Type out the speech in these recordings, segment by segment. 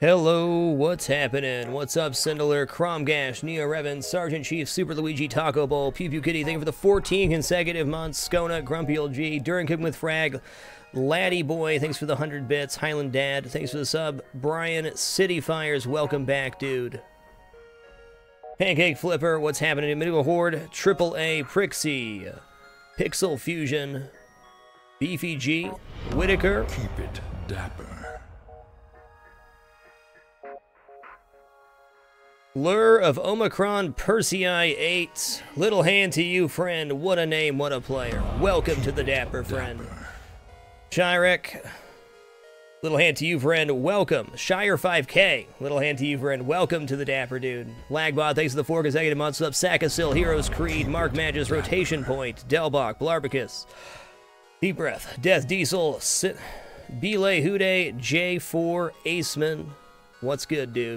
Hello, what's happening? What's up, Cindeler, Cromgash, Neo Revan, Sergeant Chief, Super Luigi, Taco Bowl, Pew Pew Kitty, thank you for the 14 consecutive months, Skona, Grumpy Old G, Durin Cooking with Frag, Laddie Boy, thanks for the 100 bits, Highland Dad, thanks for the sub, Brian, City Fires, welcome back, dude. Pancake Flipper, what's happening? Medieval Horde, Triple A, Prixie, Pixel Fusion, Beefy G, Whitaker. Keep it dapper. Lure of Omicron Persei 8. Little hand to you, friend. What a name, what a player. Welcome to the Dapper, friend. Shirek. Little hand to you, friend. Welcome. Shire 5K. Little hand to you, friend. Welcome to the Dapper, dude. Lagbot, thanks for the 4 consecutive months up. Sakasil, Heroes Creed, Mark Magis, Rotation Point, Delbach, Blarbicus, Deep Breath, Death Diesel, Belay Hude, J4, Aceman. What's good, dude?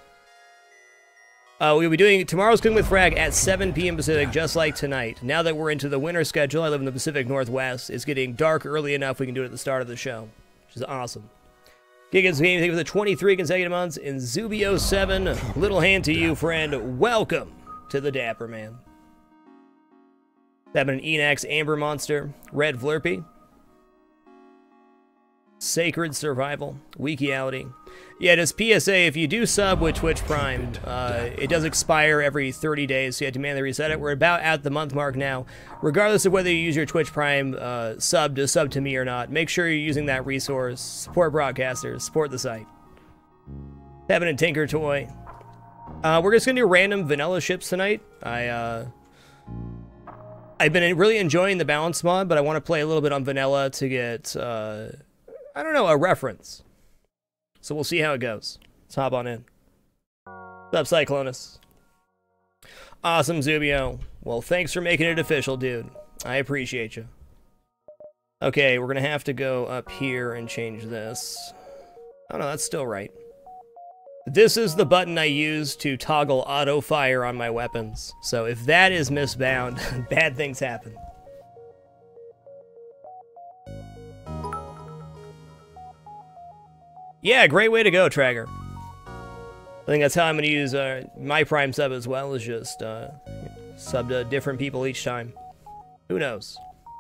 We'll be doing tomorrow's Cooking with Frag at 7 p.m. Pacific, just like tonight. Now that we're into the winter schedule, I live in the Pacific Northwest. It's getting dark early enough we can do it at the start of the show, which is awesome. Gigas Game, thank you for the 23 consecutive months. In Zubio 7, little hand to you, friend. Welcome to the Dapper, man. Having an Enax Amber Monster, Red Flurpy, Sacred Survival, Wikiality. Yeah, just PSA, if you do sub with Twitch Prime, it does expire every 30 days, so you have to manually reset it. We're about at the month mark now. Regardless of whether you use your Twitch Prime sub to me or not, make sure you're using that resource. Support broadcasters, support the site. Having a Tinker Toy. We're just going to do random vanilla ships tonight. I've been really enjoying the balance mod, but I want to play a little bit on vanilla to get, I don't know, a reference. So we'll see how it goes. Let's hop on in. What's up, Cyclonus? Awesome, Zubio. Well, thanks for making it official, dude. I appreciate you. Okay, we're going to have to go up here and change this. Oh, no, that's still right. This is the button I use to toggle auto fire on my weapons. So if that is misbound, bad things happen. Yeah, great way to go, Trager. I think that's how I'm going to use my Prime sub as well, is just sub to different people each time. Who knows?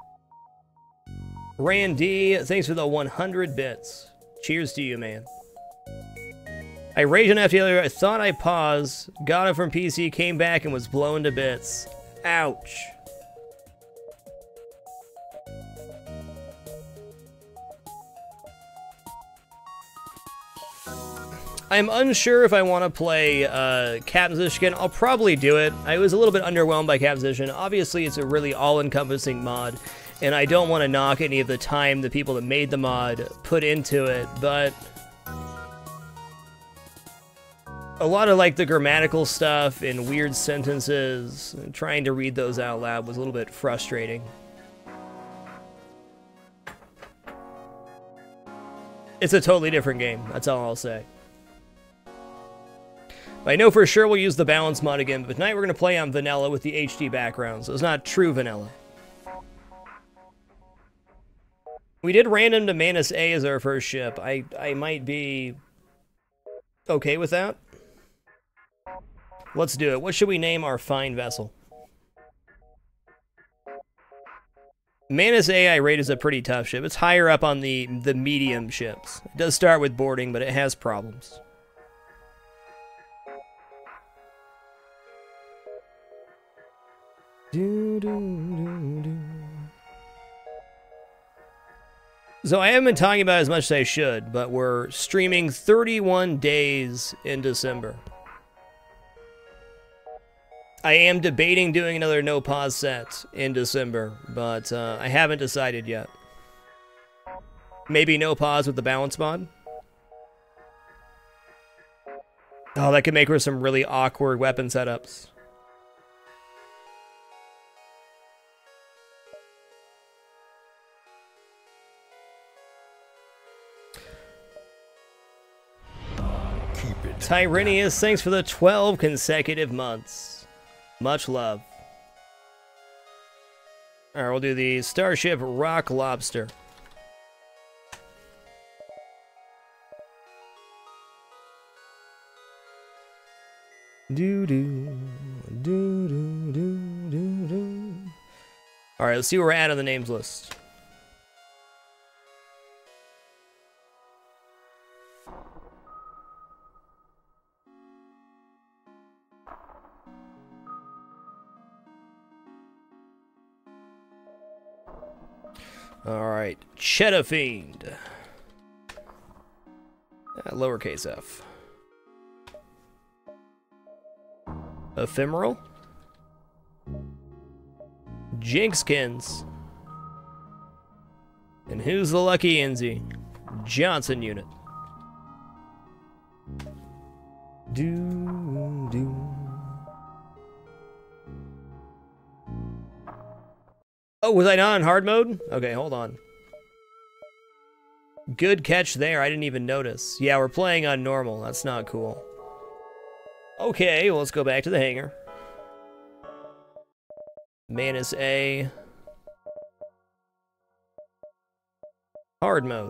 Randy, thanks for the 100 bits. Cheers to you, man. I raged on FTL, I thought I paused, got it from PC, came back and was blown to bits. Ouch. I'm unsure if I want to play Captain's Edition again. I'll probably do it. I was a little bit underwhelmed by Captain's Edition. Obviously, it's a really all-encompassing mod, and I don't want to knock any of the time the people that made the mod put into it, but a lot of, like, the grammatical stuff and weird sentences, and trying to read those out loud was a little bit frustrating. It's a totally different game, that's all I'll say. I know for sure we'll use the balance mod again, but tonight we're going to play on vanilla with the HD background, so it's not true vanilla. We did random to Manus A as our first ship. I might be okay with that. Let's do it. What should we name our fine vessel? Manus A I rate is a pretty tough ship. It's higher up on the medium ships. It does start with boarding, but it has problems. So I haven't been talking about it as much as I should, but we're streaming 31 days in December. I am debating doing another no pause set in December, but I haven't decided yet. Maybe no pause with the balance mod. Oh, that could make for some really awkward weapon setups. Tyrenius, thanks for the 12 consecutive months. Much love. Alright, we'll do the Starship Rock Lobster. Do do do do do do do. All right, let's see where we're at on the names list. All right, Cheddar Fiend. Lowercase f. Ephemeral. Jinxkins. And who's the lucky Inzy? Johnson unit. Do do. Oh, was I not on hard mode? Okay, hold on. Good catch there. I didn't even notice. Yeah, we're playing on normal. That's not cool. Okay, well, let's go back to the hangar. Manus A. Hard mode.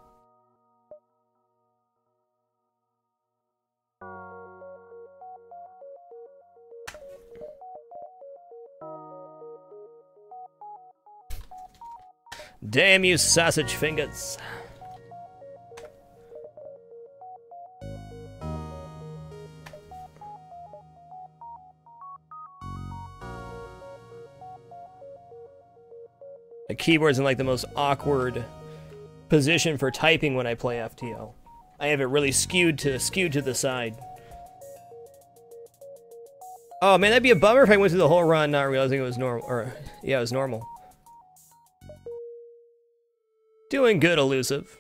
Damn you, sausage fingers. The keyboard's in like the most awkward position for typing when I play FTL. I have it really skewed to the side. Oh man, that'd be a bummer if I went through the whole run not realizing it was normal. Or yeah, it was normal. Doing good, elusive.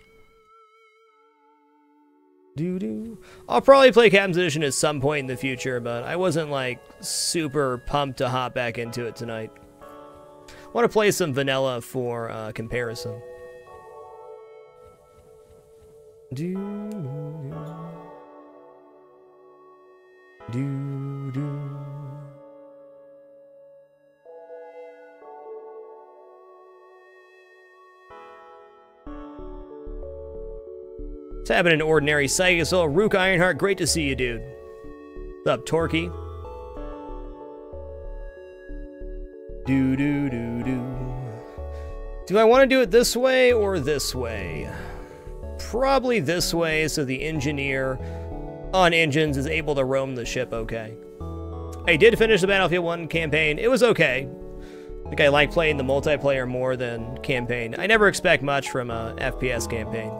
Doo-doo. I'll probably play Captain's Edition at some point in the future, but I wasn't like super pumped to hop back into it tonight. I want to play some vanilla for comparison. Doo-doo. Doo-doo. What's happening, Ordinary Psychic Soul? Rook Ironheart, great to see you, dude. What's up, Torquay? Do do do do. Do I want to do it this way or this way? Probably this way, so the engineer on engines is able to roam the ship okay. I did finish the Battlefield 1 campaign. It was okay. I think I like playing the multiplayer more than campaign. I never expect much from a FPS campaign.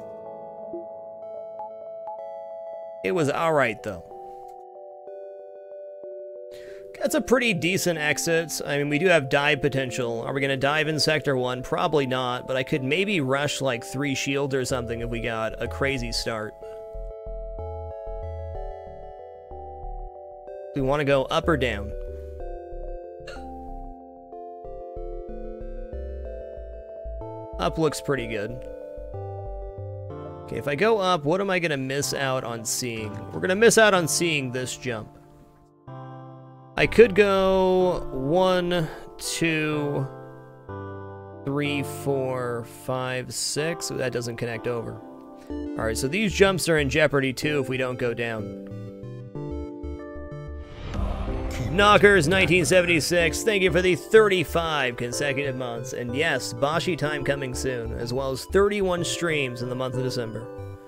It was alright, though. That's a pretty decent exit. I mean, we do have dive potential. Are we going to dive in Sector 1? Probably not, but I could maybe rush like 3 shields or something if we got a crazy start. Do we want to go up or down? Up looks pretty good. Okay, if I go up, what am I going to miss out on seeing? We're going to miss out on seeing this jump. I could go 1, 2, 3, 4, 5, 6. That doesn't connect over. Alright, so these jumps are in jeopardy too if we don't go down. Knockers 1976, thank you for the 35 consecutive months. And yes, Bashi time coming soon, as well as 31 streams in the month of December.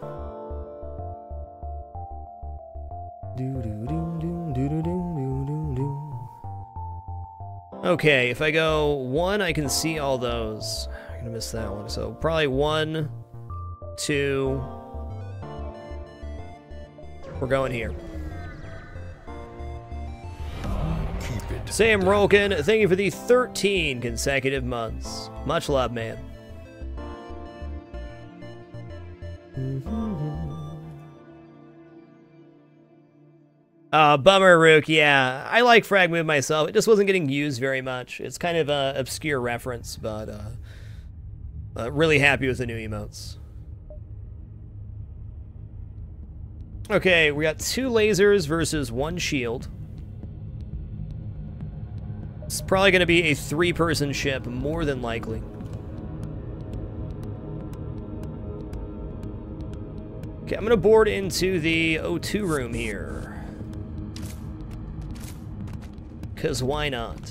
Okay, if I go 1, I can see all those. I'm gonna miss that one. So probably 1, 2. We're going here. Sam Rolkin, thank you for the 13 consecutive months. Much love, man. Bummer, Rook. Yeah, I like Frag Move myself. It just wasn't getting used very much. It's kind of an obscure reference, but really happy with the new emotes. Okay, we got 2 lasers versus 1 shield. It's probably going to be a 3-person ship, more than likely. Okay, I'm going to board into the O2 room here. Because why not?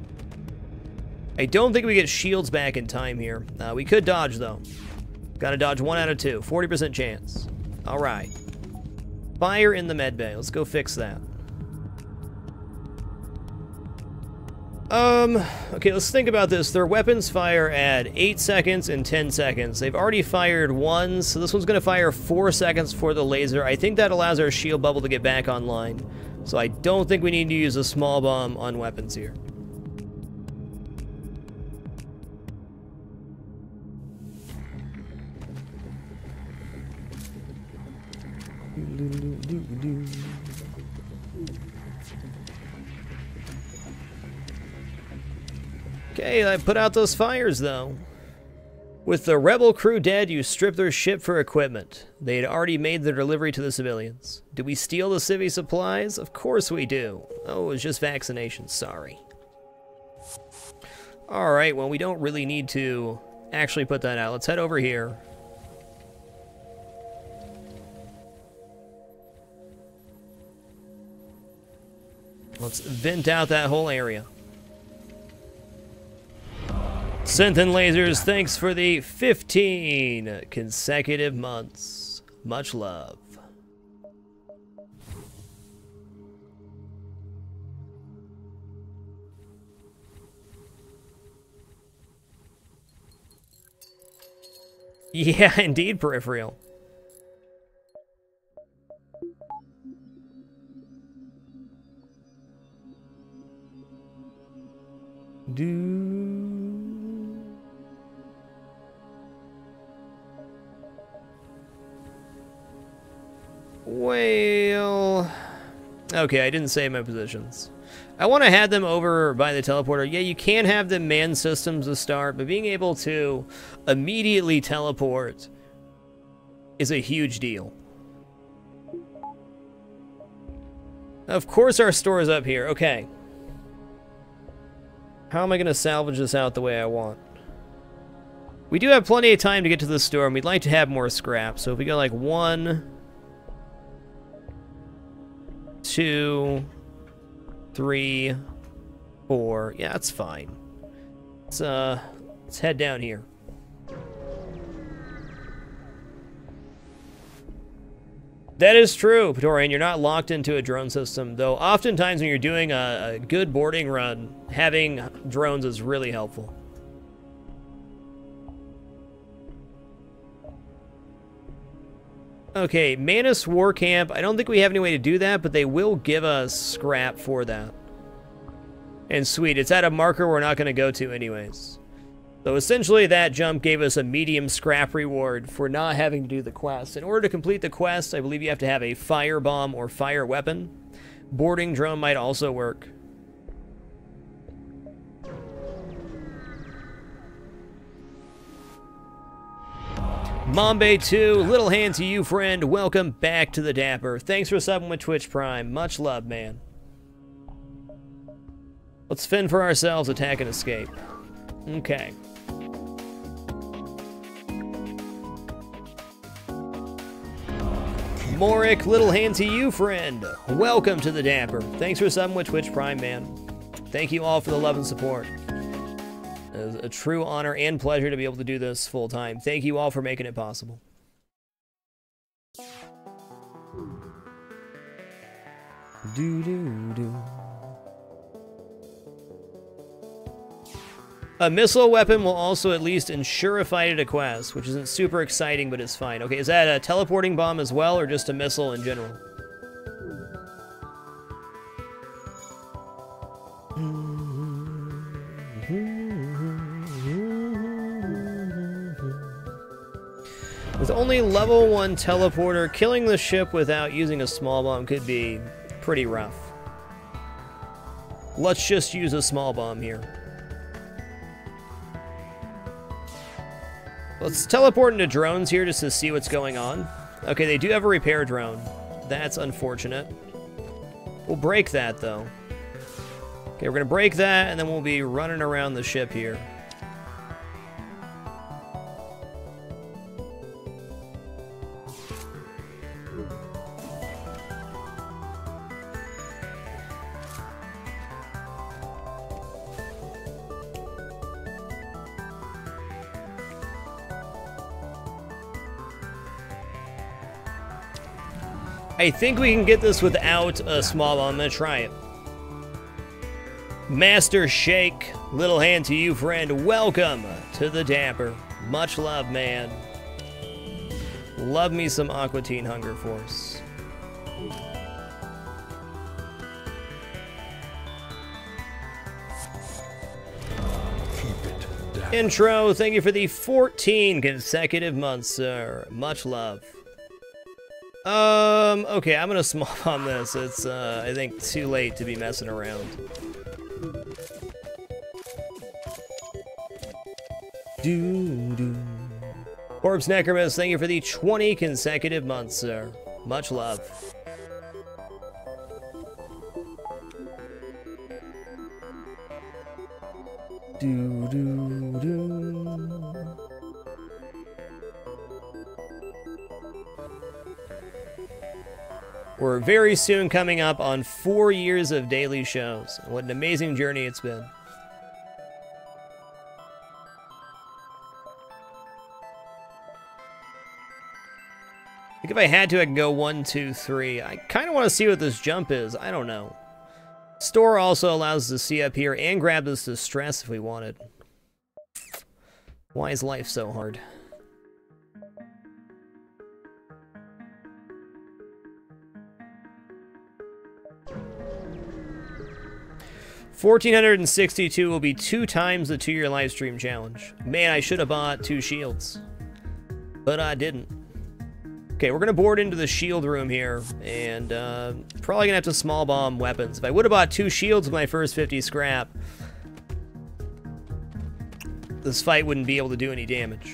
I don't think we get shields back in time here. We could dodge, though. Gotta dodge 1 out of 2. 40% chance. Alright. Fire in the med bay. Let's go fix that. Okay, let's think about this. Their weapons fire at 8 seconds and 10 seconds. They've already fired once, so this one's going to fire 4 seconds for the laser. I think that allows our shield bubble to get back online. So I don't think we need to use a small bomb on weapons here. Okay, I put out those fires, though. With the rebel crew dead, you stripped their ship for equipment. They had already made their delivery to the civilians. Did we steal the civvy supplies? Of course we do. Oh, it was just vaccinations, sorry. Alright, well, we don't really need to actually put that out. Let's head over here. Let's vent out that whole area. Synth and Lasers, thanks for the 15 consecutive months. Much love. Yeah, indeed, Peripheral. Well, okay, I didn't save my positions. I want to have them over by the teleporter. Yeah, you can have them man systems to start, but being able to immediately teleport is a huge deal. Of course our store is up here. Okay. How am I going to salvage this out the way I want? We do have plenty of time to get to the store, and we'd like to have more scrap. So if we go like 1, 2, 3, 4. Yeah, that's fine. Let's head down here. That is true, Praetorian. You're not locked into a drone system, though oftentimes when you're doing a good boarding run, having drones is really helpful. Okay, Manus War Camp. I don't think we have any way to do that, but they will give us scrap for that. And sweet, it's at a marker we're not going to go to anyways. So essentially that jump gave us a medium scrap reward for not having to do the quest. In order to complete the quest, I believe you have to have a fire bomb or fire weapon. Boarding drone might also work. Mombe 2, little hand to you, friend. Welcome back to the Dapper. Thanks for subbing with Twitch Prime. Much love, man. Let's fend for ourselves, attack and escape. Okay. Morik, little hand to you, friend. Welcome to the Dapper. Thanks for subbing with Twitch Prime, man. Thank you all for the love and support. It is a true honor and pleasure to be able to do this full time. Thank you all for making it possible. A missile weapon will also at least ensure a fight at a quest, which isn't super exciting, but it's fine. Okay, is that a teleporting bomb as well, or just a missile in general? With only level 1 teleporter, killing the ship without using a small bomb could be pretty rough. Let's just use a small bomb here. Let's teleport into drones here just to see what's going on. Okay, they do have a repair drone. That's unfortunate. We'll break that, though. Okay, we're going to break that, and then we'll be running around the ship here. I think we can get this without a small bomb. I'm gonna try it. Master Shake, little hand to you, friend. Welcome to the Dapper. Much love, man. Love me some Aqua Teen Hunger Force. Intro, thank you for the 14 consecutive months, sir. Much love. Okay, I'm gonna small bomb this. It's, I think, too late to be messing around. Orbs Necromus, thank you for the 20 consecutive months, sir. Much love. We're very soon coming up on 4 years of daily shows. What an amazing journey it's been. I think if I had to, I could go 1, 2, 3. I kind of want to see what this jump is. I don't know. Store also allows us to see up here and grab this distress if we wanted. Why is life so hard? $1,462 will be 2 times the 2-year live stream challenge. Man, I should have bought 2 shields, but I didn't. Okay, we're gonna board into the shield room here, and probably gonna have to small bomb weapons. If I would have bought 2 shields with my first 50 scrap, this fight wouldn't be able to do any damage.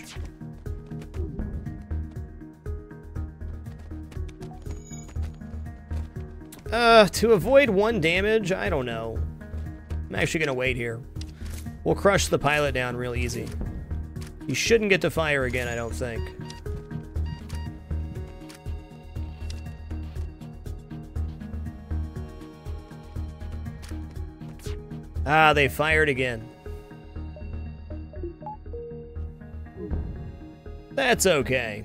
To avoid 1 damage, I don't know. I'm actually gonna wait here. We'll crush the pilot down real easy. He shouldn't get to fire again, I don't think. Ah, they fired again. That's okay.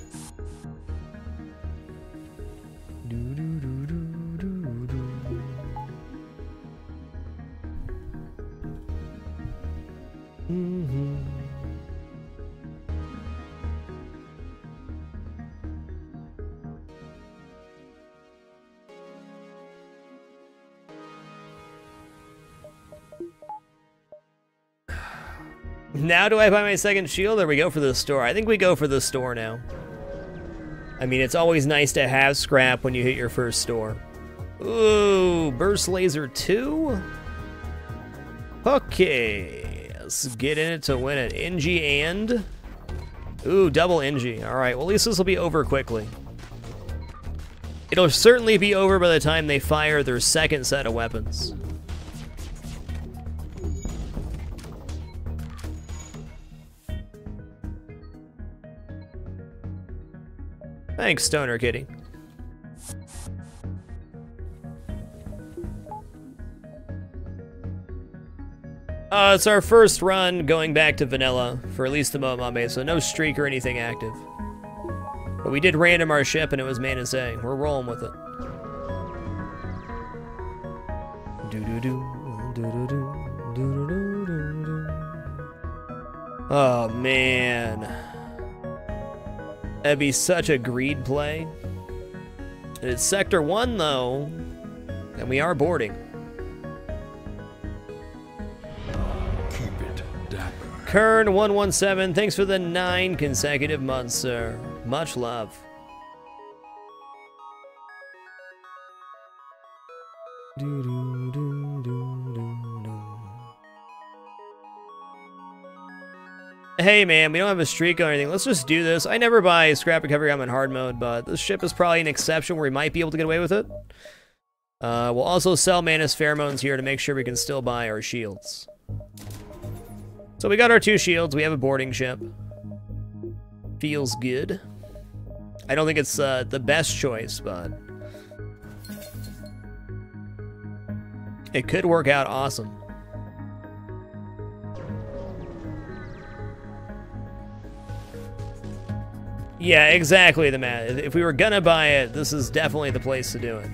Now do I buy my second shield, or we go for the store? I think we go for the store now. I mean, it's always nice to have scrap when you hit your first store. Ooh, Burst Laser 2? Okay, let's get in it to win it. NG and? Ooh, double NG. Alright, well at least this will be over quickly. It'll certainly be over by the time they fire their second set of weapons. Thanks, Stoner Kitty. It's our first run going back to vanilla for at least the moment, so no streak or anything active. But we did random our ship and it was Manus A. We're rolling with it. Oh, man. That'd be such a greed play. It's Sector 1, though, and we are boarding. Keep it dapper. Kern117, thanks for the 9 consecutive months, sir. Much love. Hey man, we don't have a streak or anything. Let's just do this. I never buy scrap recovery. I'm in hard mode, but this ship is probably an exception where we might be able to get away with it. We'll also sell Manus Pheromones here to make sure we can still buy our shields. So we got our 2 shields. We have a boarding ship. Feels good. I don't think it's the best choice, but it could work out awesome. Yeah, exactly, the man. If we were gonna buy it, this is definitely the place to do it.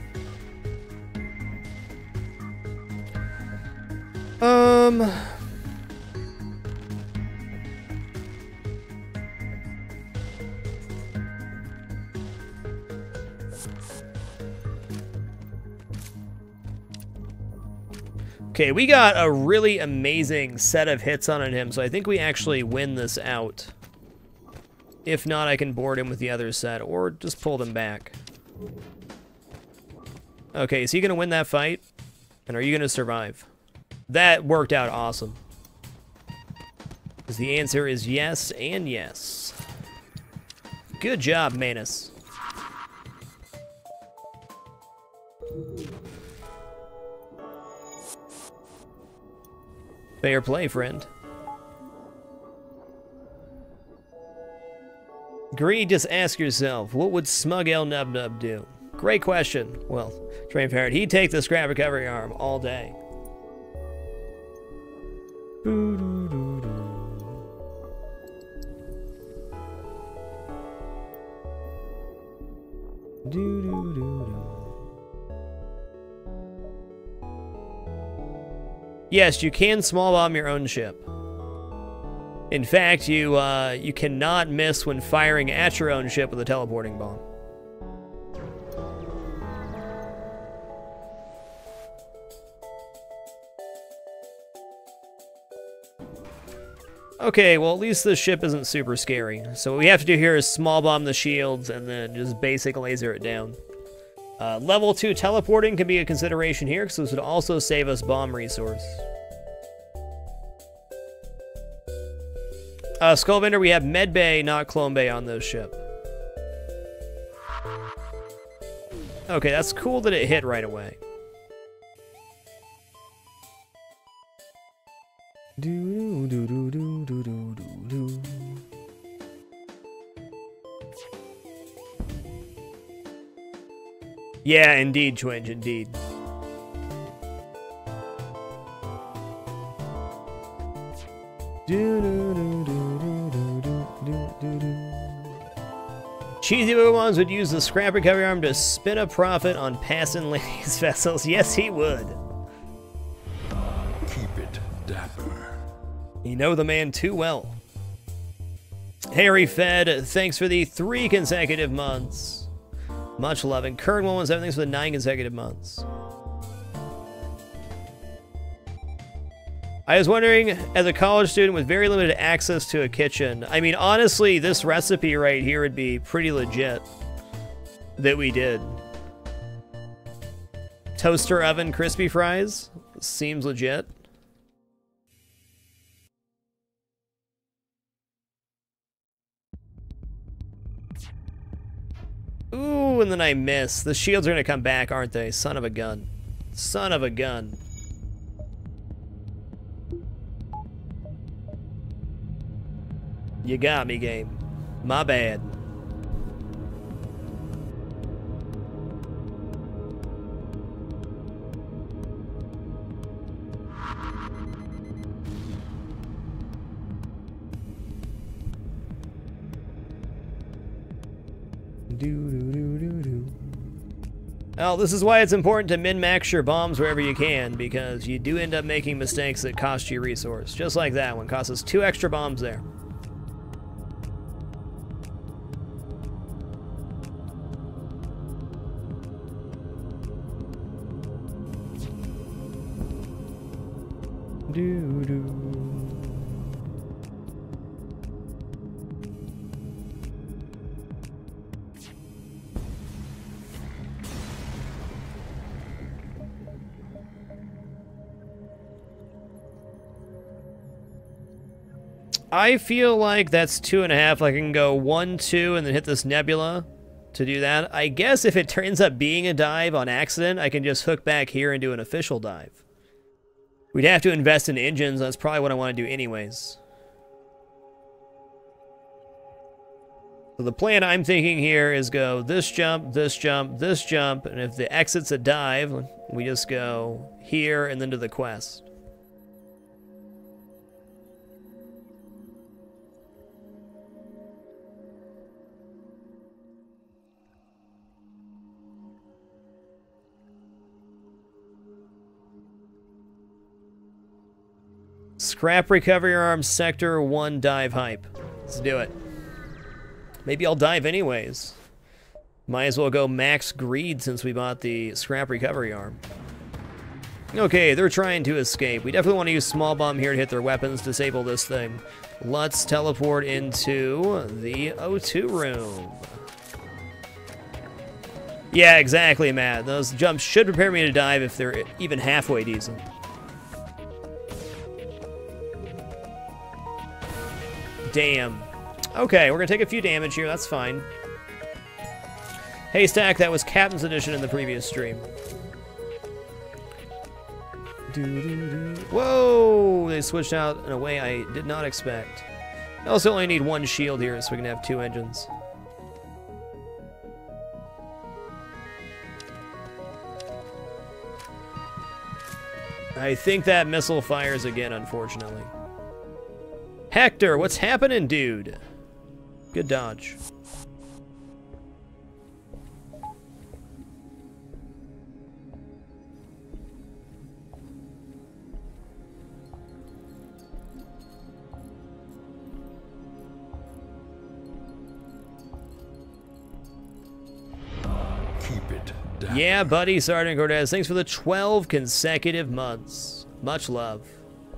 Okay, we got a really amazing set of hits on him, so I think we actually win this out. If not, I can board him with the other set, or just pull them back. Okay, is he gonna win that fight? And are you gonna survive? That worked out awesome. Because the answer is yes and yes. Good job, Manus. Fair play, friend. Greed, just ask yourself, what would Smug L Nub Nub do? Great question. Well, Train Parrot, he'd take the scrap recovery arm all day. Yes, you can small bomb your own ship. In fact, you cannot miss when firing at your own ship with a teleporting bomb. Okay, well at least this ship isn't super scary. So what we have to do here is small bomb the shields and then just basic laser it down. Level 2 teleporting can be a consideration here because this would also save us bomb resource. Skullbender, we have Med Bay, not Clone Bay on this ship. Okay, that's cool that it hit right away. Yeah, indeed, Twinge, indeed. Cheesy Pokemons would use the scrap recovery arm to spin a profit on passing ladies' vessels. Yes, he would. Keep it dapper. You know the man too well. Harry Fed, thanks for the 3 consecutive months. Much love. And Kern 117, thanks for the 9 consecutive months. I was wondering, as a college student with very limited access to a kitchen, I mean, honestly, this recipe right here would be pretty legit that we did. Toaster oven crispy fries? Seems legit. Ooh, and then I miss. The shields are gonna come back, aren't they? Son of a gun. Son of a gun. You got me, game. My bad. Well, this is why it's important to min-max your bombs wherever you can, because you do end up making mistakes that cost you resource. Just like that one. Cost us 2 extra bombs there. I feel like that's 2.5. I can go 1, 2, and then hit this nebula to do that. I guess if it turns up being a dive on accident, I can just hook back here and do an official dive. We'd have to invest in engines. That's probably what I want to do anyways. So the plan I'm thinking here is go this jump, this jump, this jump, and if the exit's a dive, we just go here and then to the quest. Scrap recovery arm, sector 1 dive hype. Let's do it. Maybe I'll dive anyways. Might as well go max greed since we bought the scrap recovery arm. Okay, they're trying to escape. We definitely want to use small bomb here to hit their weapons, disable this thing. Let's teleport into the O2 room. Yeah, exactly, Matt. Those jumps should prepare me to dive if they're even halfway decent. Damn. Okay, we're gonna take a few damage here, that's fine. Haystack, that was Captain's Edition in the previous stream. Whoa! They switched out in a way I did not expect. I also only need 1 shield here so we can have 2 engines. I think that missile fires again, unfortunately. Hector, what's happening, dude? Good dodge. Keep it down. Yeah, buddy, Sergeant Cortez. Thanks for the 12 consecutive months. Much love.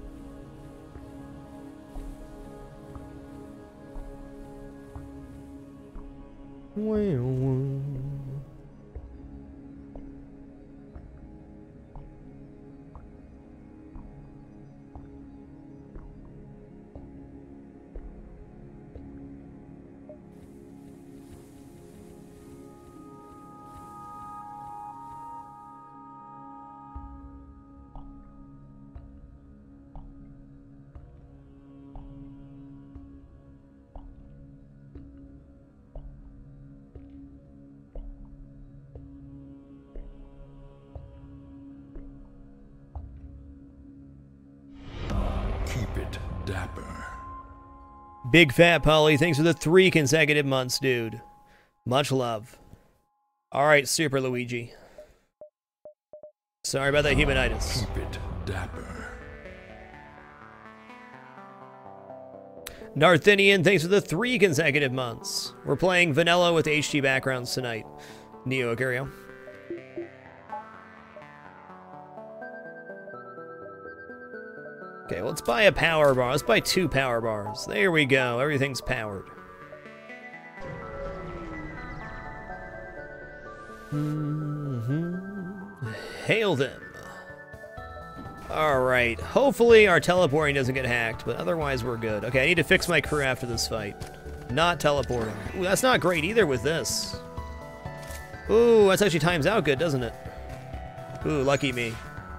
Keep it dapper. Big Fat Polly, thanks for the 3 consecutive months, dude. Much love. Alright, Super Luigi. Sorry about that humanitis. Keep it dapper. Narthinian, thanks for the 3 consecutive months. We're playing vanilla with HD backgrounds tonight. Neo Agurio. Okay, let's buy a power bar. Let's buy 2 power bars. There we go. Everything's powered. Hail them. Alright. Hopefully our teleporting doesn't get hacked, but otherwise we're good. Okay, I need to fix my crew after this fight. Not teleporting. Ooh, that's not great either with this. Ooh, that's actually times out good, doesn't it? Ooh, lucky me.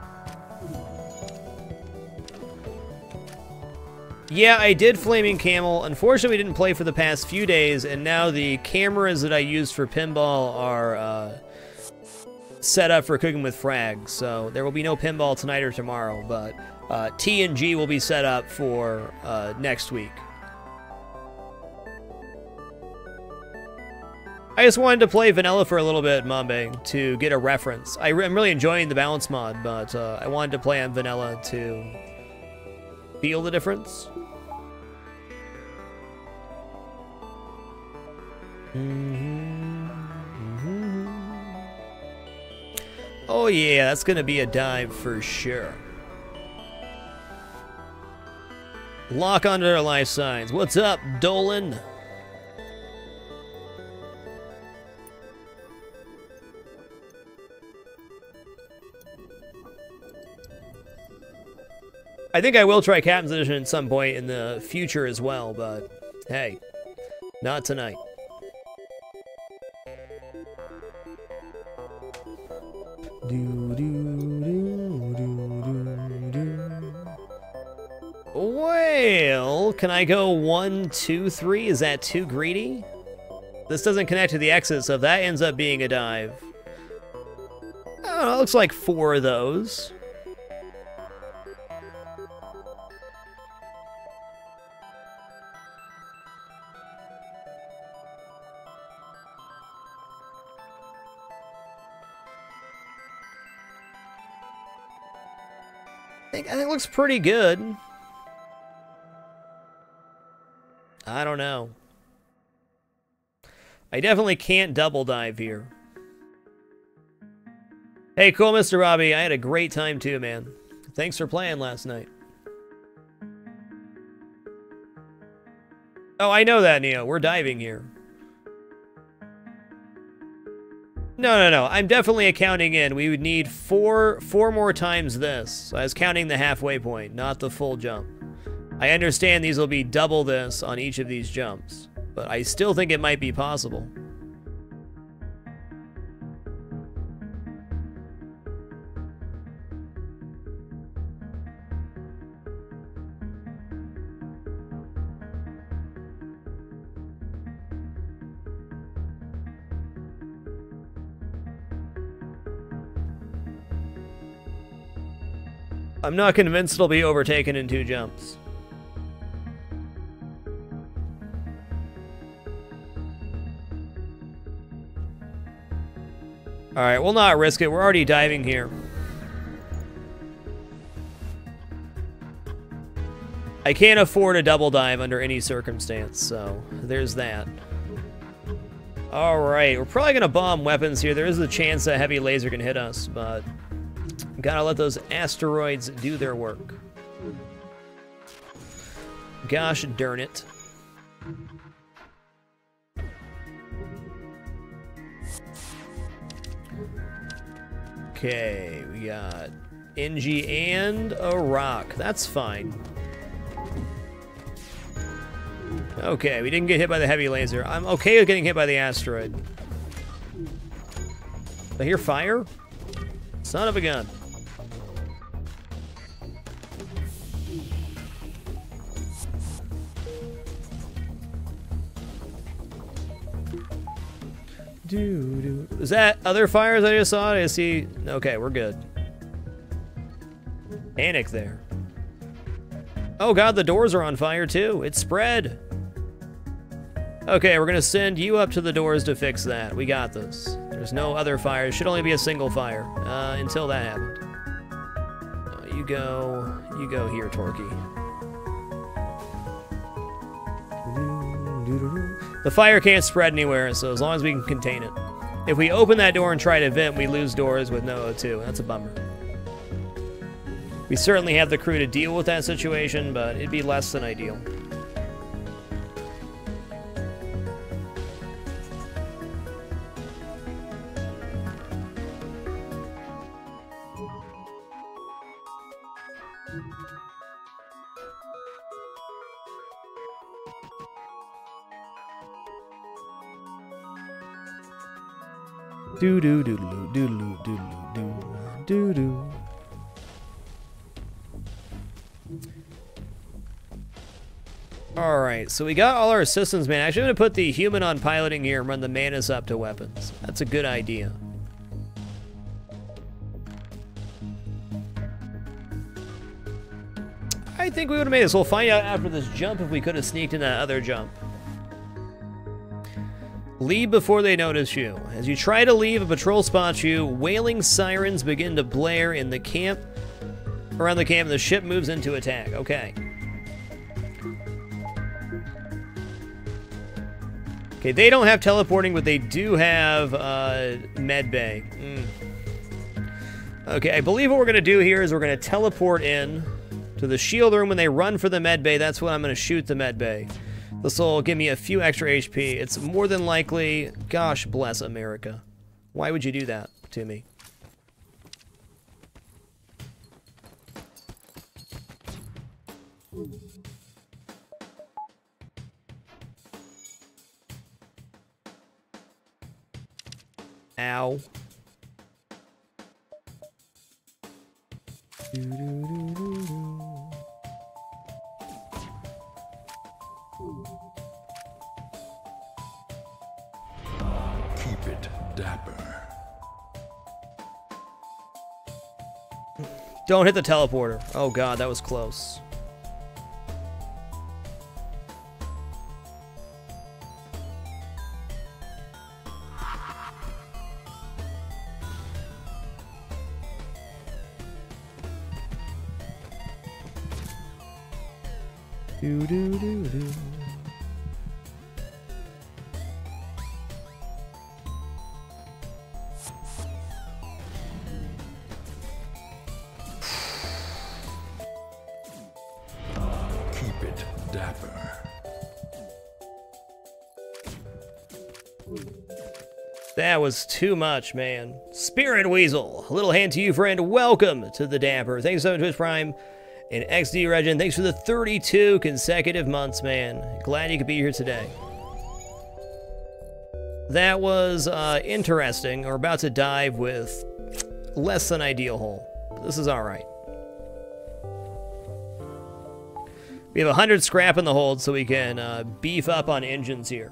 Yeah, I did Flaming Camel. Unfortunately, we didn't play for the past few days, and now the cameras that I used for pinball are set up for cooking with frags. So there will be no pinball tonight or tomorrow, but TNG will be set up for next week. I just wanted to play vanilla for a little bit, Mambe, to get a reference. I'm really enjoying the balance mod, but I wanted to play on vanilla to feel the difference. Oh yeah, that's gonna be a dive for sure. Lock onto their life signs. What's up, Dolan? I think I will try Captain's Edition at some point in the future as well, but hey, not tonight. Well, can I go 1, 2, 3? Is that too greedy? This doesn't connect to the exit, so if that ends up being a dive. Oh, it looks like 4 of those. I think it looks pretty good. I don't know. I definitely can't double dive here. Hey, cool, Mr. Robbie. I had a great time too, man. Thanks for playing last night. Oh, I know that, Neo. We're diving here. No. I'm definitely accounting in. We would need four more times this. So I was counting the halfway point, not the full jump. I understand these will be double this on each of these jumps, but I still think it might be possible. I'm not convinced it'll be overtaken in 2 jumps. Alright, we'll not risk it. We're already diving here. I can't afford a double dive under any circumstance, so there's that. Alright, we're probably going to bomb weapons here. There is a chance that heavy laser can hit us, but gotta let those asteroids do their work. Gosh darn it. Okay, we got NG and a rock. That's fine. Okay, we didn't get hit by the heavy laser. I'm okay with getting hit by the asteroid. I hear fire? Son of a gun. Is that other fires I just saw? I see. Okay, we're good. Panic there. Oh god, the doors are on fire too. It's spread. Okay, we're gonna send you up to the doors to fix that. We got this. There's no other fire. It should only be a single fire until that happened. You go here, Torquay. The fire can't spread anywhere, so as long as we can contain it. If we open that door and try to vent, we lose doors with no O2. That's a bummer. We certainly have the crew to deal with that situation, but it'd be less than ideal. Do do do do do do do do do. All right, so we got all our systems, man. Actually, I'm gonna put the human on piloting here and run the Manus up to weapons. That's a good idea. I think we would have made this. We'll find out after this jump if we could have sneaked in that other jump. Leave before they notice you. As you try to leave, a patrol spots you. Wailing sirens begin to blare in the camp. Around the camp, the ship moves into attack. Okay. Okay, they don't have teleporting, but they do have med bay. Okay, I believe what we're going to do here is we're going to teleport in to the shield room. When they run for the med bay, that's when I'm going to shoot the med bay. This will give me a few extra HP. It's more than likely... Gosh bless America. Why would you do that to me? Ow. Keep it dapper. Don't hit the teleporter. Oh god, that was close. Do do do do. dapper. That was too much, man. Spirit Weasel, a little hand to you, friend. Welcome to the Dapper. Thanks so much, Twitch Prime. And XD Regent, thanks for the 32 consecutive months, man. Glad you could be here today. That was interesting. We're about to dive with less than ideal hole. This is all right. We have 100 scrap in the hold, so we can beef up on engines here.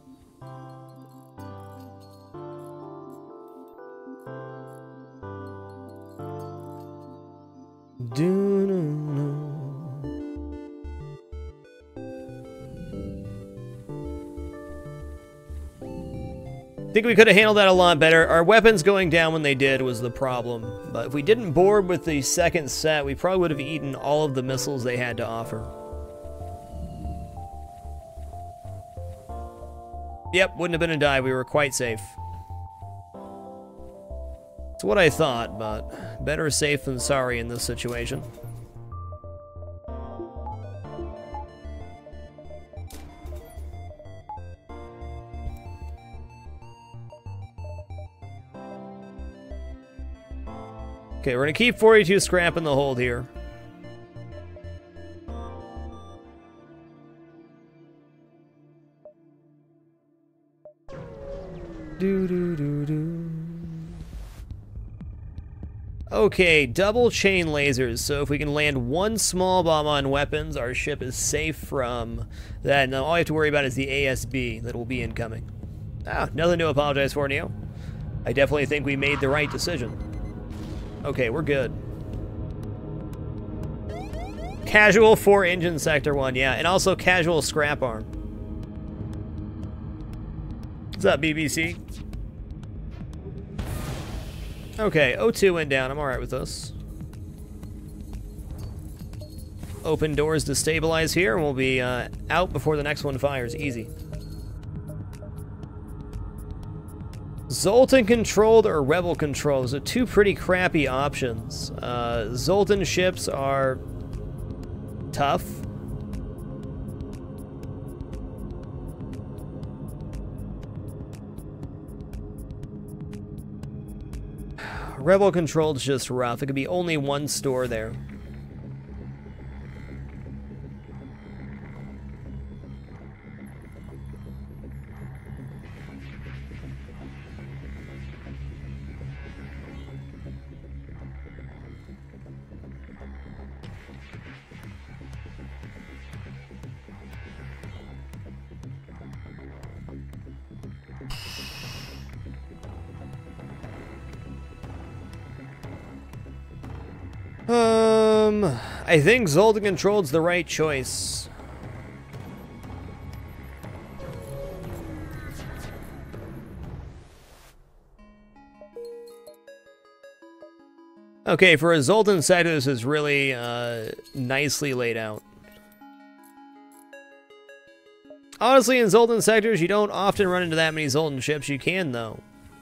I think we could have handled that a lot better. Our weapons going down when they did was the problem. But if we didn't board with the second set, we probably would have eaten all of the missiles they had to offer. Yep, wouldn't have been a dive. We were quite safe. It's what I thought, but better safe than sorry in this situation. Okay, we're gonna keep 42 scrap in the hold here. Okay, double chain lasers. So if we can land one small bomb on weapons, our ship is safe from that. Now all I have to worry about is the ASB that will be incoming. Ah, nothing to apologize for, Neo. I definitely think we made the right decision. Okay, we're good. Casual 4 engine sector 1, yeah, and also casual scrap arm. What's up, BBC? Okay, O2 went down. I'm alright with this. Open doors to stabilize here, and we'll be out before the next one fires. Easy. Zoltan controlled or Rebel controlled? Those are two pretty crappy options. Zoltan ships are tough. Rebel controlled is just rough. It could be only one store there. I think Zoltan controlled's the right choice. Okay, for a Zoltan sector, this is really nicely laid out. Honestly, in Zoltan sectors, you don't often run into that many Zoltan ships. You can, though.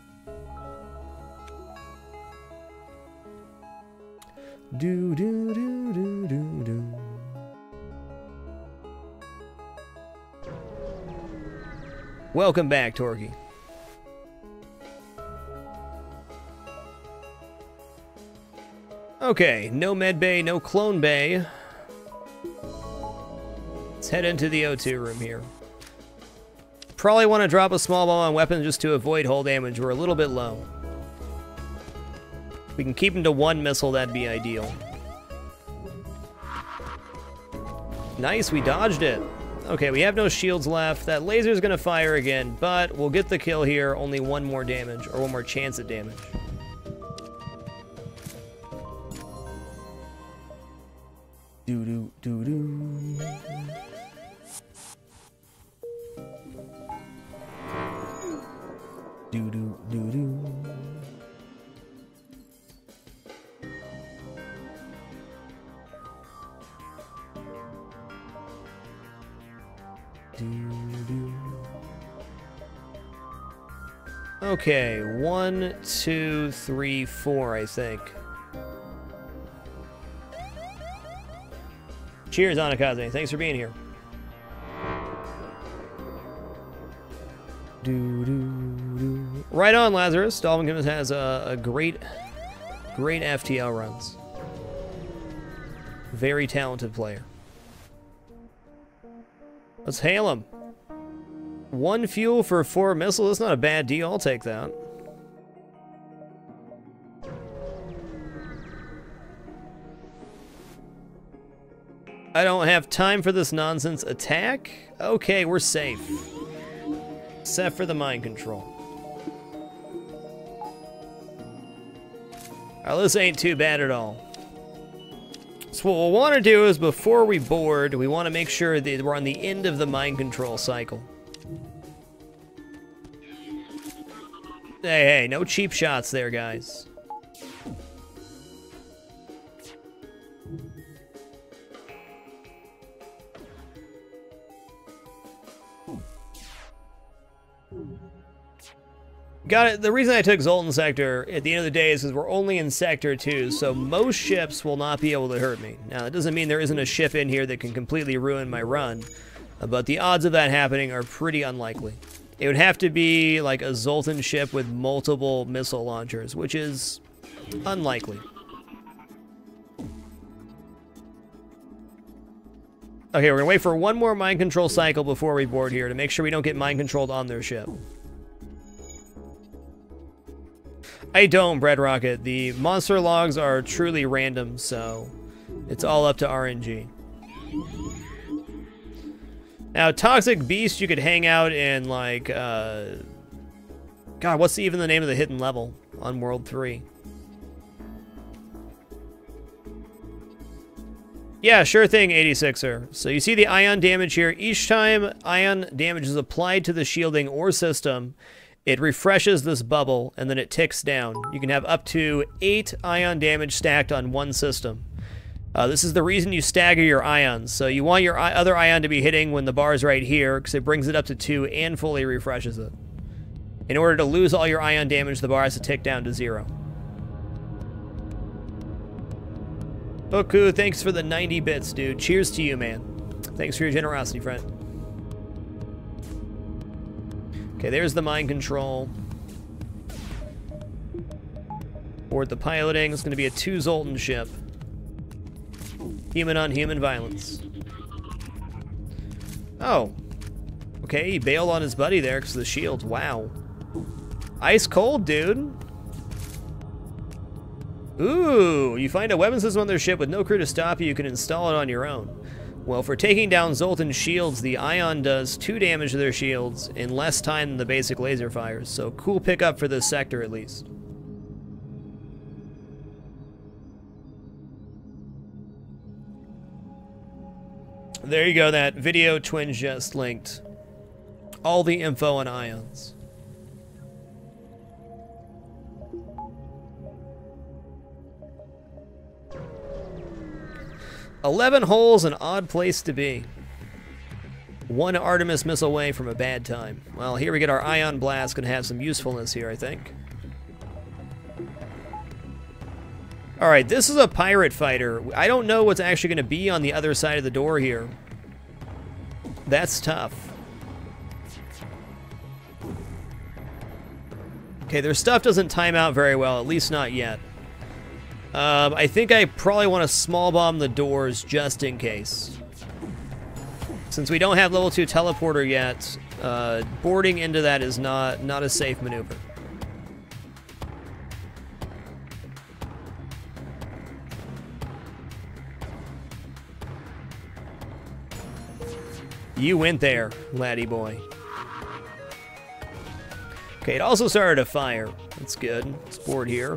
Do do do do do do. Welcome back, Torquay. Okay, no med bay, no clone bay. Let's head into the O2 room here. Probably want to drop a small bomb on weapons just to avoid hull damage. We're a little bit low. If we can keep him to one missile, that'd be ideal. Nice, we dodged it. Okay, we have no shields left. That laser's gonna fire again, but we'll get the kill here. Only one more damage, or one more chance at damage. Do-do-do-do. Do-do-do-do. Okay, 1, 2, 3, 4, I think. Cheers, Anakaze. Thanks for being here. Right on, Lazarus. Dolphin Gibbons has a great FTL runs. Very talented player. Let's hail him. 1 fuel for 4 missiles. That's not a bad deal. I'll take that. I don't have time for this nonsense. Attack? Okay, we're safe. Except for the mind control. Alright, this ain't too bad at all. So what we'll want to do is, before we board, we want to make sure that we're on the end of the mind control cycle. Hey, no cheap shots there, guys. Got it. The reason I took Zoltan Sector at the end of the day is because we're only in Sector 2, so most ships will not be able to hurt me. Now, that doesn't mean there isn't a ship in here that can completely ruin my run, but the odds of that happening are pretty unlikely. It would have to be like a Zoltan ship with multiple missile launchers, which is unlikely. Okay, we're going to wait for one more mind control cycle before we board here to make sure we don't get mind controlled on their ship. I don't, Bread Rocket. The monster logs are truly random, so it's all up to RNG. Now, Toxic Beast, you could hang out in, like, God, what's even the name of the hidden level on World 3? Yeah, sure thing, 86er. So you see the ion damage here. Each time ion damage is applied to the shielding or system, it refreshes this bubble, and then it ticks down. You can have up to 8 ion damage stacked on one system. This is the reason you stagger your ions. So you want your other ion to be hitting when the bar is right here, because it brings it up to 2 and fully refreshes it. In order to lose all your ion damage, the bar has to tick down to 0. Boku, thanks for the 90 bits, dude. Cheers to you, man. Thanks for your generosity, friend. Okay, there's the mind control. Board the piloting. It's going to be a 2 Zoltan ship. Human on human violence. Oh. Okay, he bailed on his buddy there because of the shields. Wow. Ice cold, dude. Ooh, you find a weapon system on their ship with no crew to stop you. You can install it on your own. Well, for taking down Zoltan shields, the ion does 2 damage to their shields in less time than the basic laser fires. So cool pickup for this sector, at least. There you go, that video Twin just linked. All the info on ions. "11 holes, an odd place to be. 1 Artemis missile away from a bad time." Well, here we get our ion blast. Gonna have some usefulness here, I think. Alright, this is a pirate fighter. I don't know what's actually gonna be on the other side of the door here. That's tough. Okay, their stuff doesn't time out very well, at least not yet. I think I probably want to small bomb the doors just in case. Since we don't have level 2 teleporter yet, boarding into that is not a safe maneuver. You went there, laddie boy. Okay, it also started a fire. That's good. Let's board here.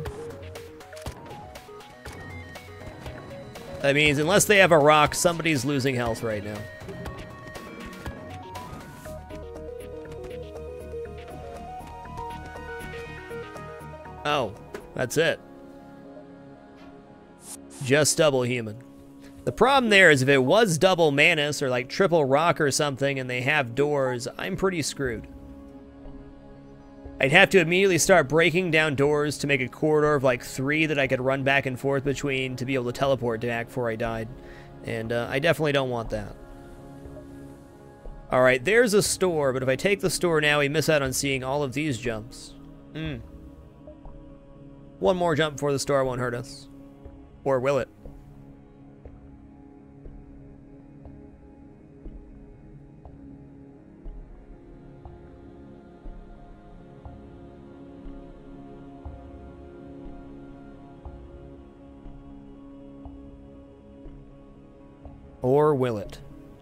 That means unless they have a rock, somebody's losing health right now. Oh, that's it. Just double human. The problem there is if it was double Manus or like triple rock or something and they have doors, I'm pretty screwed. I'd have to immediately start breaking down doors to make a corridor of like 3 that I could run back and forth between to be able to teleport back before I died. And I definitely don't want that. Alright, there's a store, but if I take the store now, we miss out on seeing all of these jumps. One more jump before the store won't hurt us. Or will it? Or will it?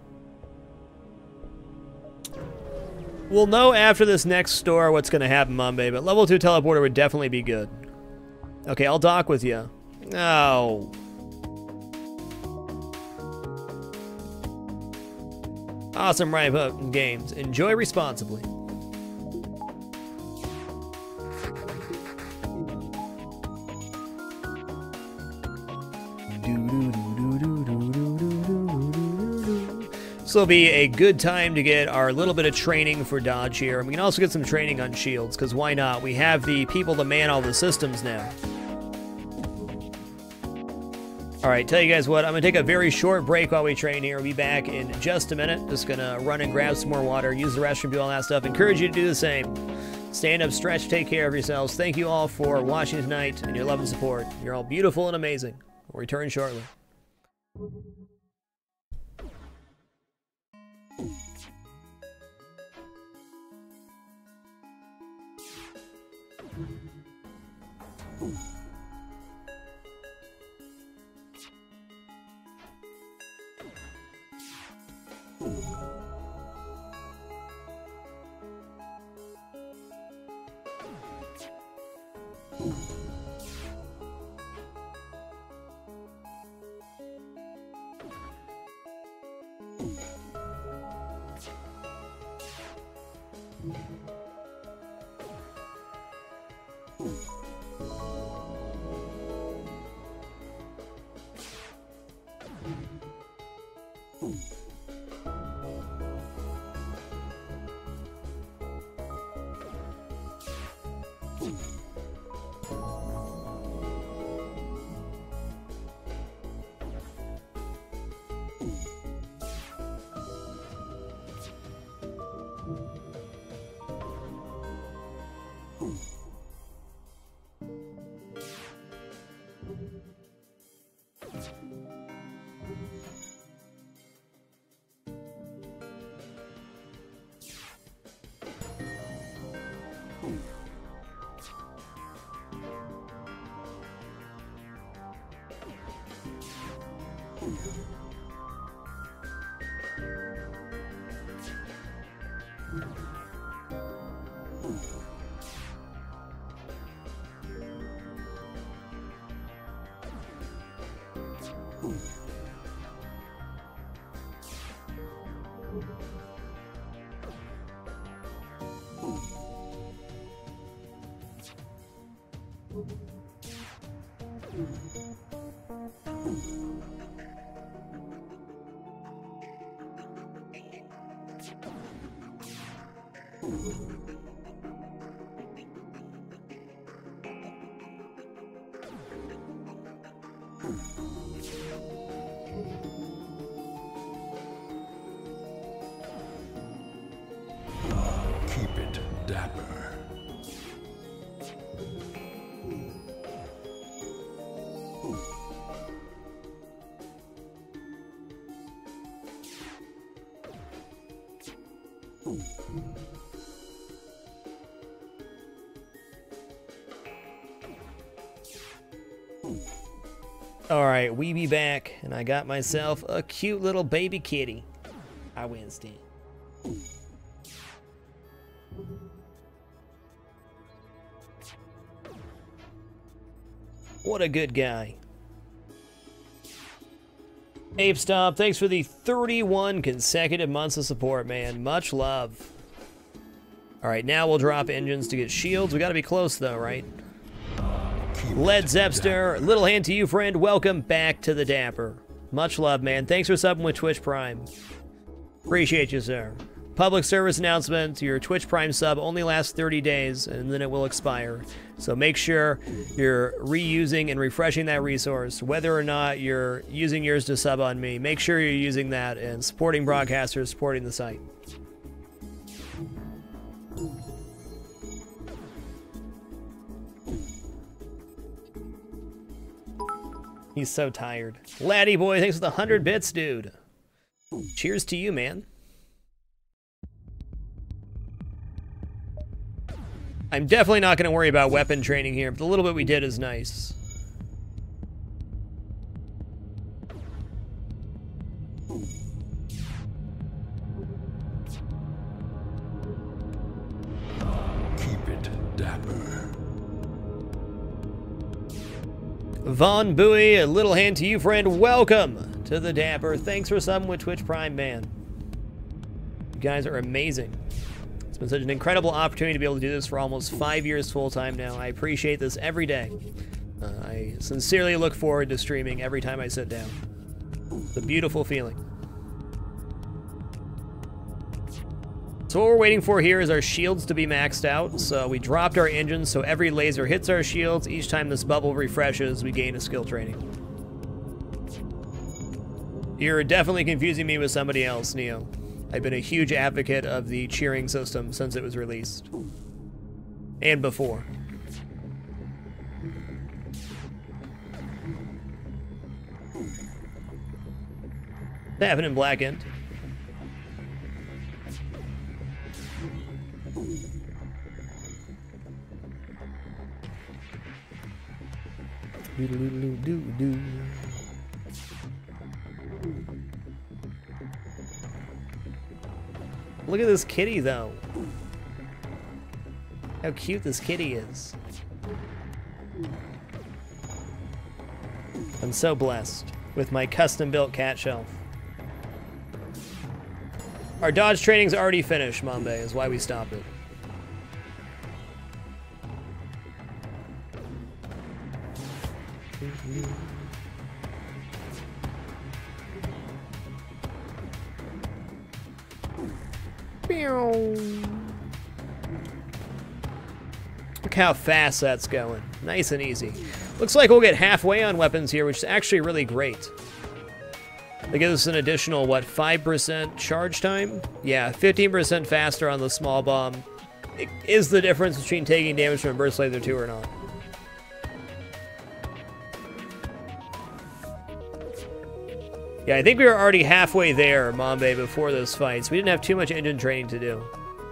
We'll know after this next store what's going to happen Monday, but level 2 teleporter would definitely be good. Okay, I'll dock with you. No. Awesome right hook games. Enjoy responsibly. This will be a good time to get our little bit of training for dodge here. And we can also get some training on shields, because why not? We have the people to man all the systems now. Alright, tell you guys what, I'm going to take a very short break while we train here. We'll be back in just a minute. Just going to run and grab some more water, use the restroom, do all that stuff. Encourage you to do the same. Stand up, stretch, take care of yourselves. Thank you all for watching tonight and your love and support. You're all beautiful and amazing. We'll return shortly. Keep it dapper. Alright, we be back, and I got myself a cute little baby kitty. I Winston. What a good guy. Ape Stomp, thanks for the 31 consecutive months of support, man. Much love. Alright, now we'll drop engines to get shields. We gotta be close, though, right? Led Zepster, little hand to you, friend. Welcome back to the Dapper. Much love, man. Thanks for subbing with Twitch Prime. Appreciate you, sir. Public service announcement, your Twitch Prime sub only lasts 30 days, and then it will expire. So make sure you're reusing and refreshing that resource. Whether or not you're using yours to sub on me, make sure you're using that and supporting broadcasters, supporting the site. He's so tired. Laddie boy, thanks for the 100 bits, dude. Cheers to you, man. I'm definitely not going to worry about weapon training here, but the little bit we did is nice. Keep it dapper. Von Bowie, a little hand to you, friend. Welcome to the Dapper. Thanks for subbing with Twitch Prime, man. You guys are amazing. It's been such an incredible opportunity to be able to do this for almost 5 years full-time now. I appreciate this every day. I sincerely look forward to streaming every time I sit down. It's a beautiful feeling. So what we're waiting for here is our shields to be maxed out. So we dropped our engines, so every laser hits our shields. Each time this bubble refreshes, we gain a skill training. You're definitely confusing me with somebody else, Neo. I've been a huge advocate of the cheering system since it was released. And before. What's happening in Black Int? Doodle-doodle-doo-doo. Look at this kitty, though. How cute this kitty is. I'm so blessed with my custom-built cat shelf. Our dodge training's already finished, Mambe, is why we stopped it. Look how fast that's going. Nice and easy. Looks like we'll get halfway on weapons here, which is actually really great. They give us an additional, what, 5% charge time? Yeah, 15% faster on the small bomb. It is the difference between taking damage from a burst laser 2 or not. Yeah, I think we were already halfway there, Mambe, before this fight, so we didn't have too much engine training to do.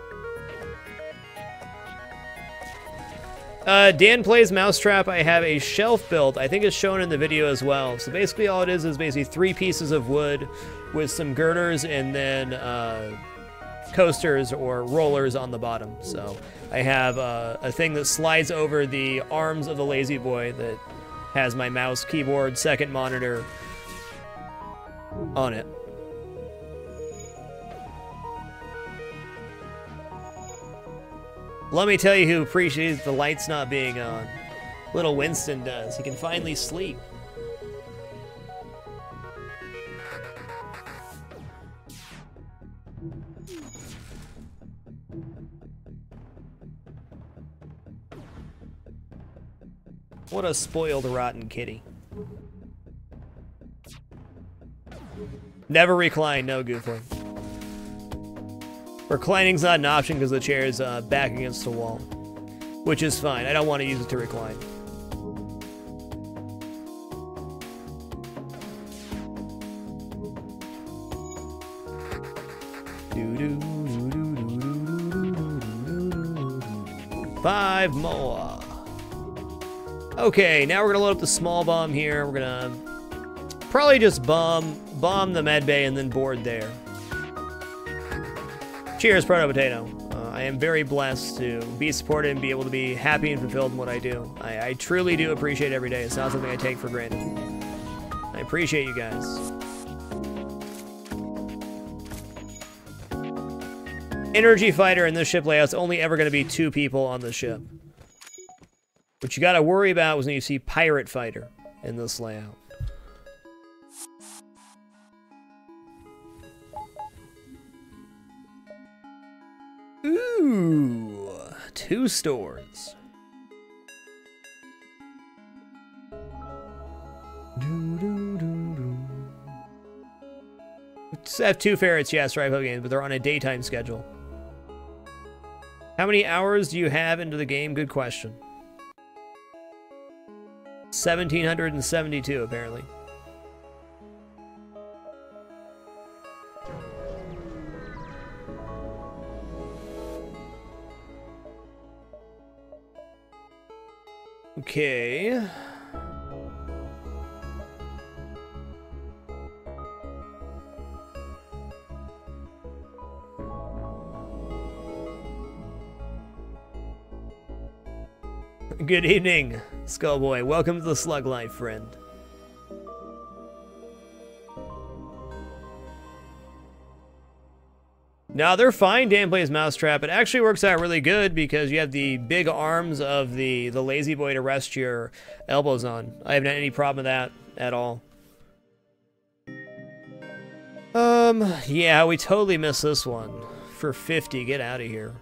Dan plays Mousetrap. I have a shelf built. I think it's shown in the video as well. So basically all it is basically 3 pieces of wood with some girders and then coasters or rollers on the bottom. So I have a thing that slides over the arms of the Lazy Boy that has my mouse, keyboard, second monitor on it. Let me tell you who appreciates the lights not being on. Little Winston does. He can finally sleep. What a spoiled, rotten kitty. Never recline, no, Goofling. Reclining's not an option because the chair is back against the wall. Which is fine. I don't want to use it to recline. Five more. Okay, now we're gonna load up the small bomb here. We're gonna probably just bomb the med bay and then board there. Cheers, Proto Potato. I am very blessed to be supported and be able to be happy and fulfilled in what I do. I truly do appreciate every day. It's not something I take for granted. I appreciate you guys. Energy fighter in this ship layout's only ever going to be 2 people on the ship. What you got to worry about is when you see pirate fighter in this layout. Ooh, 2 stores. I have 2 ferrets, yes, right, games, but they're on a daytime schedule. How many hours do you have into the game? Good question. 1,772, apparently. Okay. Good evening, Skullboy. Welcome to the Slug Life, friend. No, they're fine, Dan plays Mousetrap. It actually works out really good because you have the big arms of the lazy boy to rest your elbows on. I haven't had any problem with that at all. Yeah, we totally missed this one. For 50, get out of here.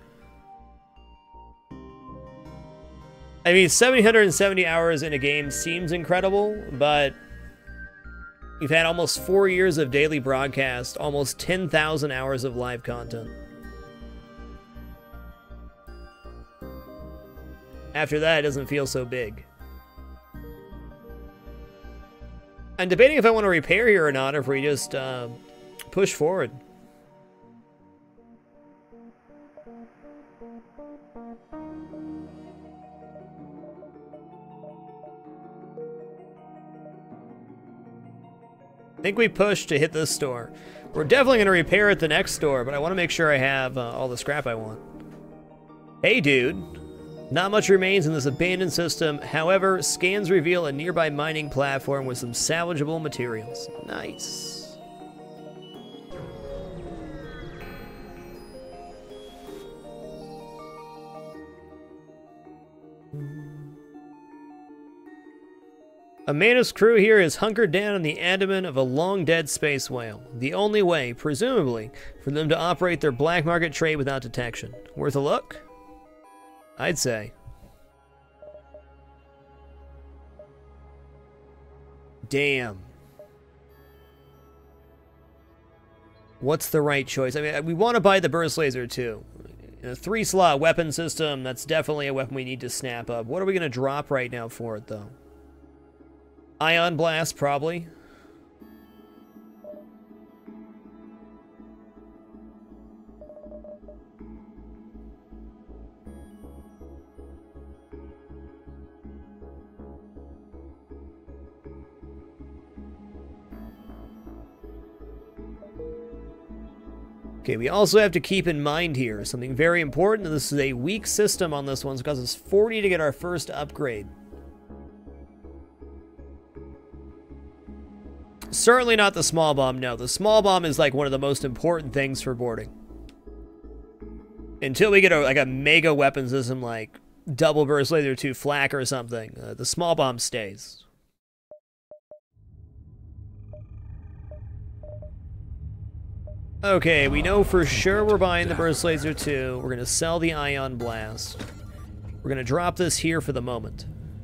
I mean, 770 hours in a game seems incredible, but we've had almost 4 years of daily broadcast, almost 10,000 hours of live content. After that, it doesn't feel so big. I'm debating if I want to repair here or not, or if we just push forward. I think we push to hit this store. We're definitely going to repair at the next store, but I want to make sure I have all the scrap I want. Hey, dude. Not much remains in this abandoned system. However, scans reveal a nearby mining platform with some salvageable materials. Nice. Amanda's crew here is hunkered down in the abdomen of a long-dead space whale. The only way, presumably, for them to operate their black market trade without detection. Worth a look? I'd say. Damn. What's the right choice? I mean, we want to buy the burst laser too. In a 3-slot weapon system, that's definitely a weapon we need to snap up. What are we going to drop right now for it, though? Ion Blast, probably. Okay, we also have to keep in mind here something very important. This is a weak system on this one. It's because it's 40 to get our first upgrade. Certainly not the small bomb, no. The small bomb is like one of the most important things for boarding. Until we get like a mega weapon system like double burst laser 2 flak or something, the small bomb stays. Okay, we know for sure we're buying the burst laser 2. We're going to sell the ion blast. We're going to drop this here for the moment.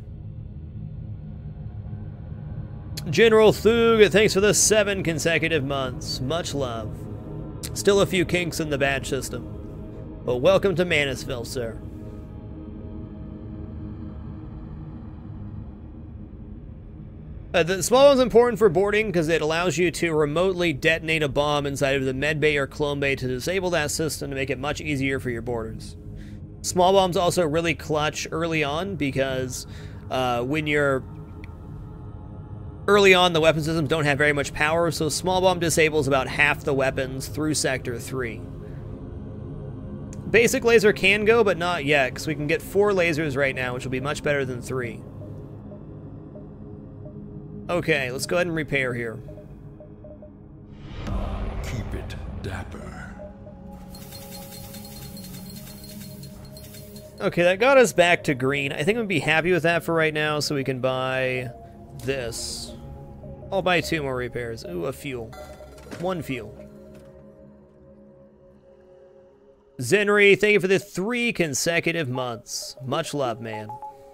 General Thug, thanks for the 7 consecutive months. Much love. Still a few kinks in the badge system. Well, welcome to Manisville, sir. The small one's important for boarding because it allows you to remotely detonate a bomb inside of the med bay or clone bay to disable that system to make it much easier for your boarders. Small bomb's also really clutch early on because when you're early on, the weapon systems don't have very much power, so small bomb disables about half the weapons through Sector 3. Basic laser can go, but not yet, because we can get 4 lasers right now, which will be much better than 3. Okay, let's go ahead and repair here. Keep it dapper. Okay, that got us back to green. I think I'm going to be happy with that for right now, so we can buy this. I'll buy 2 more repairs. Ooh, a fuel. 1 fuel. Zenry, thank you for the 3 consecutive months. Much love, man.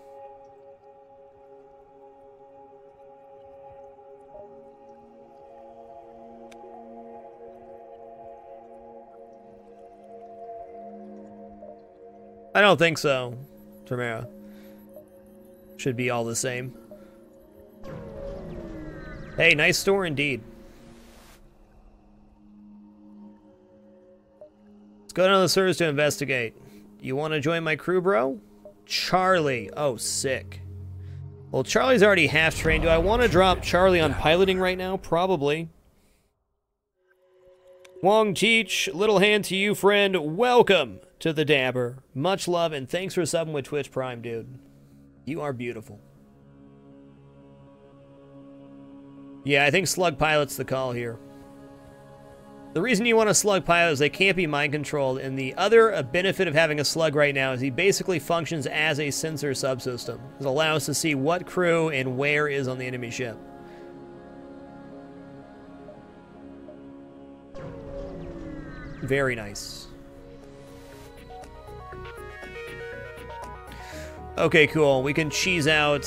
I don't think so, Tremera. Should be all the same. Hey, nice store indeed. Let's go down to the servers to investigate. You want to join my crew, bro? Charlie. Oh, sick. Well, Charlie's already half trained. Do I want to drop Charlie on piloting right now? Probably. Wong Cheech, little hand to you, friend. Welcome to the Dabber. Much love, and thanks for subbing with Twitch Prime, dude. You are beautiful. Yeah, I think Slug Pilot's the call here. The reason you want a Slug Pilot is they can't be mind-controlled, and the other benefit of having a Slug right now is he basically functions as a sensor subsystem. It allows us to see what crew and where is on the enemy ship. Very nice. Okay, cool. We can cheese out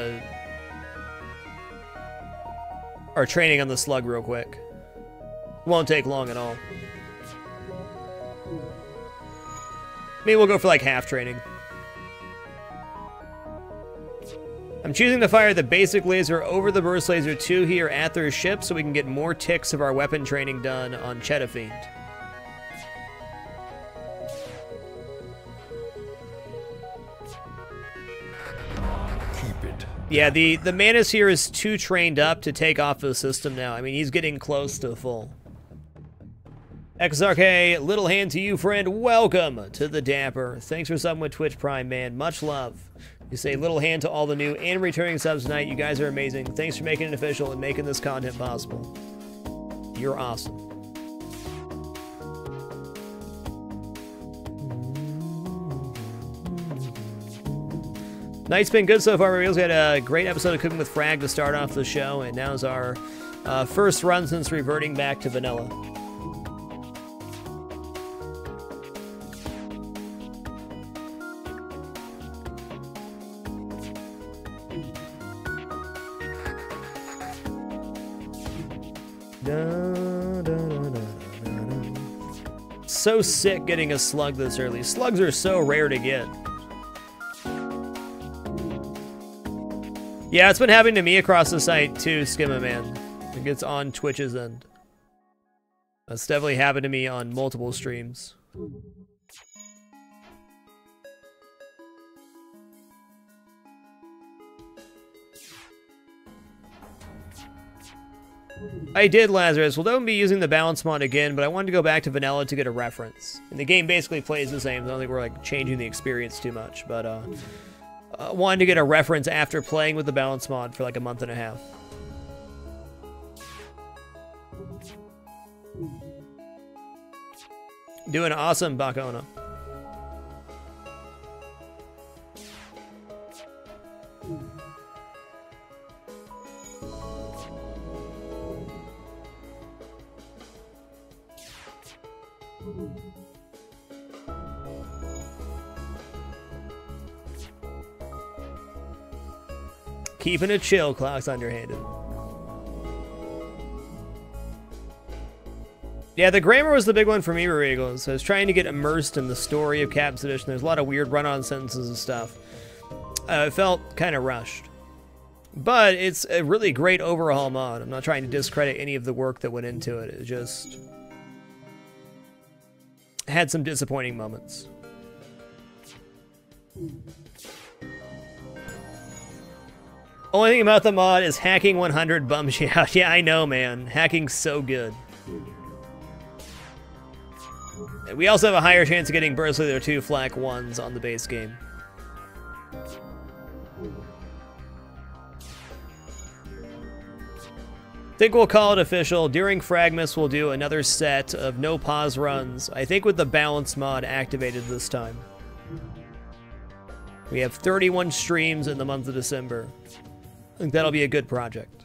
our training on the Slug real quick. Won't take long at all. Maybe we'll go for like half training. I'm choosing to fire the basic laser over the burst laser 2 here at their ship so we can get more ticks of our weapon training done on Chedafiend. Yeah, the Manus here is too trained up to take off the system now. I mean, he's getting close to full. XRK, little hand to you, friend. Welcome to the Dapper. Thanks for subbing with Twitch Prime, man. Much love. You say little hand to all the new and returning subs tonight. You guys are amazing. Thanks for making it official and making this content possible. You're awesome. Night's been good so far. We had a great episode of Cooking with Frag to start off the show, and now's our first run since reverting back to vanilla. So sick getting a slug this early. Slugs are so rare to get. Yeah, it's been happening to me across the site too, Skimma Man. I think it's on Twitch's end. That's definitely happened to me on multiple streams. I did, Lazarus. We'll don't be using the balance mod again, but I wanted to go back to vanilla to get a reference. And the game basically plays the same. I don't think we're like changing the experience too much, but wanted to get a reference after playing with the balance mod for like a month and a half. Doing awesome, Bakona. Keeping it chill, Clock's underhanded. Yeah, the grammar was the big one for me, Regals. I was trying to get immersed in the story of Captain's Edition. There's a lot of weird run-on sentences and stuff. It felt kind of rushed. But it's a really great overhaul mod. I'm not trying to discredit any of the work that went into it. It just had some disappointing moments. Only thing about the mod is hacking 100 bums you out. Yeah, I know, man. Hacking's so good. We also have a higher chance of getting Burst Leader 2 Flak 1s on the base game. Think we'll call it official. During Fragmas, we'll do another set of no pause runs. I think with the balance mod activated this time. We have 31 streams in the month of December. I think that'll be a good project.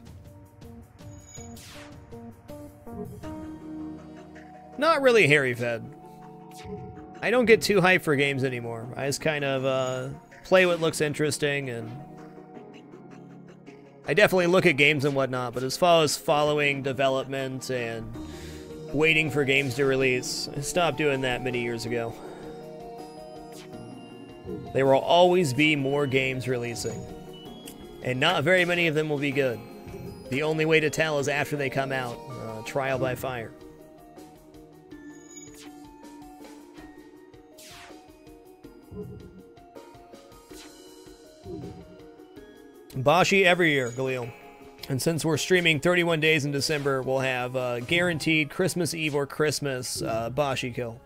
Not really Harry fed. I don't get too hyped for games anymore. I just kind of play what looks interesting, and I definitely look at games and whatnot, but as far as following development and waiting for games to release, I stopped doing that many years ago. There will always be more games releasing, and not very many of them will be good. The only way to tell is after they come out, trial by fire. Bashi every year, Galil. And since we're streaming 31 days in December, we'll have guaranteed Christmas Eve or Christmas Bashi kill.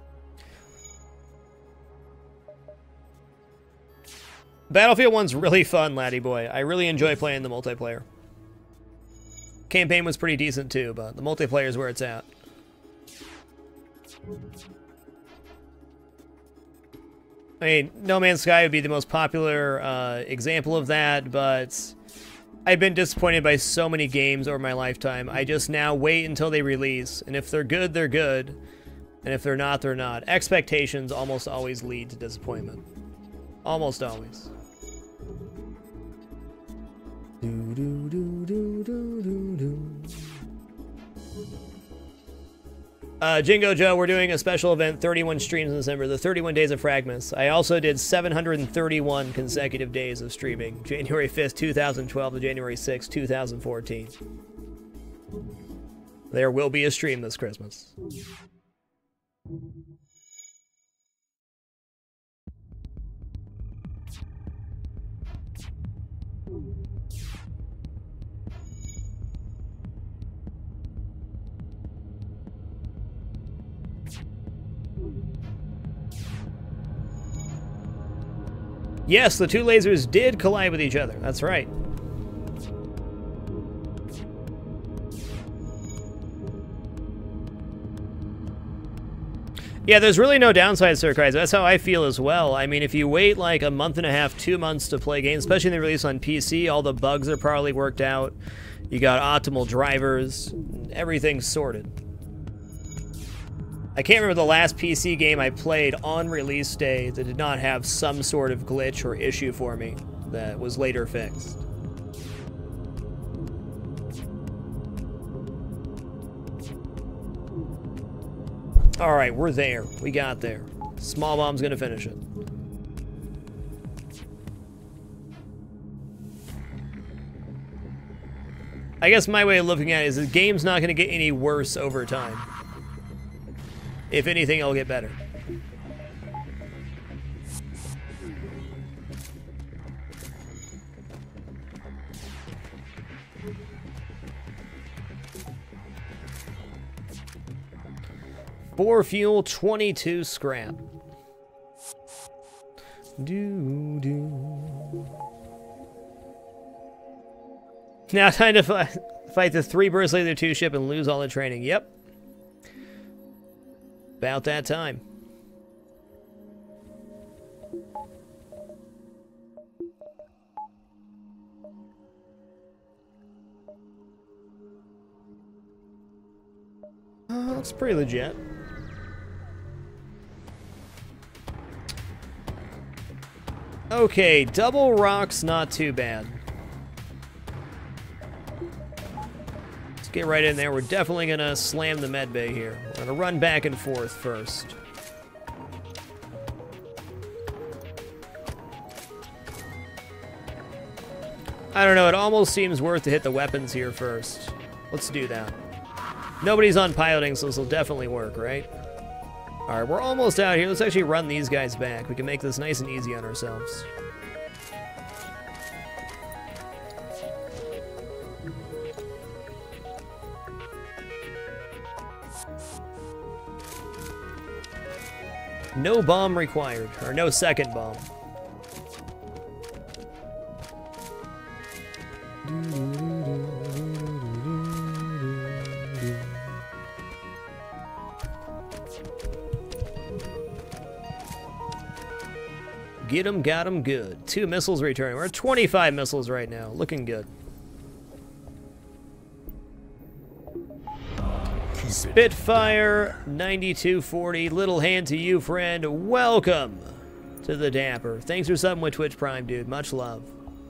Battlefield 1's really fun, laddie boy. I really enjoy playing the multiplayer. Campaign was pretty decent too, but the multiplayer is where it's at. I mean, No Man's Sky would be the most popular example of that, but I've been disappointed by so many games over my lifetime. I just now wait until they release, and if they're good, they're good, and if they're not, they're not. Expectations almost always lead to disappointment. Almost always. Jingo Joe, we're doing a special event, 31 streams in December, the 31 days of Fragments. I also did 731 consecutive days of streaming, January 5th, 2012 to January 6th, 2014. There will be a stream this Christmas. Yes, the two lasers did collide with each other. That's right. Yeah, there's really no downside, Sir Kaiser. That's how I feel as well. I mean, if you wait like a month and a half, 2 months to play games, especially when they release on PC, all the bugs are probably worked out. You got optimal drivers. Everything's sorted. I can't remember the last PC game I played on release day that did not have some sort of glitch or issue for me that was later fixed. Alright, we're there. We got there. Small Bomb's gonna finish it. I guess my way of looking at it is the game's not gonna get any worse over time. If anything, it'll get better. Four fuel, 22 scrap. Now time to fight the 3 burst laser 2 ship and lose all the training. Yep. About that time. It's pretty legit. Okay, double rocks, not too bad. Let's get right in there. We're definitely gonna slam the med bay here. We're gonna run back and forth first. I don't know, it almost seems worth to hit the weapons here first. Let's do that. Nobody's on piloting, so this will definitely work, right? Alright, we're almost out here. Let's actually run these guys back. We can make this nice and easy on ourselves. No bomb required, or no second bomb. Get him, got him, good. 2 missiles returning. We're at 25 missiles right now. Looking good. Spitfire 9240. Little hand to you, friend. Welcome to the Dapper. Thanks for subbing with Twitch Prime, dude. Much love.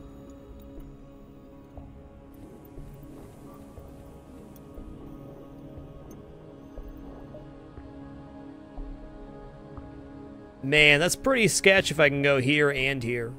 Man, that's pretty sketch if I can go here and here.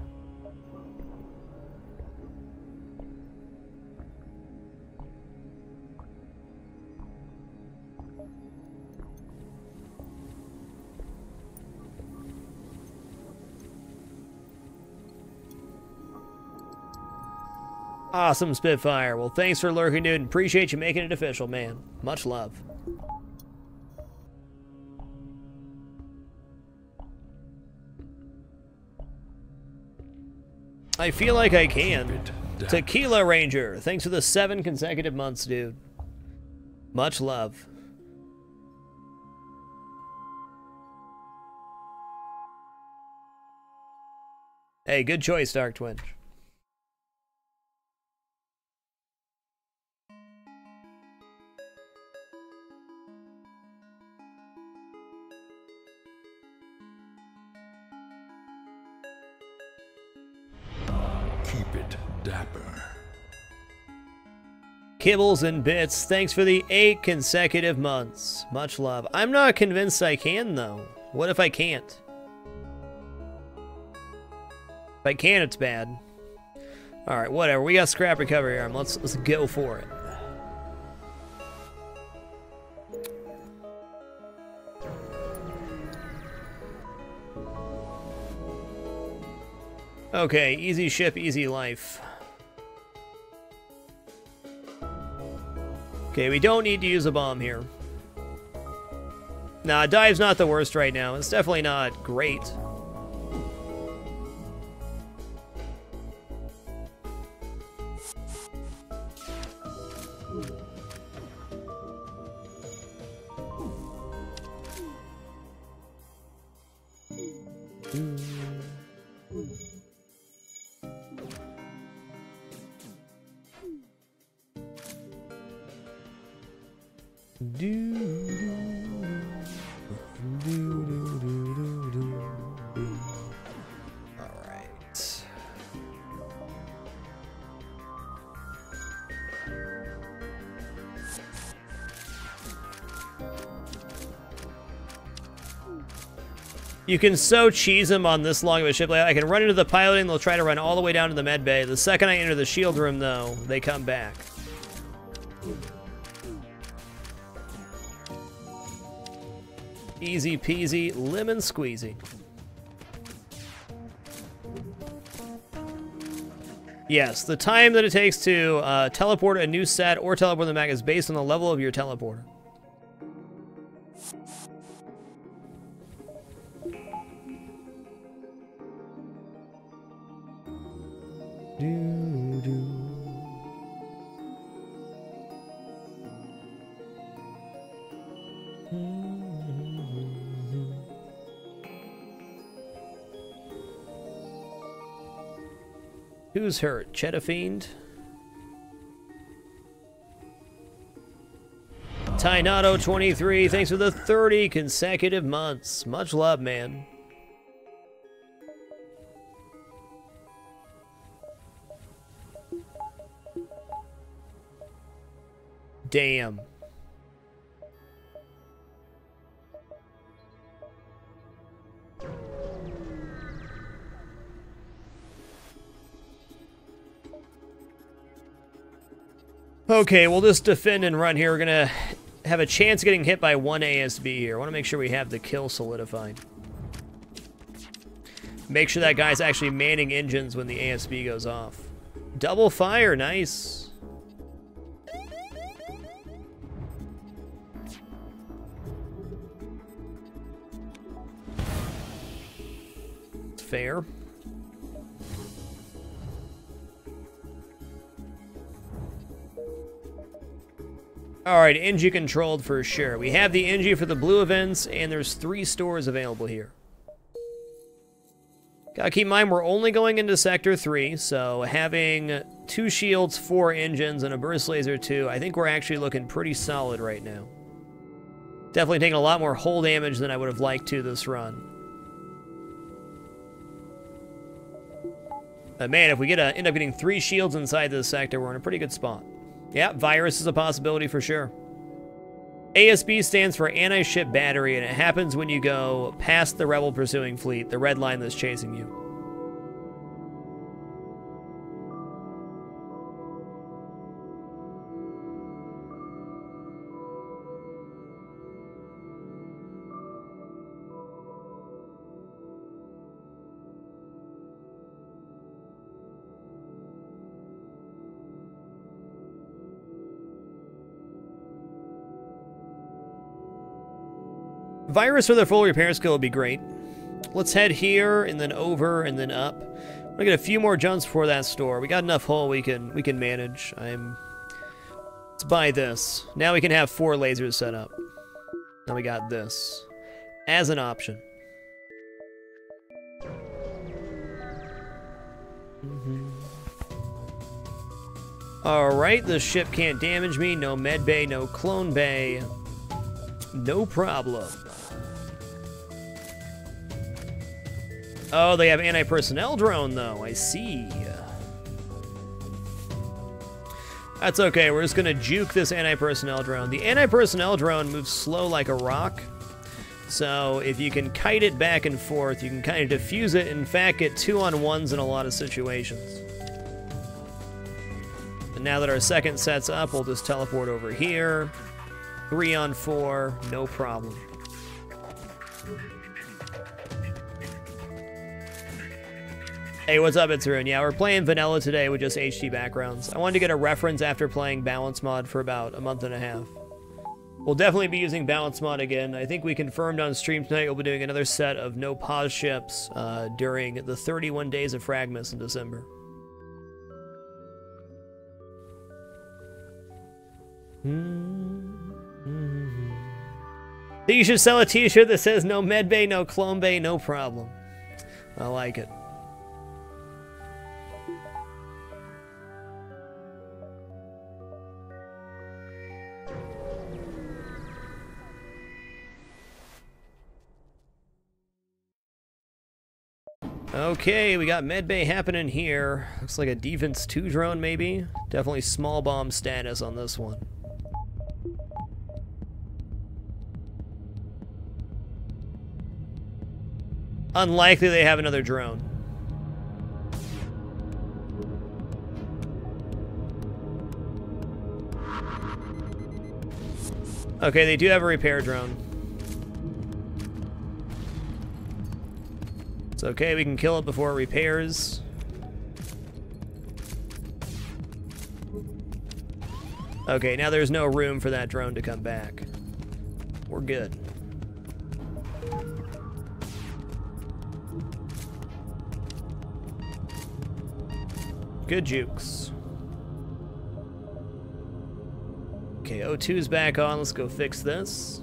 Awesome, Spitfire. Well, thanks for lurking, dude. Appreciate you making it official, man. Much love. I feel like I can. Tequila Ranger. Thanks for the 7 consecutive months, dude. Much love. Hey, good choice, Dark Twinge. Keep it dapper. Kibbles and Bits, thanks for the 8 consecutive months. Much love. I'm not convinced I can, though. What if I can't? If I can, it's bad. Alright, whatever. We got scrap recovery arm. Let's go for it. Okay, easy ship, easy life. Okay, we don't need to use a bomb here. Nah, dive's not the worst right now. It's definitely not great. Alright. You can so cheese him on this long of a ship. Like, I can run into the piloting, they'll try to run all the way down to the med bay. The second I enter the shield room, though, they come back. Easy peasy, lemon squeezy. Yes, the time that it takes to teleport a new set or teleport them back is based on the level of your teleporter. Who's hurt? Chetafiend? Tynato23, thanks for the 30 consecutive months. Much love, man. Damn. Okay, we'll just defend and run here. We're gonna have a chance of getting hit by one ASB here. I want to make sure we have the kill solidified. Make sure that guy's actually manning engines when the ASB goes off. Double fire, nice. It's fair. Alright, NG controlled for sure. We have the NG for the blue events, and there's 3 stores available here. Gotta keep in mind, we're only going into Sector 3, so having 2 shields, 4 engines, and a burst laser 2. I think we're actually looking pretty solid right now. Definitely taking a lot more hull damage than I would have liked to this run. But man, if we end up getting 3 shields inside this sector, we're in a pretty good spot. Yeah, virus is a possibility for sure. ASB stands for Anti-Ship Battery, and it happens when you go past the Rebel pursuing fleet, the red line that's chasing you. Virus with a full repair skill would be great. Let's head here, and then over, and then up. We're gonna get a few more jumps before that store. We got enough hull we can manage. Let's buy this. Now we can have 4 lasers set up. Now we got this as an option. Alright, the ship can't damage me. No med bay, no clone bay. No problem. Oh, they have anti-personnel drone, though. I see. That's okay. We're just going to juke this anti-personnel drone. The anti-personnel drone moves slow like a rock. So if you can kite it back and forth, you can kind of diffuse it. In fact, get 2-on-1s in a lot of situations. And now that our second set's up, we'll just teleport over here. 3-on-4, no problem. Hey, what's up, it's Rune. Yeah, we're playing vanilla today with just HD backgrounds. I wanted to get a reference after playing balance mod for about a month and a half. We'll definitely be using balance mod again. I think we confirmed on stream tonight we'll be doing another set of no pause ships during the 31 days of Fragmas in December. You should sell a t-shirt that says no med bay, no clone bay, no problem. I like it. Okay, we got medbay happening here. Looks like a defense 2 drone, maybe. Definitely small bomb status on this one. Unlikely they have another drone. Okay, they do have a repair drone. It's okay, we can kill it before it repairs. Okay, now there's no room for that drone to come back. We're good. Good jukes. Okay, O2's back on. Let's go fix this.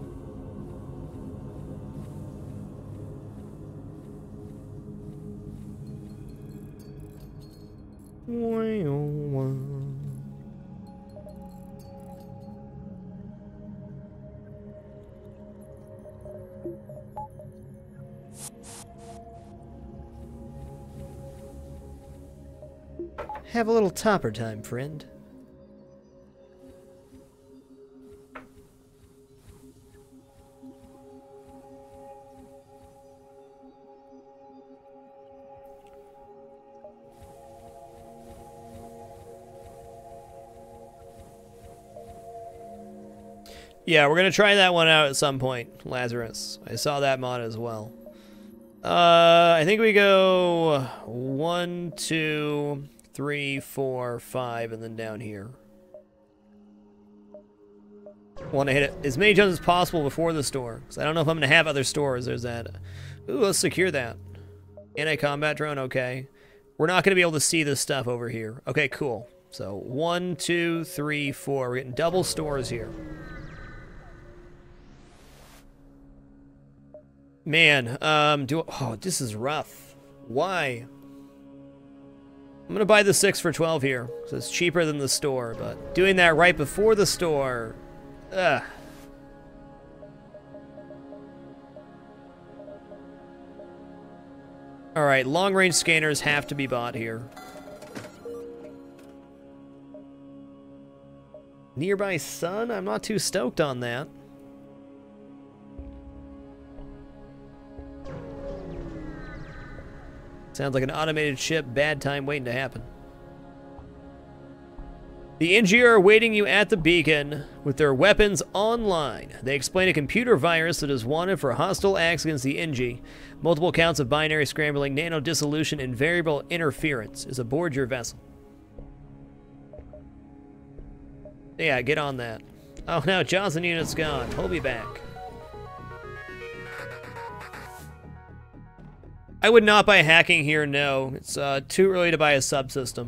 Have a little topper time, friend. Yeah, we're gonna try that one out at some point, Lazarus. I saw that mod as well. I think we go 1, 2, 3, 4, 5, and then down here. Want to hit it as many jumps as possible before the store, because I don't know if I'm going to have other stores. There's that. Ooh, let's secure that. Anti-combat drone, okay. We're not going to be able to see this stuff over here. Okay, cool. So 1, 2, 3, 4. We're getting double stores here. Man, oh, this is rough. Why? I'm gonna buy the 6 for 12 here, so it's cheaper than the store, but doing that right before the store, ugh. Alright, long-range scanners have to be bought here. Nearby sun? I'm not too stoked on that. Sounds like an automated ship, bad time waiting to happen. The Ingi are awaiting you at the beacon with their weapons online. They explain a computer virus that is wanted for hostile acts against the Ingi. Multiple counts of binary scrambling, nano-dissolution, and variable interference is aboard your vessel. Yeah, get on that. Oh no, Johnson unit's gone. He'll be back. I would not buy hacking here, no. It's too early to buy a subsystem.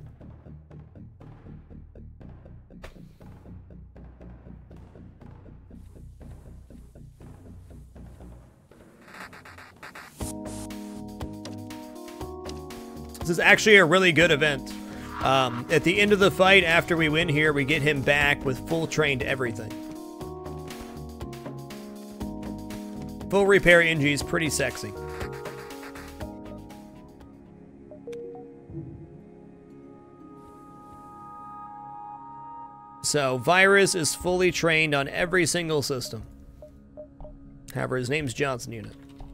This is actually a really good event. At the end of the fight, after we win here, we get him back with full trained everything. Full repair Ingi is pretty sexy. So, Virus is fully trained on every single system. However, his name's Johnson Unit.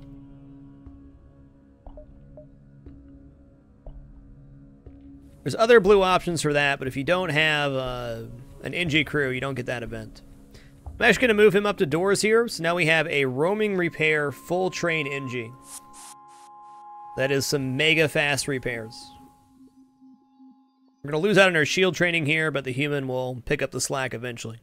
There's other blue options for that, but if you don't have an Ingi crew, you don't get that event. I'm actually going to move him up to doors here, so now we have a roaming repair full train Ingi. That is some mega fast repairs. We're going to lose out on our shield training here, but the human will pick up the slack eventually.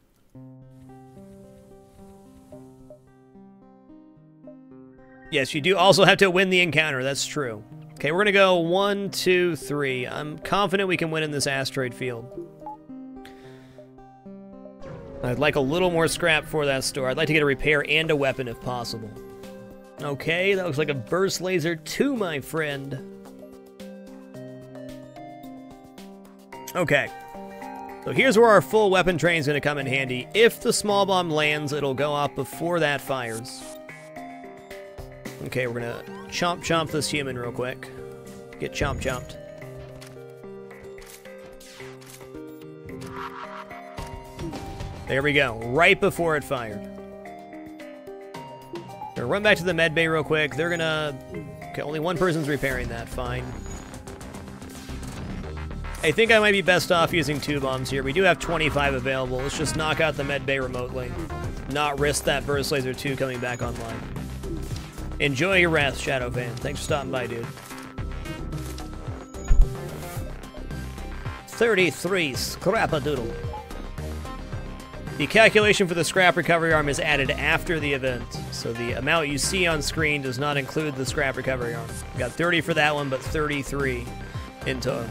Yes, you do also have to win the encounter, that's true. Okay, we're going to go 1, 2, 3. I'm confident we can win in this asteroid field. I'd like a little more scrap for that store. I'd like to get a repair and a weapon if possible. Okay, that looks like a burst laser 2, my friend. Okay, so here's where our full weapon train is going to come in handy. If the small bomb lands, it'll go off before that fires. Okay, we're going to chomp this human real quick. Get chomped. There we go, right before it fired. Gonna run back to the med bay real quick. They're gonna... Okay, only one person's repairing that, fine. I think I might be best off using 2 bombs here. We do have 25 available. Let's just knock out the med bay remotely. Not risk that burst laser 2 coming back online. Enjoy your rest, Shadow Fan. Thanks for stopping by, dude. 33 scrap-a-doodle. The calculation for the scrap recovery arm is added after the event, so the amount you see on screen does not include the scrap recovery arm. We got 30 for that one, but 33 in total.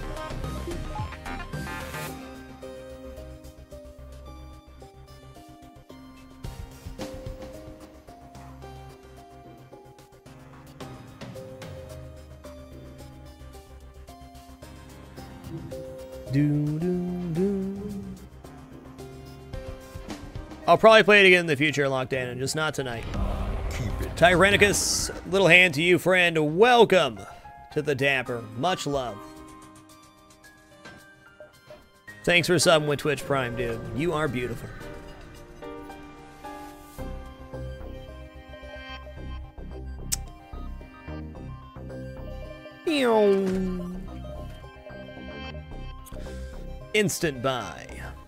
I'll probably play it again in the future, Lockdown, and just not tonight. Tyrannicus, little hand to you, friend. Welcome to the Dapper. Much love. Thanks for subbing with Twitch Prime, dude. You are beautiful. Instant buy.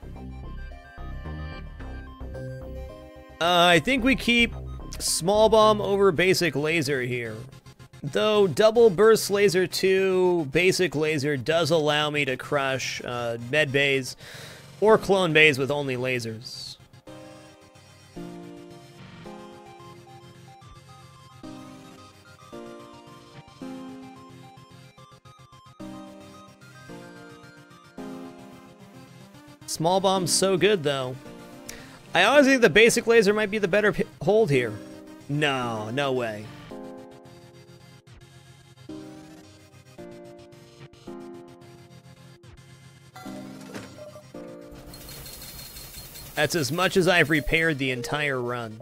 I think we keep small bomb over basic laser here. Though double burst laser 2 basic laser does allow me to crush med bays or clone bays with only lasers. Small bomb's so good though. I honestly think the basic laser might be the better hold here. No, no way. That's as much as I've repaired the entire run.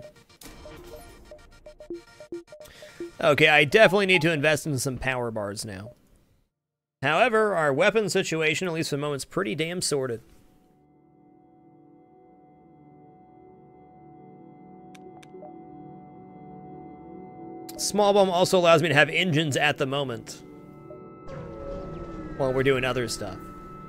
Okay, I definitely need to invest in some power bars now. However, our weapon situation, at least for the moment, is pretty damn sorted. Small bomb also allows me to have engines at the moment while we're doing other stuff.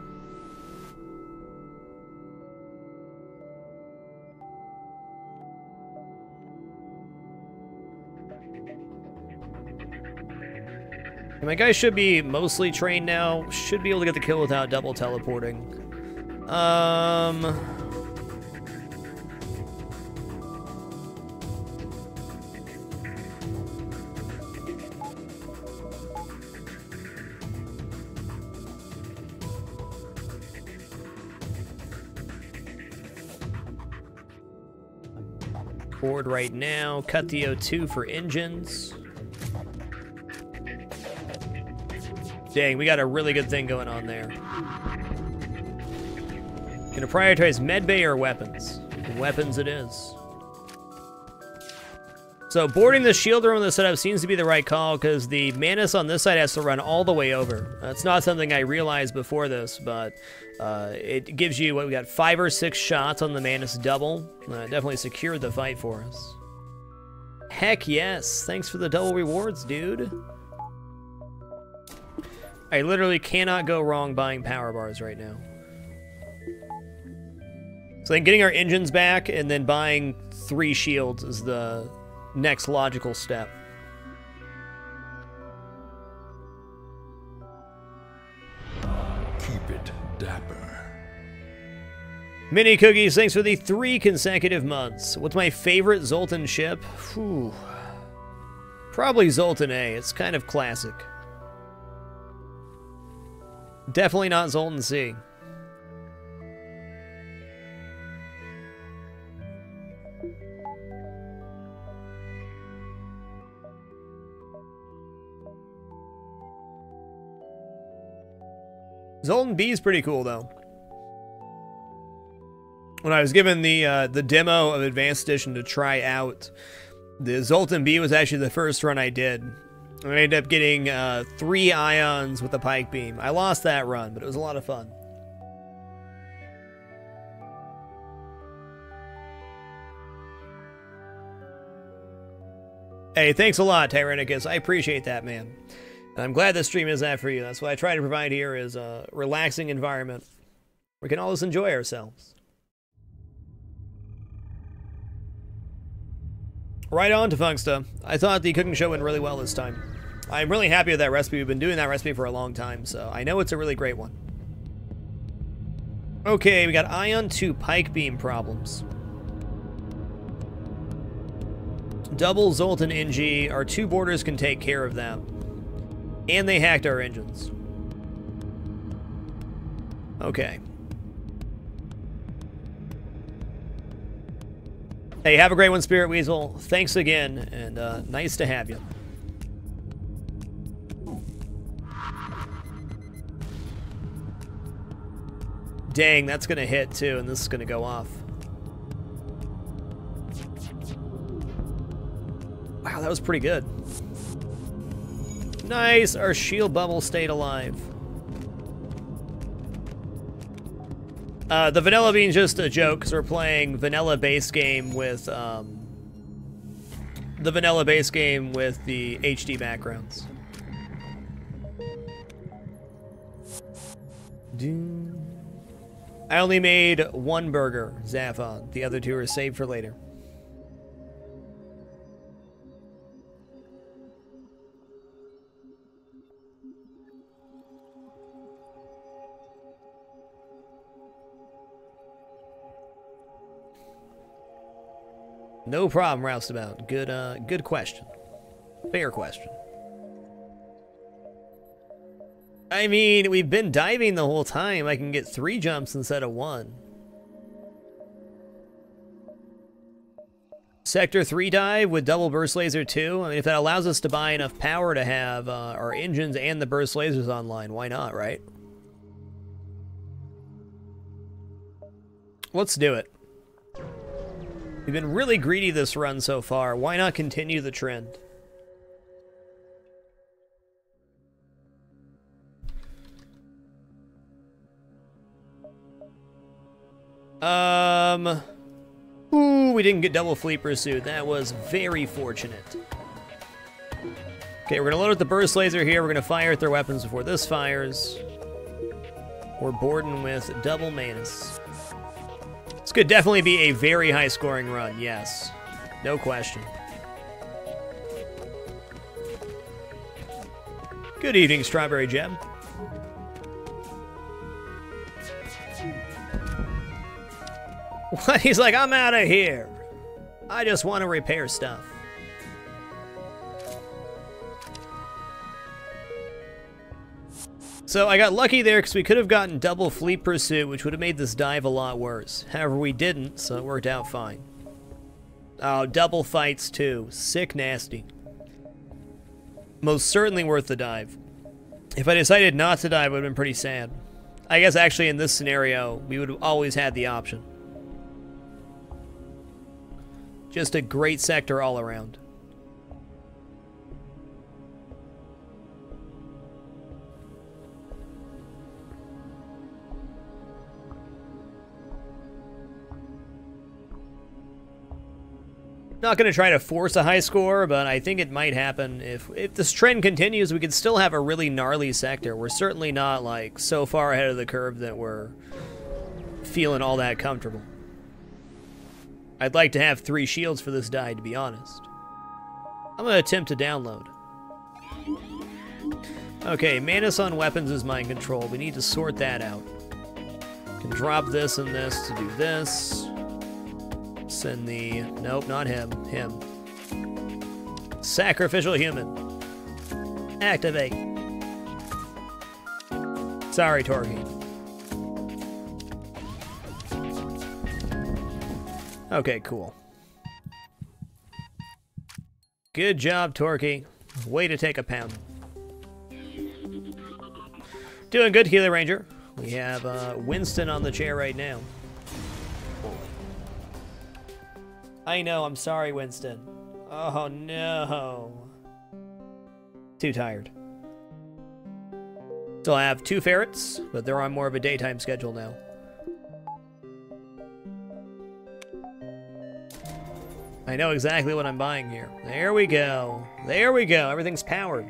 My guy should be mostly trained now. Should be able to get the kill without double teleporting. Board right now. Cut the O2 for engines. Dang, we got a really good thing going on there. Gonna prioritize medbay or weapons? Weapons it is. So boarding the shield room on the setup seems to be the right call because the Manus on this side has to run all the way over. That's not something I realized before this, but it gives you, what, we got 5 or 6 shots on the Manus double. Definitely secured the fight for us. Heck yes, thanks for the double rewards, dude. I literally cannot go wrong buying power bars right now. So then getting our engines back and then buying 3 shields is the next logical step. Keep it dapper. Mini Cookies, thanks for the 3 consecutive months. What's my favorite Zoltan ship? Whew. Probably Zoltan A. It's kind of classic. Definitely not Zoltan C. Zoltan B is pretty cool, though. When I was given the demo of Advanced Edition to try out, the Zoltan B was actually the first run I did. I ended up getting 3 ions with the pike beam. I lost that run, but it was a lot of fun. Hey, thanks a lot, Tyrannicus. I appreciate that, man. And I'm glad this stream is that for you. That's what I try to provide here, is a relaxing environment where we can always enjoy ourselves. Right on to Funksta. I thought the cooking show went really well this time. I'm really happy with that recipe. We've been doing that recipe for a long time, so I know it's a really great one. Okay, we got Ion 2 pike beam problems. Double Zoltan NG. Our 2 boarders can take care of that. And they hacked our engines. Okay. Hey, have a great one, Spirit Weasel. Thanks again, and nice to have you. Dang, that's gonna hit too, and this is gonna go off. Wow, that was pretty good. Nice, our shield bubble stayed alive. The vanilla bean's just a joke, because we're playing vanilla base game with, the vanilla base game with the HD backgrounds. I only made 1 burger, Zaphon. The other 2 are saved for later. No problem, Roustabout. Good question. Fair question. I mean, we've been diving the whole time. I can get 3 jumps instead of 1. Sector 3 dive with double burst laser 2. I mean, if that allows us to buy enough power to have our engines and the burst lasers online, why not, right? Let's do it. We've been really greedy this run so far. Why not continue the trend? Ooh, we didn't get double fleet pursuit. That was very fortunate. Okay, we're gonna load up the burst laser here. We're gonna fire at their weapons before this fires. We're boarding with double Manus. This could definitely be a very high-scoring run, yes. No question. Good evening, Strawberry Gem. What? He's like, I'm out of here. I just want to repair stuff. So I got lucky there because we could have gotten double fleet pursuit, which would have made this dive a lot worse. However, we didn't, so it worked out fine. Oh, double fights too. Sick nasty. Most certainly worth the dive. If I decided not to dive, it would have been pretty sad. I guess actually in this scenario, we would have always had the option. Just a great sector all around. Not going to try to force a high score, but I think it might happen. If this trend continues, we could still have a really gnarly sector. We're certainly not, like, so far ahead of the curve that we're feeling all that comfortable. I'd like to have 3 shields for this die, to be honest. I'm going to attempt to download. Okay, Manus on weapons is mind control. We need to sort that out. Can drop this and this to do this. Send the... Nope, not him. Him. Sacrificial human. Activate. Sorry, Torgi. Okay, cool. Good job, Torquay. Way to take a pound. Doing good, Healer Ranger. We have Winston on the chair right now. I know, I'm sorry, Winston. Oh, no. Too tired. Still have 2 ferrets, but they're on more of a daytime schedule now. I know exactly what I'm buying here. There we go. There we go. Everything's powered.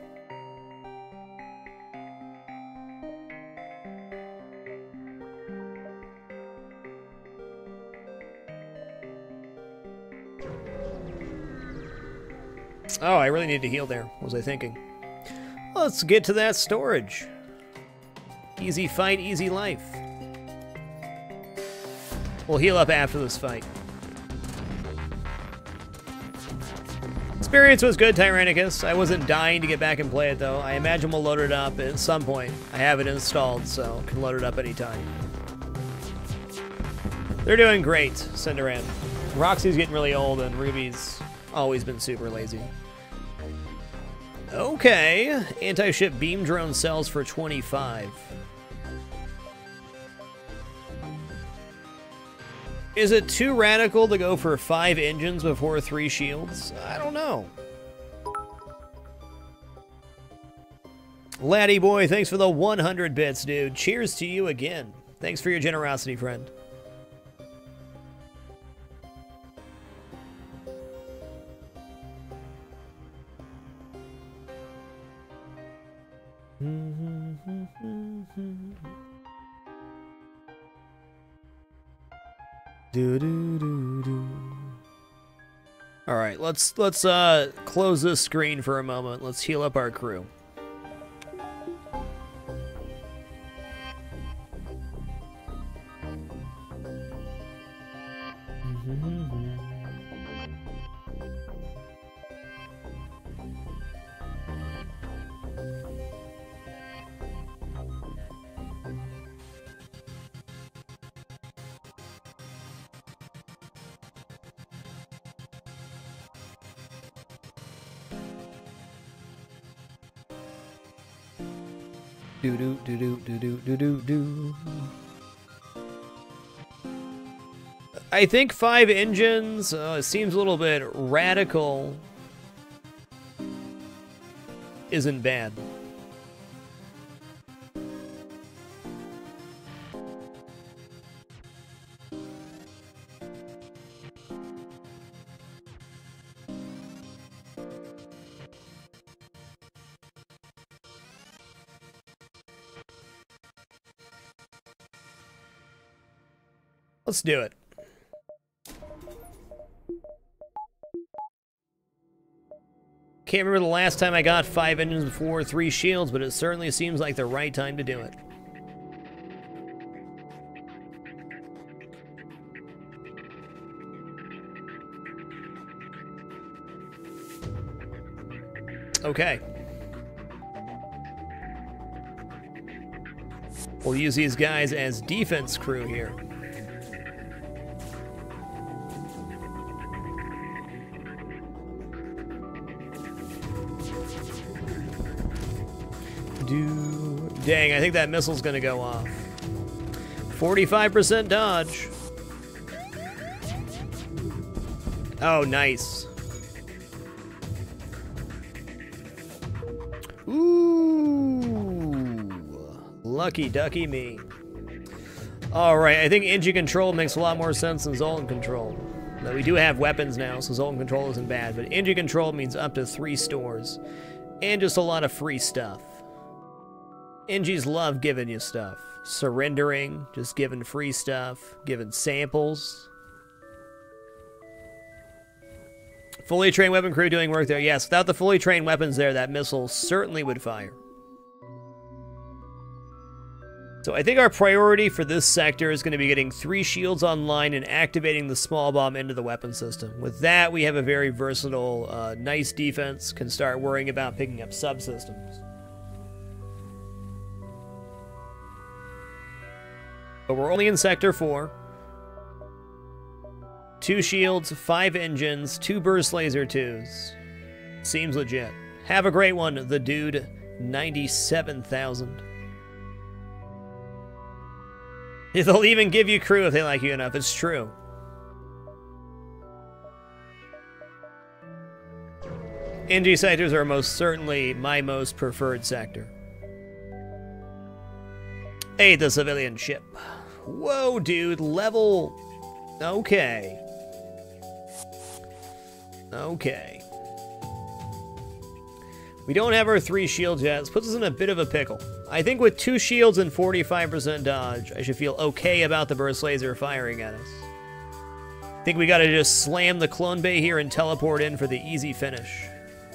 Oh, I really need to heal there. What was I thinking? Let's get to that storage. Easy fight, easy life. We'll heal up after this fight. Experience was good, Tyrannicus. I wasn't dying to get back and play it, though. I imagine we'll load it up at some point. I have it installed, so can load it up anytime. They're doing great, Cinderan. Roxy's getting really old, and Ruby's always been super lazy. Okay, anti-ship beam drone sells for 25. Is it too radical to go for 5 engines before 3 shields? I don't know. Laddie boy, thanks for the 100 bits, dude. Cheers to you again. Thanks for your generosity, friend. All right, let's close this screen for a moment. Let's heal up our crew. Do do do do do do do do do. I think 5 engines seems a little bit radical. Isn't bad. Let's do it. Can't remember the last time I got 5 engines before 3 shields, but it certainly seems like the right time to do it. Okay. We'll use these guys as defense crew here. Dang, I think that missile's gonna go off. 45% dodge. Oh, nice. Ooh. Lucky ducky me. Alright, I think engine control makes a lot more sense than Zoltan control. Now, we do have weapons now, so Zoltan control isn't bad, but engine control means up to 3 stores. And just a lot of free stuff. Engies love giving you stuff. Surrendering, just giving free stuff, giving samples. Fully trained weapon crew doing work there. Yes, without the fully trained weapons there, that missile certainly would fire. So I think our priority for this sector is going to be getting 3 shields online and activating the small bomb into the weapon system. With that, we have a very versatile, nice defense, can start worrying about picking up subsystems. But we're only in Sector 4. 2 shields, 5 engines, 2 burst laser 2s. Seems legit. Have a great one, the dude 97,000. They'll even give you crew if they like you enough. It's true. NG sectors are most certainly my most preferred sector. Hey, the civilian ship. Whoa, dude. Level... Okay. Okay. We don't have our 3 shields yet. This puts us in a bit of a pickle. I think with 2 shields and 45% dodge, I should feel okay about the burst laser firing at us. I think we gotta just slam the clone bay here and teleport in for the easy finish.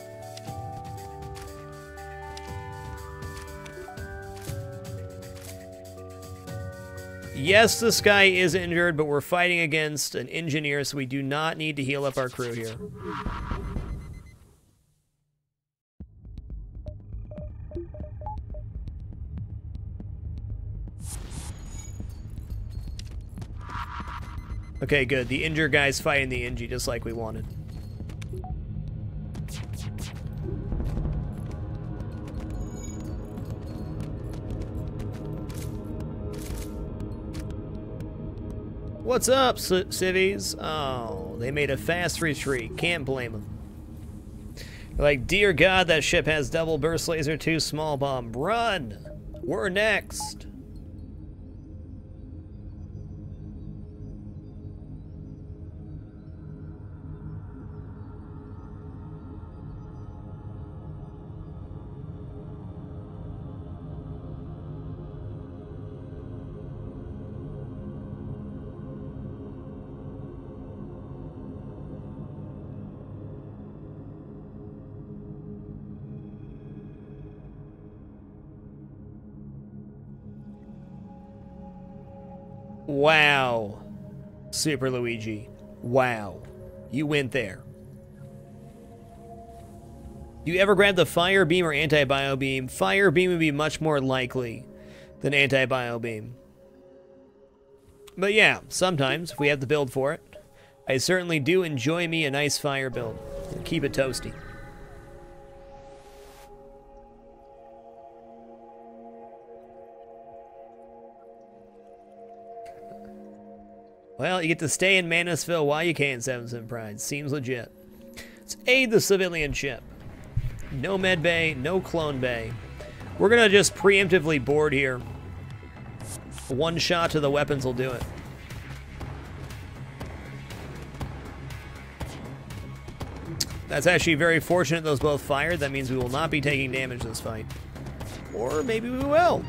Yes, this guy is injured, but we're fighting against an engineer, so we do not need to heal up our crew here. Okay, good. The injured guy's fighting the Engie just like we wanted. What's up, civvies? Oh, they made a fast retreat. Can't blame them. Like, dear God, that ship has double burst laser 2 small bomb. Run! We're next. Wow. Super Luigi. Wow. You went there. Do you ever grab the Fire Beam or Anti-Bio Beam? Fire Beam would be much more likely than Anti-Bio Beam. But yeah, sometimes, if we have the build for it, I certainly do enjoy me a nice fire build. Keep it toasty. Well, you get to stay in Manusville while you can, Seven Sin Pride. Seems legit. Let's aid the civilian ship. No med bay, no clone bay. We're gonna just preemptively board here. One shot to the weapons will do it. That's actually very fortunate those both fired. That means we will not be taking damage this fight. Or maybe we will.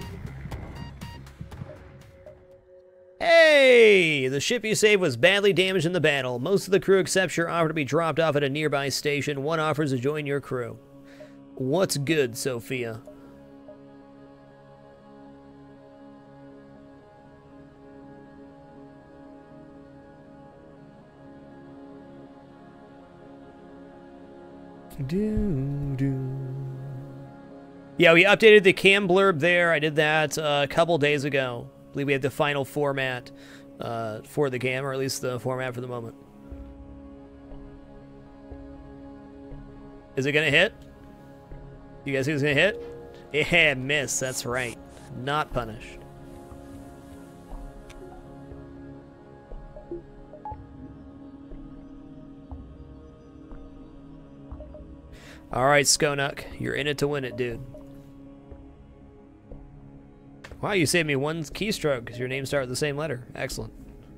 Hey! The ship you saved was badly damaged in the battle. Most of the crew except your offer to be dropped off at a nearby station. One offers to join your crew. What's good, Sophia? Yeah, we updated the cam blurb there. I did that a couple days ago. I believe we have the final format for the cam, or at least the format for the moment. Is it gonna hit? You guys think it's gonna hit? Yeah, miss. That's right. Not punished. Alright, Skonuk. You're in it to win it, dude. Wow, you saved me one keystroke because your name started with the same letter. Excellent.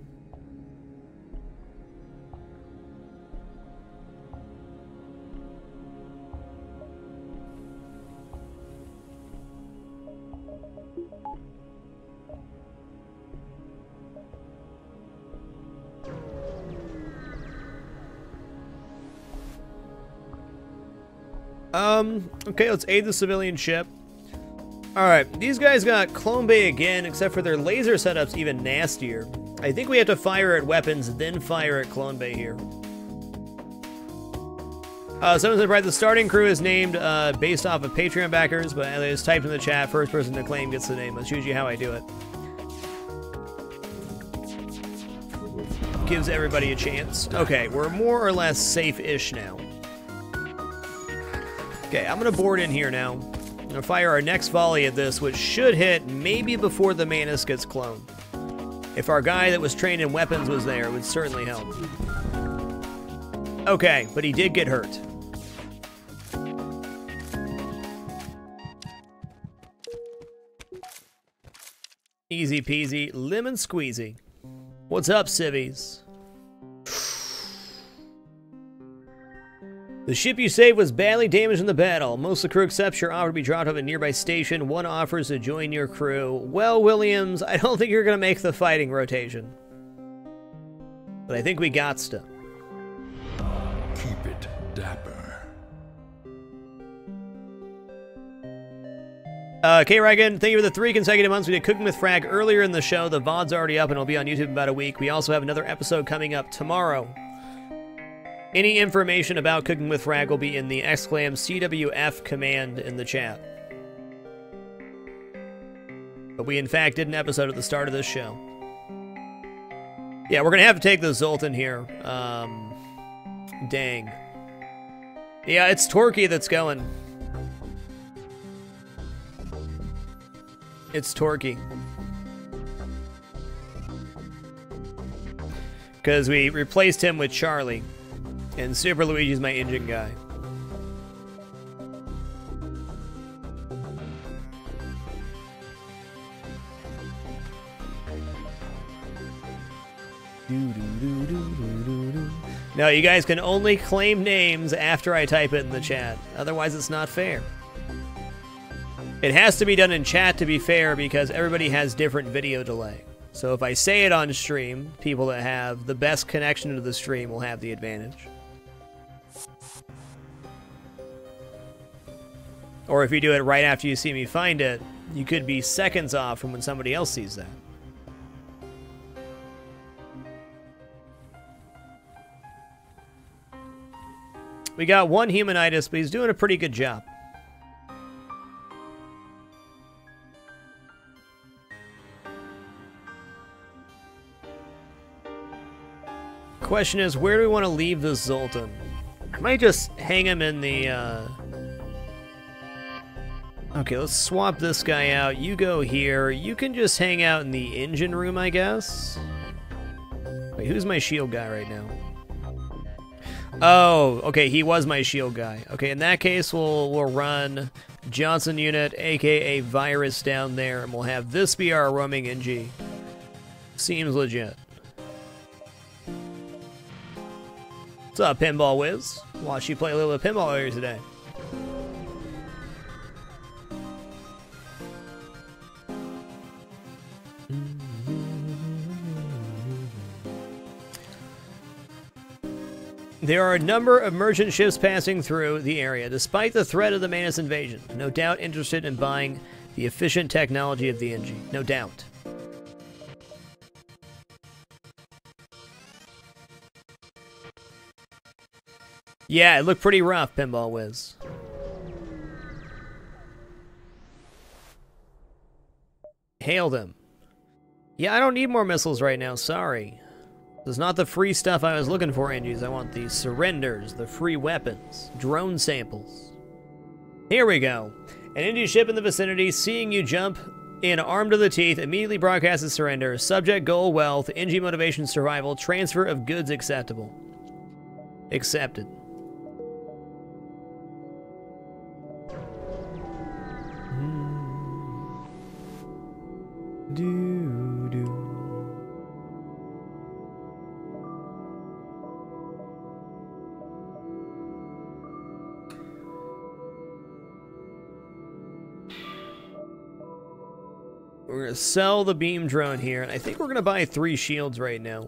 Okay, let's aid the civilian ship. Alright, these guys got Clone Bay again, except for their laser setup's even nastier. I think we have to fire at weapons, then fire at Clone Bay here. Someone said, right, the starting crew is named based off of Patreon backers, but they just typed in the chat, first person to claim gets the name. That's usually how I do it. Gives everybody a chance. Okay, we're more or less safe-ish now. Okay, I'm gonna board in here now. I'm gonna fire our next volley at this, which should hit maybe before the Manus gets cloned. If our guy that was trained in weapons was there, it would certainly help. Okay, but he did get hurt. Easy peasy, lemon squeezy. What's up, civvies? The ship you saved was badly damaged in the battle. Most of the crew accepts your offer to be dropped off at a nearby station. One offers to join your crew. Well, Williams, I don't think you're going to make the fighting rotation. But I think we got to. Keep it dapper. K-Regan, thank you for the 3 consecutive months. We did Cooking with Frag earlier in the show. The VOD's already up and it'll be on YouTube in about a week. We also have another episode coming up tomorrow. Any information about Cooking with Frag will be in the exclam CWF command in the chat. But we, in fact, did an episode at the start of this show. Yeah, we're going to have to take the Zoltan here. Dang. Yeah, it's Torquay that's going. It's Torquay. Because we replaced him with Charlie. And Super Luigi's my engine guy. No, you guys can only claim names after I type it in the chat. Otherwise, it's not fair. It has to be done in chat to be fair because everybody has different video delay. So if I say it on stream, people that have the best connection to the stream will have the advantage. Or if you do it right after you see me find it, you could be seconds off from when somebody else sees that. We got one Humanitis, but he's doing a pretty good job. Question is, where do we want to leave the Zoltan? I might just hang him in the, Okay, let's swap this guy out. You go here. You can just hang out in the engine room, I guess. Wait, who's my shield guy right now? Oh, okay, he was my shield guy. Okay, in that case, we'll run Johnson unit, aka Virus, down there, and we'll have this be our roaming NG. Seems legit. What's up, Pinball Wiz? Watch you play a little bit of pinball earlier today. There are a number of merchant ships passing through the area, despite the threat of the Manus invasion. No doubt interested in buying the efficient technology of the NG. No doubt. Yeah, it looked pretty rough, Pinball Wiz. Hail them. Yeah, I don't need more missiles right now, sorry. This is not the free stuff I was looking for, NGs. I want the surrenders, the free weapons, drone samples. Here we go. An NG ship in the vicinity, seeing you jump in armed to the teeth, immediately broadcasts its surrender. Subject, goal, wealth, NG motivation, survival, transfer of goods acceptable. Accepted. We're going to sell the beam drone here, and I think we're going to buy 3 shields right now.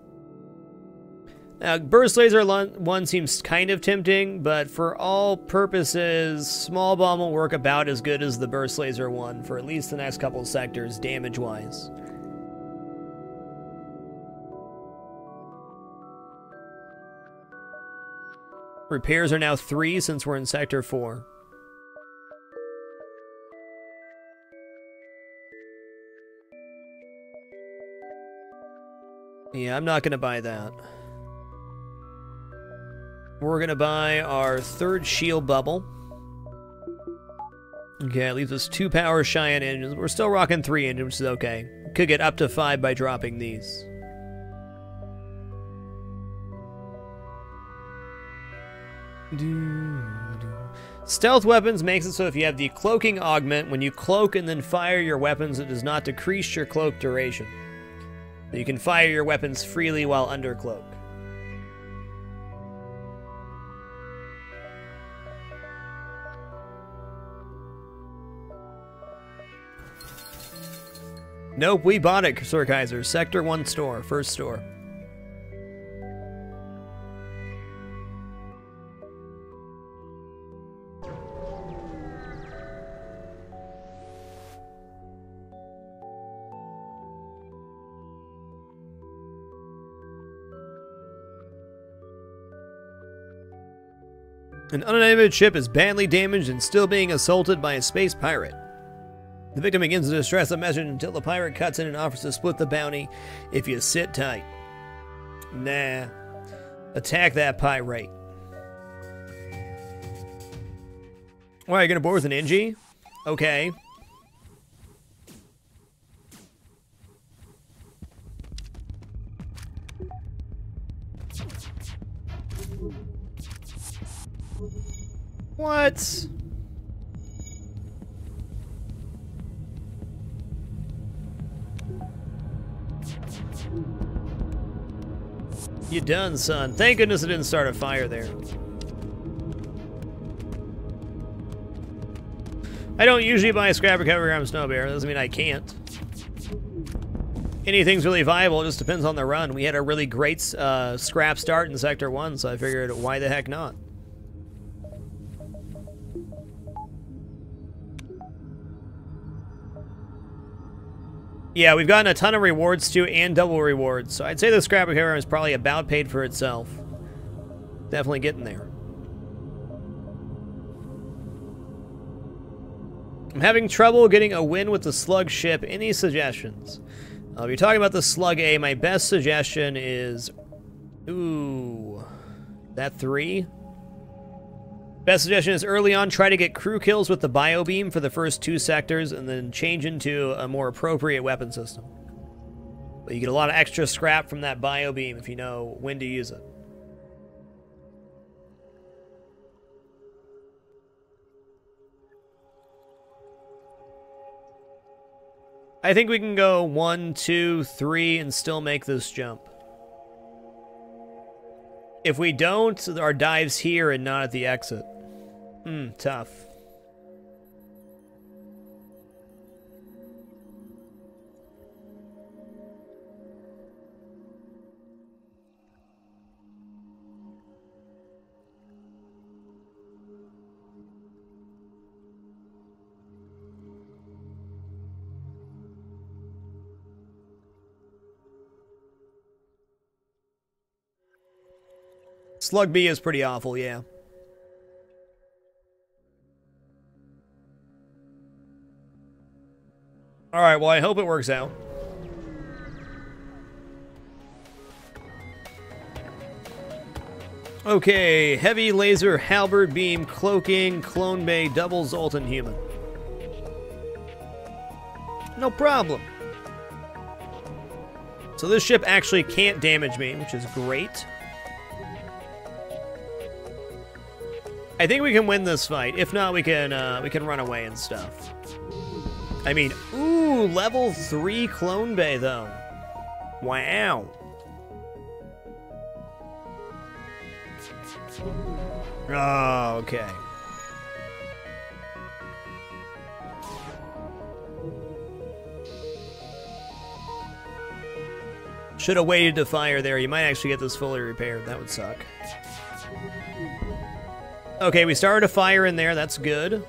Now, Burst Laser 1 seems kind of tempting, but for all purposes, Small Bomb will work about as good as the Burst Laser 1 for at least the next couple sectors, damage-wise. Repairs are now 3 since we're in Sector 4. Yeah, I'm not going to buy that. We're going to buy our 3rd shield bubble. Okay, it leaves us 2 power Cheyenne engines. We're still rocking 3 engines, which is okay. Could get up to 5 by dropping these. Stealth weapons makes it so if you have the cloaking augment, when you cloak and then fire your weapons, it does not decrease your cloak duration. You can fire your weapons freely while under cloak. Nope, we bought it, Sir Kaiser. Sector 1 store, first store. An unidentified ship is badly damaged and still being assaulted by a space pirate. The victim begins to distress the message until the pirate cuts in and offers to split the bounty if you sit tight. Nah. Attack that pirate. Why, are you gonna board with an NG? Okay. What? You done, son. Thank goodness it didn't start a fire there. I don't usually buy scrap recovery arm snow bear. Doesn't mean I can't. Anything's really viable. It just depends on the run. We had a really great scrap start in Sector 1, so I figured, why the heck not? Yeah, we've gotten a ton of rewards too, and double rewards. So I'd say the scrap recovery is probably about paid for itself. Definitely getting there. I'm having trouble getting a win with the Slug ship. Any suggestions? If you're talking about the Slug A, my best suggestion is... Ooh... That 3? Best suggestion is early on, try to get crew kills with the bio beam for the first 2 sectors, and then change into a more appropriate weapon system. But you get a lot of extra scrap from that bio beam if you know when to use it. I think we can go 1, 2, 3 and still make this jump. If we don't, our dive's here and not at the exit. Tough. Slug B is pretty awful, yeah. Alright, well, I hope it works out. Okay, heavy laser, halberd beam, cloaking, clone bay, double Zoltan human. No problem. So this ship actually can't damage me, which is great. I think we can win this fight. If not, we can run away and stuff. I mean, ooh, level 3 clone bay though. Wow. Oh, okay. Should have waited to fire there. You might actually get this fully repaired. That would suck. Okay, we started a fire in there. That's good.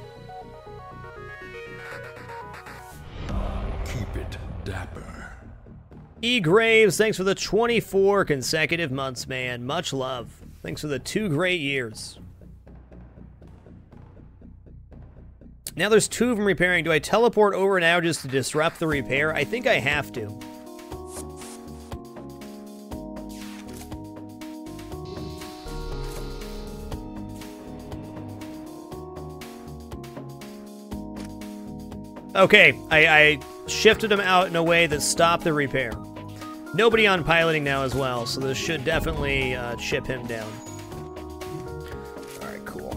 Keep it dapper. E. Graves, thanks for the 24 consecutive months, man. Much love. Thanks for the 2 great years. Now there's 2 of them repairing. Do I teleport over now just to disrupt the repair? I think I have to. Okay, I shifted them out in a way that stopped the repair. Nobody on piloting now as well, so this should definitely chip him down. Alright, cool.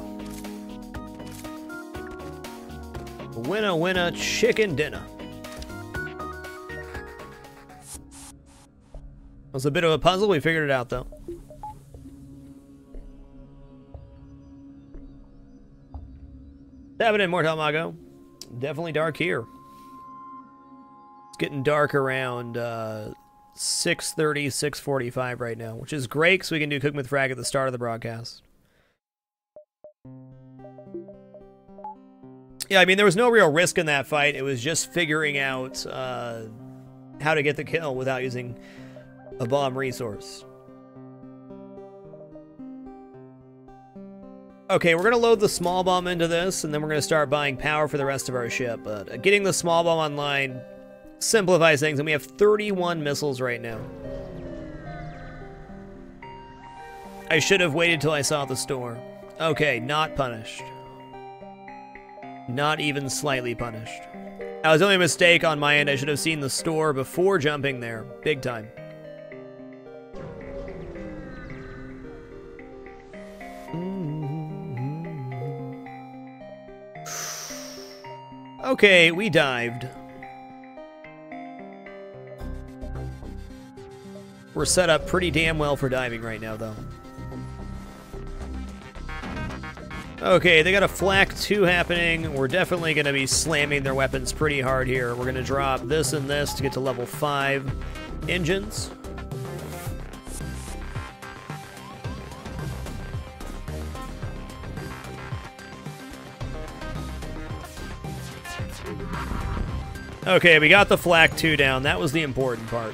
Winner, winner, chicken dinner. It was a bit of a puzzle. We figured it out, though. Happening, Mortal Mago. Definitely dark here. It's getting dark around 6:30, 6:45 right now, which is great because we can do Cooking with Frag at the start of the broadcast. Yeah, I mean, there was no real risk in that fight. It was just figuring out how to get the kill without using a bomb resource. Okay, we're going to load the small bomb into this, and then we're going to start buying power for the rest of our ship. But getting the small bomb online simplifies things, and we have 31 missiles right now. I should have waited till I saw the store. Okay, not punished. Not even slightly punished. That was only a mistake on my end. I should have seen the store before jumping there. Big time. Okay, we dived. We're set up pretty damn well for diving right now, though. Okay, they got a flak 2 happening. We're definitely going to be slamming their weapons pretty hard here. We're going to drop this and this to get to level 5 engines. Okay, we got the flak 2 down. That was the important part.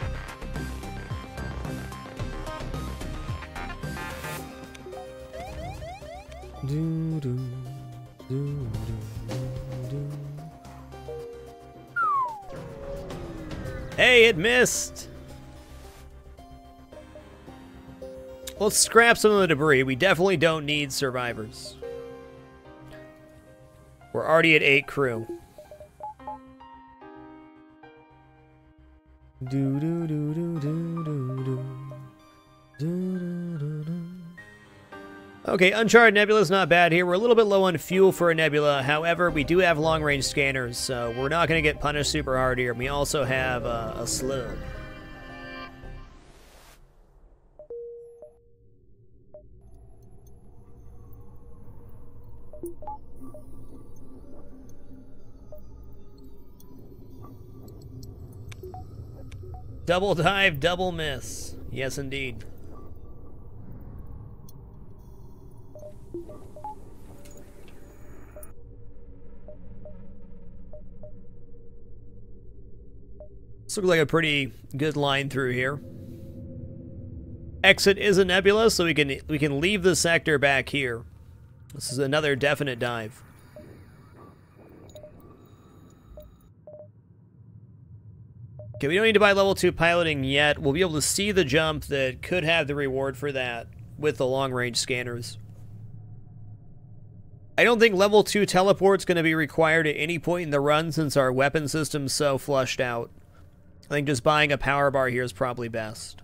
Hey, it missed! Let's scrap some of the debris. We definitely don't need survivors. We're already at 8 crew. Do do do do do do do. Do, do, do, do. Okay, Uncharted Nebula's not bad here. We're a little bit low on fuel for a Nebula. However, we do have long-range scanners, so we're not going to get punished super hard here. We also have a slug. Double dive, double miss. Yes, indeed. This looks like a pretty good line through here. Exit is a nebula, so we can leave the sector back here. This is another definite dive. Okay, we don't need to buy level 2 piloting yet. We'll be able to see the jump that could have the reward for that with the long-range scanners. I don't think level 2 teleport's going to be required at any point in the run since our weapon system's so flushed out. I think just buying a power bar here is probably best.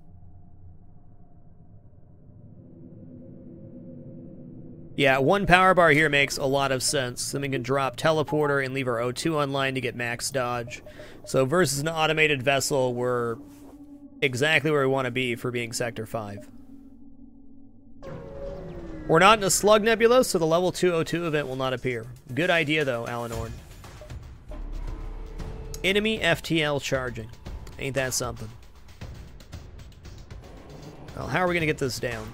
Yeah, one power bar here makes a lot of sense. Then we can drop teleporter and leave our O2 online to get max dodge. So versus an automated vessel, we're exactly where we want to be for being Sector 5. We're not in a slug nebula, so the level 2 O2 event will not appear. Good idea though, Alan Orn. Enemy FTL charging. Ain't that something? Well, how are we going to get this down?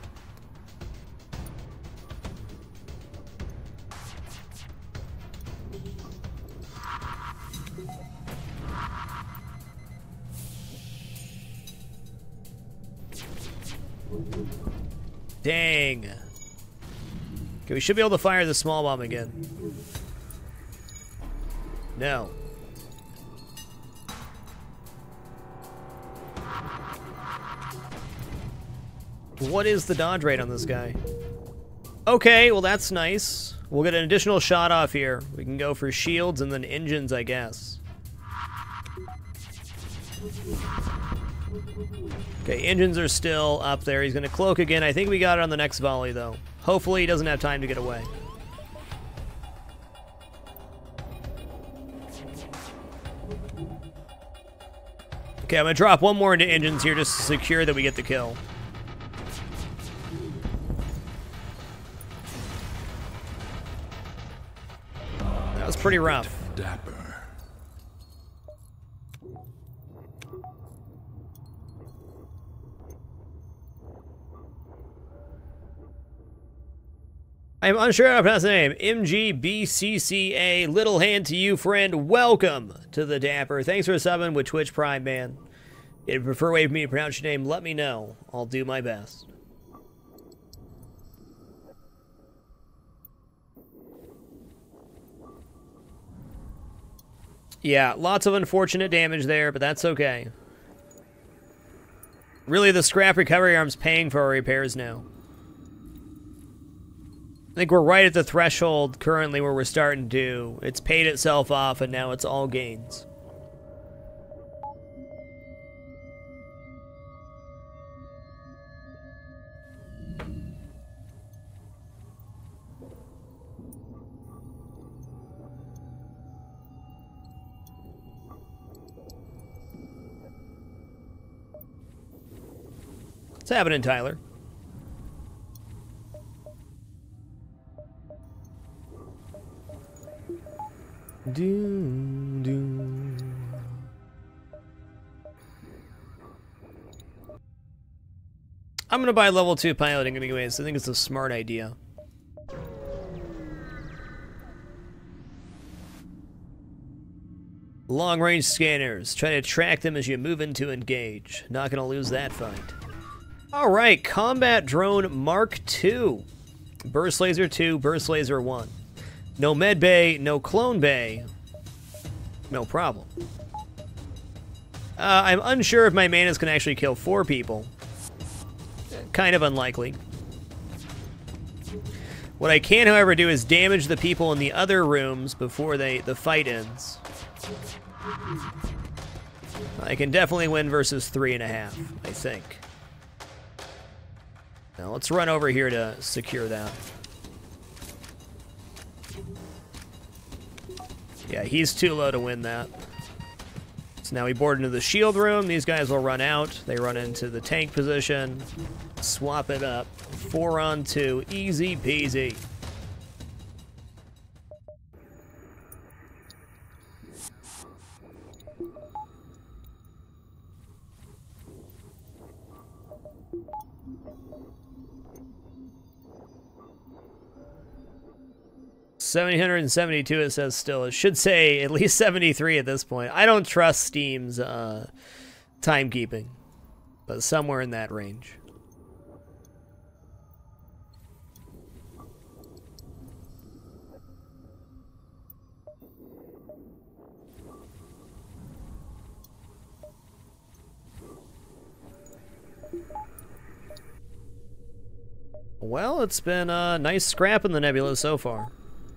Dang. Okay, we should be able to fire the small bomb again. No. What is the dodge rate on this guy? Okay, well that's nice. We'll get an additional shot off here. We can go for shields and then engines, I guess. Okay, engines are still up there. He's going to cloak again. I think we got it on the next volley, though. Hopefully he doesn't have time to get away. Okay, I'm going to drop one more into engines here just to secure that we get the kill. That was pretty rough. Dapper. I'm unsure how to pronounce the name. MGBCCA. Little hand to you, friend. Welcome to the Dapper. Thanks for subbing with Twitch Prime, man. If you prefer a way for me to pronounce your name, let me know. I'll do my best. Yeah, lots of unfortunate damage there, but that's okay. Really, the scrap recovery arm's paying for our repairs now. I think we're right at the threshold currently where we're starting to. It's paid itself off, and now it's all gains. What's happening, Tyler? Do. I'm gonna buy level 2 piloting anyways. I think it's a smart idea. Long-range scanners. Try to track them as you move into engage. Not gonna lose that fight. Alright, Combat Drone Mark II. Burst Laser 2, Burst Laser 1. No med bay, no clone bay. No problem. I'm unsure if my manas can actually kill 4 people. Kind of unlikely. What I can, however, do is damage the people in the other rooms before the fight ends. I can definitely win versus 3.5, I think. Now let's run over here to secure that. Yeah, he's too low to win that. So now we board into the shield room. These guys will run out. They run into the tank position. Swap it up. 4 on 2. Easy peasy. $772 it says still. It should say at least 73 at this point. I don't trust Steam's timekeeping, but somewhere in that range. Well, it's been a nice scrap in the nebula so far.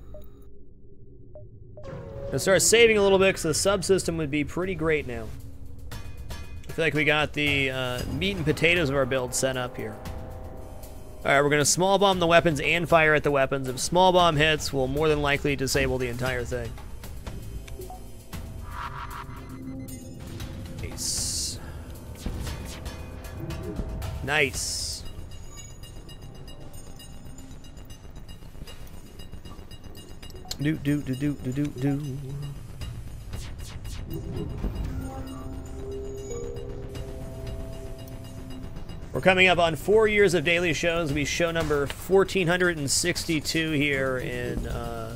Gonna start saving a little bit because the subsystem would be pretty great now. I feel like we got the meat and potatoes of our build set up here. Alright, we're gonna small bomb the weapons and fire at the weapons. If small bomb hits, we'll more than likely disable the entire thing. Nice. Nice. Do do do do do do do. We're coming up on 4 years of daily shows. We show number 1462 here in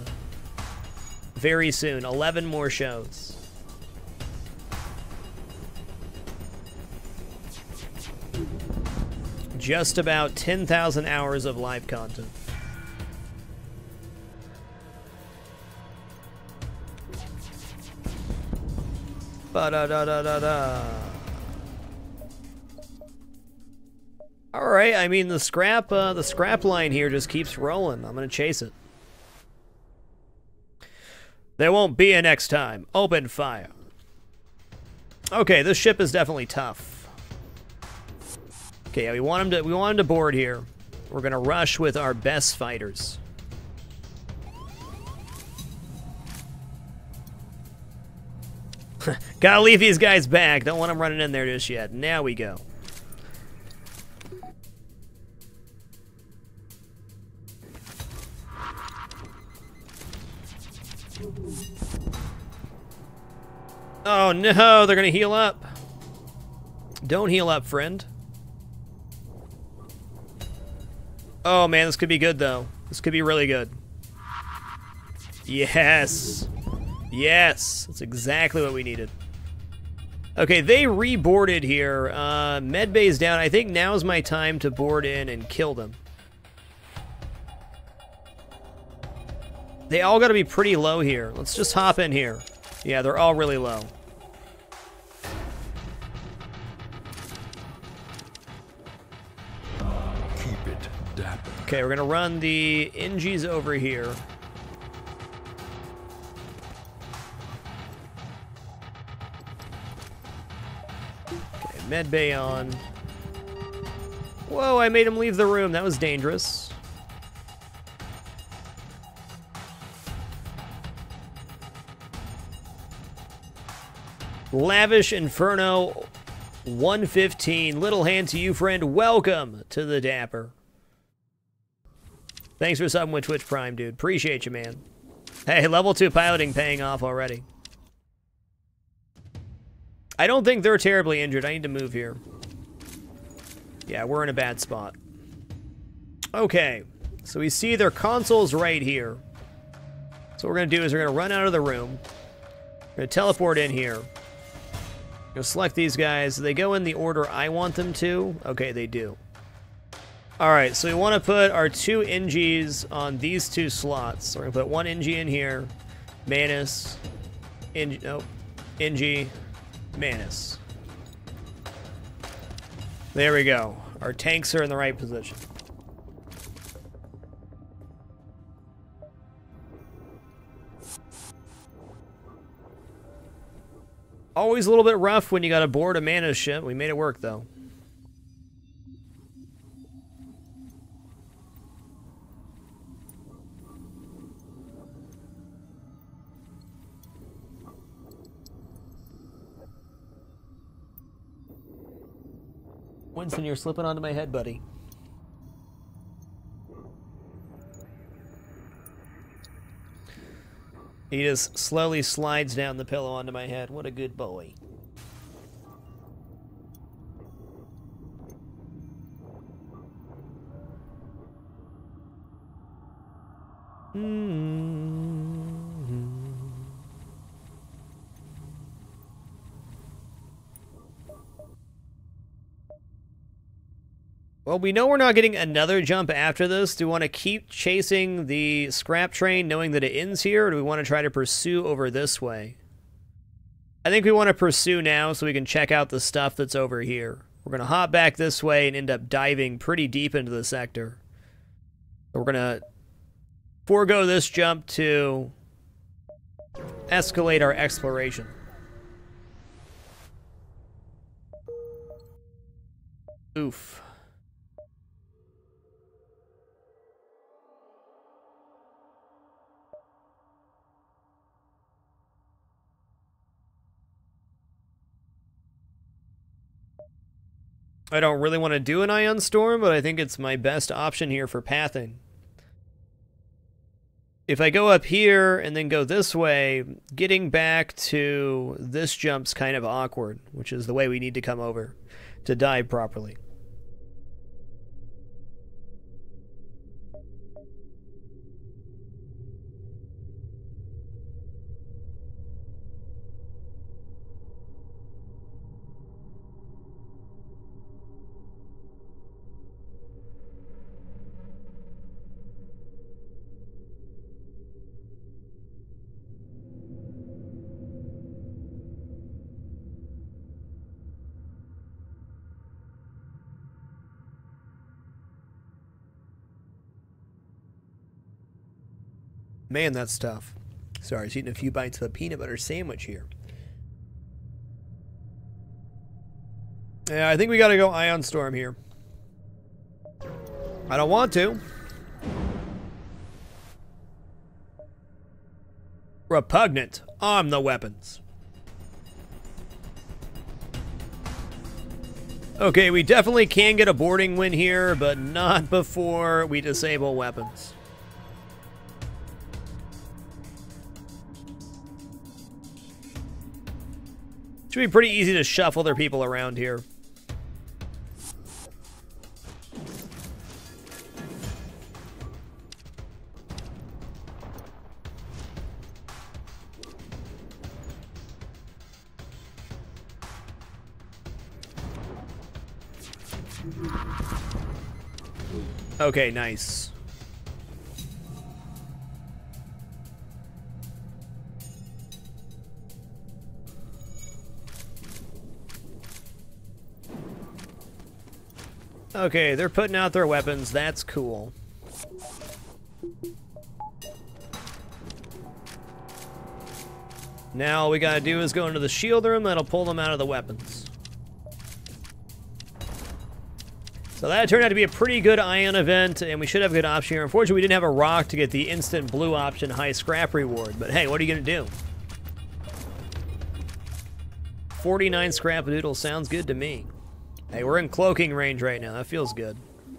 very soon. 11 more shows. Just about 10,000 hours of live content. Ba-da-da-da-da-da. Alright, I mean the scrap line here just keeps rolling. I'm gonna chase it. There won't be a next time. Open fire. Okay, this ship is definitely tough. Okay, yeah, we want him to board here. We're gonna rush with our best fighters. Gotta leave these guys back. Don't want them running in there just yet. Now we go. Oh no, they're gonna heal up. Don't heal up, friend. Oh man, this could be good though. This could be really good. Yes. Yes, that's exactly what we needed. Okay, they reboarded here. Medbay's down. I think now's my time to board in and kill them. They all gotta be pretty low here. Let's just hop in here. Yeah, they're all really low. Keep it dapper. Okay, we're gonna run the NGs over here. Medbay on. Whoa, I made him leave the room. That was dangerous. Lavish Inferno 115. Little hand to you, friend. Welcome to the Dapper. Thanks for subbing with Twitch Prime, dude. Appreciate you, man. Hey, level 2 piloting paying off already. I don't think they're terribly injured. I need to move here. Yeah, we're in a bad spot. Okay, so we see their consoles right here. So what we're going to do is we're going to run out of the room. We're going to teleport in here. We're going to select these guys. They go in the order I want them to. Okay, they do. Alright, so we want to put our 2 NGs on these 2 slots. So we're going to put 1 NG in here. Manus. NG. Manus. There we go. Our tanks are in the right position. Always a little bit rough when you got to board a mana ship. We made it work, though. Winston, you're slipping onto my head, buddy. He just slowly slides down the pillow onto my head. What a good boy. Well, we know we're not getting another jump after this. Do we want to keep chasing the scrap train knowing that it ends here, or do we want to try to pursue over this way? I think we want to pursue now so we can check out the stuff that's over here. We're going to hop back this way and end up diving pretty deep into the sector. We're going to forego this jump to escalate our exploration. Oof. I don't really want to do an Ion Storm, but I think it's my best option here for pathing. If I go up here and then go this way, getting back to this jump's kind of awkward, which is the way we need to come over to dive properly. Man, that's tough. Sorry, I was eating a few bites of a peanut butter sandwich here. Yeah, I think we gotta go Ion Storm here. I don't want to. Repugnant. Arm the weapons. Okay, we definitely can get a boarding win here, but not before we disable weapons. Should be pretty easy to shuffle their people around here. Okay, nice. Okay, they're putting out their weapons. That's cool. Now all we gotta do is go into the shield room. That'll pull them out of the weapons. So that turned out to be a pretty good Ion event, and we should have a good option here. Unfortunately, we didn't have a rock to get the instant blue option high scrap reward. But hey, what are you gonna do? 49 scrap doodle sounds good to me. Hey, we're in cloaking range right now. That feels good.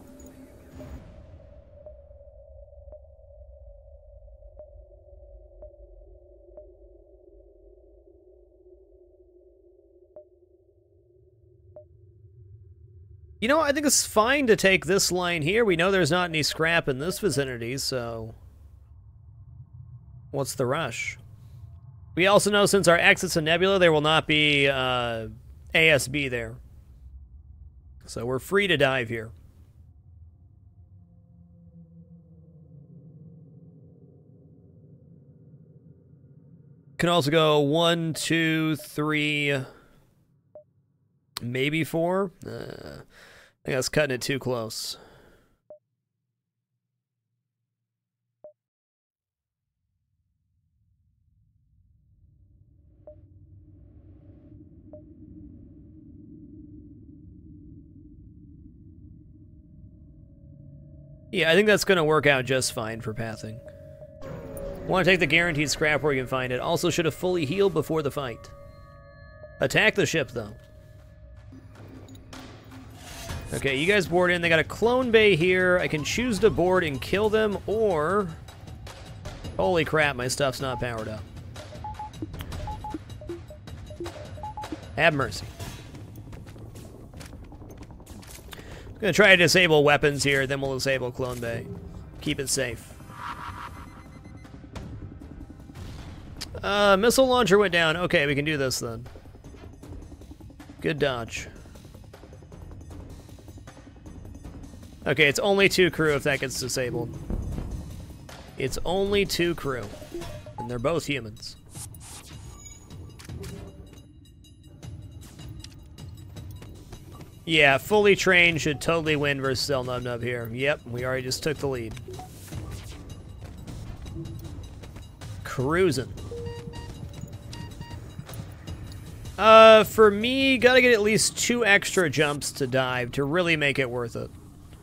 You know, I think it's fine to take this line here. We know there's not any scrap in this vicinity, so what's the rush? We also know since our exit's a nebula, there will not be ASB there. So we're free to dive here. Can also go 1, 2, 3, maybe 4. I think that's cutting it too close. Yeah, I think that's going to work out just fine for pathing. Want to take the guaranteed scrap where you can find it. Also should have fully healed before the fight. Attack the ship, though. Okay, you guys board in. They got a clone bay here. I can choose to board and kill them, or... Holy crap, my stuff's not powered up. Have mercy. Gonna try to disable weapons here, then we'll disable clone bay. Keep it safe. Missile launcher went down. Okay, we can do this then. Good dodge. Okay, it's only 2 crew if that gets disabled. It's only 2 crew. And they're both humans. Yeah, fully trained should totally win versus El Nub Nub here. Yep, we already just took the lead. Cruising. For me, gotta get at least 2 extra jumps to dive to really make it worth it.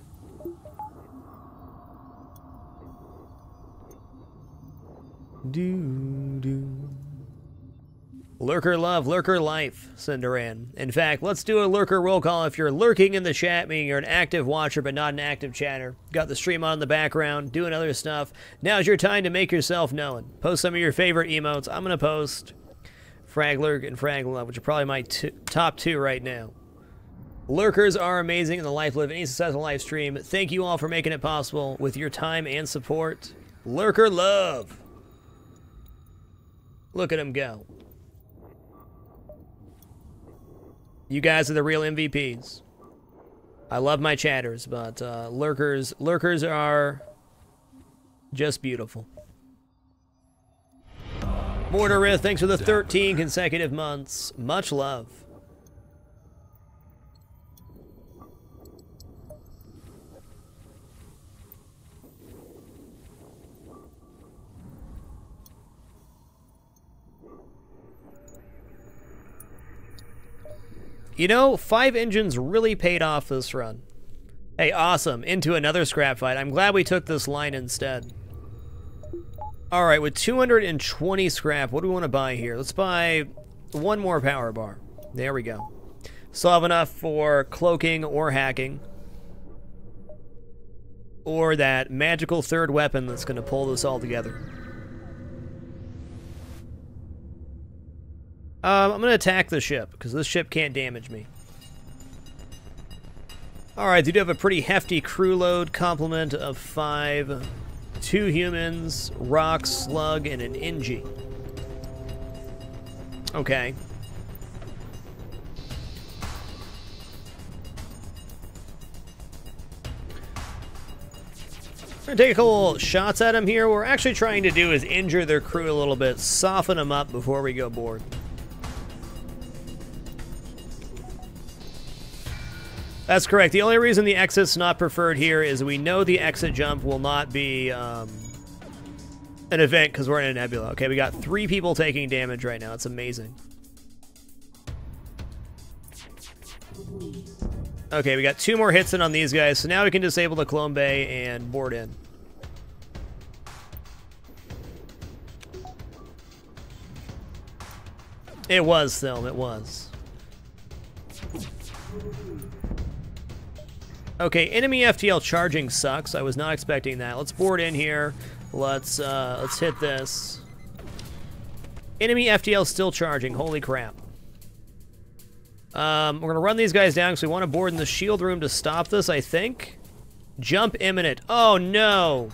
Lurker love, lurker life, Cinderan. In fact, let's do a lurker roll call. If you're lurking in the chat, meaning you're an active watcher but not an active chatter, got the stream on in the background, doing other stuff, now's your time to make yourself known. Post some of your favorite emotes. I'm going to post Frag Lurk and Frag Love, which are probably my top 2 right now. Lurkers are amazing in the life of any successful live stream. Thank you all for making it possible with your time and support. Lurker love. Look at him go. You guys are the real MVPs. I love my chatters, but lurkers are just beautiful. Mortarith, thanks for the 13 consecutive months. Much love. You know, 5 engines really paid off this run. Hey, awesome. Into another scrap fight. I'm glad we took this line instead. Alright, with 220 scrap, what do we want to buy here? Let's buy 1 more power bar. There we go. Still have enough for cloaking or hacking. Or that magical 3rd weapon that's going to pull this all together. I'm going to attack the ship, because this ship can't damage me. Alright, they do have a pretty hefty crew load, complement of 5. 2 humans, rock, slug, and an NG. Okay. We're going to take a couple shots at them here. What we're actually trying to do is injure their crew a little bit, soften them up before we go board. That's correct. The only reason the exit's not preferred here is we know the exit jump will not be an event because we're in a nebula. Okay, we got 3 people taking damage right now. It's amazing. Okay, we got 2 more hits in on these guys, so now we can disable the clone bay and board in. It was, Thelm, it was. Okay, enemy FTL charging sucks. I was not expecting that. Let's board in here. Let's hit this. Enemy FTL still charging. Holy crap. We're gonna run these guys down because we want to board in the shield room to stop this, I think. Jump imminent. Oh no!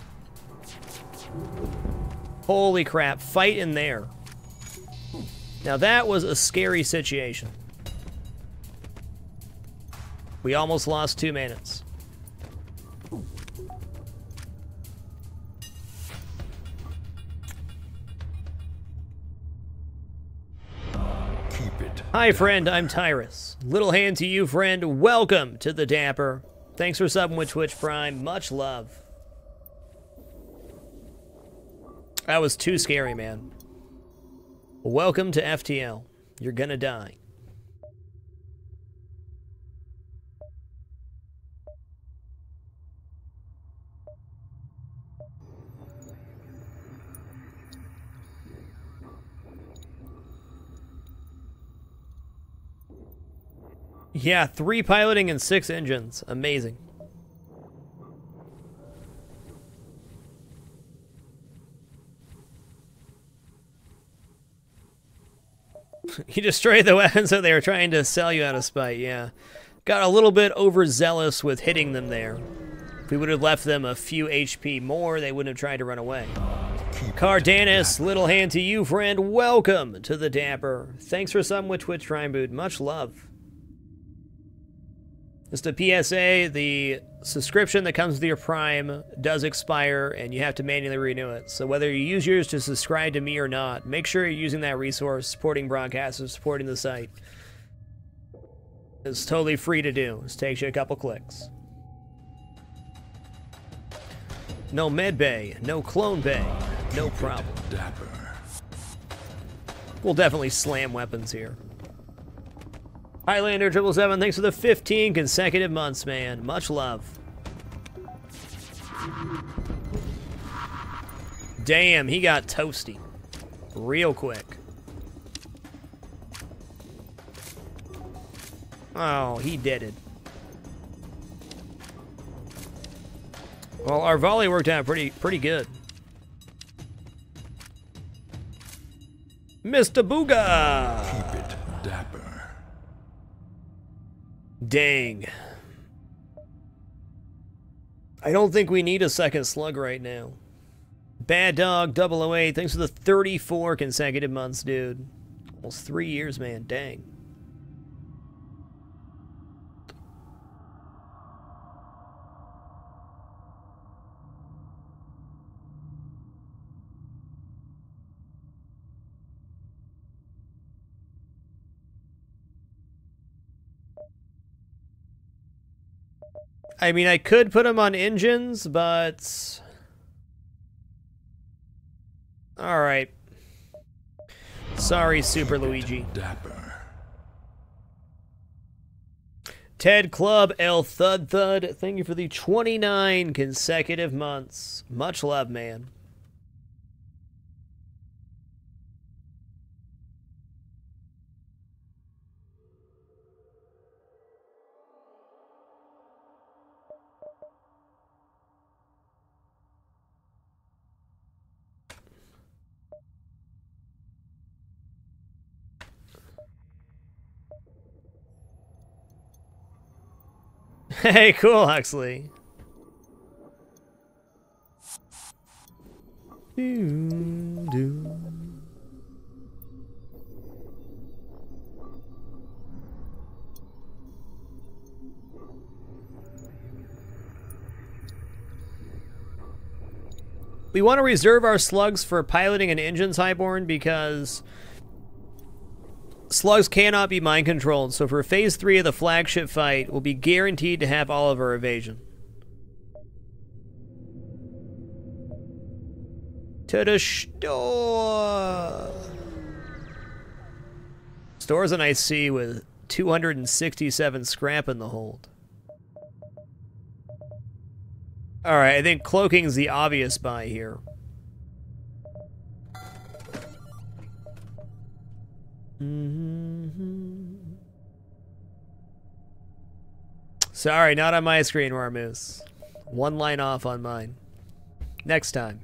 Holy crap. Fight in there. Now that was a scary situation. We almost lost 2 minutes. Keep it. Hi, friend. I'm Tyrus. Little hand to you, friend. Welcome to the Dapper. Thanks for subbing with Twitch Prime. Much love. That was too scary, man. Welcome to FTL. You're gonna die. Yeah, 3 piloting and 6 engines. Amazing. You destroyed the weapons that they were trying to sell you out of spite, yeah. Got a little bit overzealous with hitting them there. If we would have left them a few HP more, they wouldn't have tried to run away. Cardanis, little hand to you, friend. Welcome to the Dapper. Thanks for some with Twitch Prime Boot. Much love. Just a PSA, the subscription that comes with your Prime does expire, and you have to manually renew it. So whether you use yours to subscribe to me or not, make sure you're using that resource, supporting broadcasters, supporting the site. It's totally free to do. It takes you a couple clicks. No med bay, no clone bay, no problem. We'll definitely slam weapons here. Highlander 777, thanks for the 15 consecutive months, man. Much love. Damn, he got toasty. Real quick. Oh, he did it. Well, our volley worked out pretty good. Mr. Booga! Keep it dapper. Dang. I don't think we need a second slug right now. Bad Dog 008, thanks for the 34 consecutive months, dude. Almost 3 years, man. Dang. I mean, I could put them on engines, but... Alright. Sorry, Super Luigi. Dapper. Ted Club, L Thud Thud, thank you for the 29 consecutive months. Much love, man. Hey, cool, Huxley. We want to reserve our slugs for piloting and engines, Highborn, because slugs cannot be mind controlled, so for phase 3 of the flagship fight, we'll be guaranteed to have all of our evasion. To the store. Store's a nice C with 267 scrap in the hold. Alright, I think cloaking's the obvious buy here. Sorry, not on my screen, Warmoose. One line off on mine. Next time.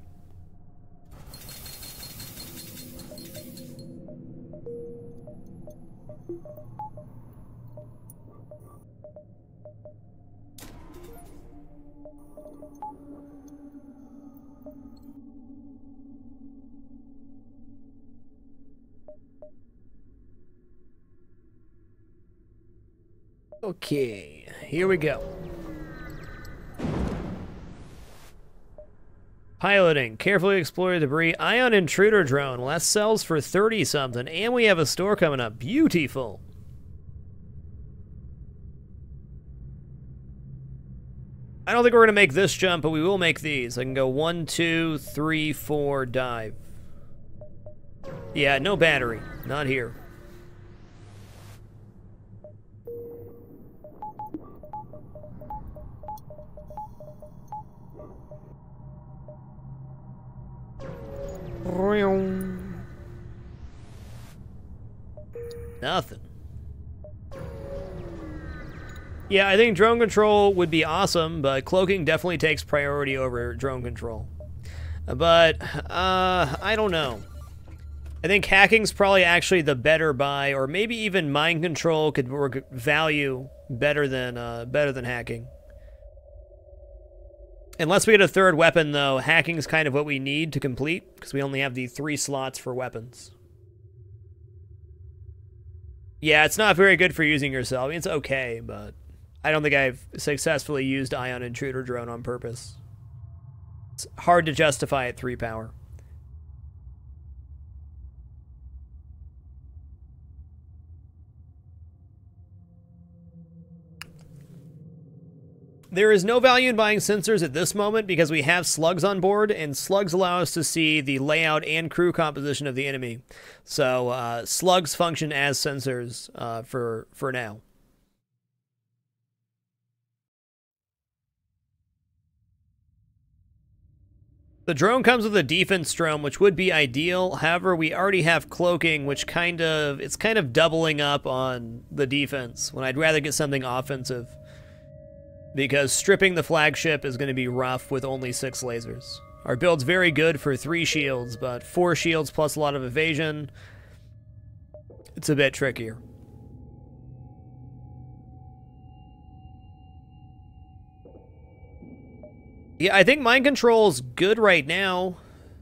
Okay, here we go. Piloting. Carefully explore the debris. Ion intruder drone. Well, that sells for 30 something. And we have a store coming up. Beautiful. I don't think we're going to make this jump, but we will make these. I can go 1, 2, 3, 4, dive. Yeah, no battery. Not here. Yeah, I think drone control would be awesome, but cloaking definitely takes priority over drone control. But, I don't know. I think hacking's probably actually the better buy, or maybe even mind control could work value better than hacking. Unless we get a third weapon, though, hacking's kind of what we need to complete, because we only have the 3 slots for weapons. Yeah, it's not very good for using yourself. I mean, it's okay, but I don't think I've successfully used Ion Intruder Drone on purpose. It's hard to justify at 3 power. There is no value in buying sensors at this moment because we have slugs on board, and slugs allow us to see the layout and crew composition of the enemy. So slugs function as sensors for now. The drone comes with a defense drone, which would be ideal. However, we already have cloaking, which it's kind of doubling up on the defense, when I'd rather get something offensive. Because stripping the flagship is going to be rough with only 6 lasers. Our build's very good for 3 shields, but 4 shields plus a lot of evasion, it's a bit trickier. Yeah, I think mind control's good right now.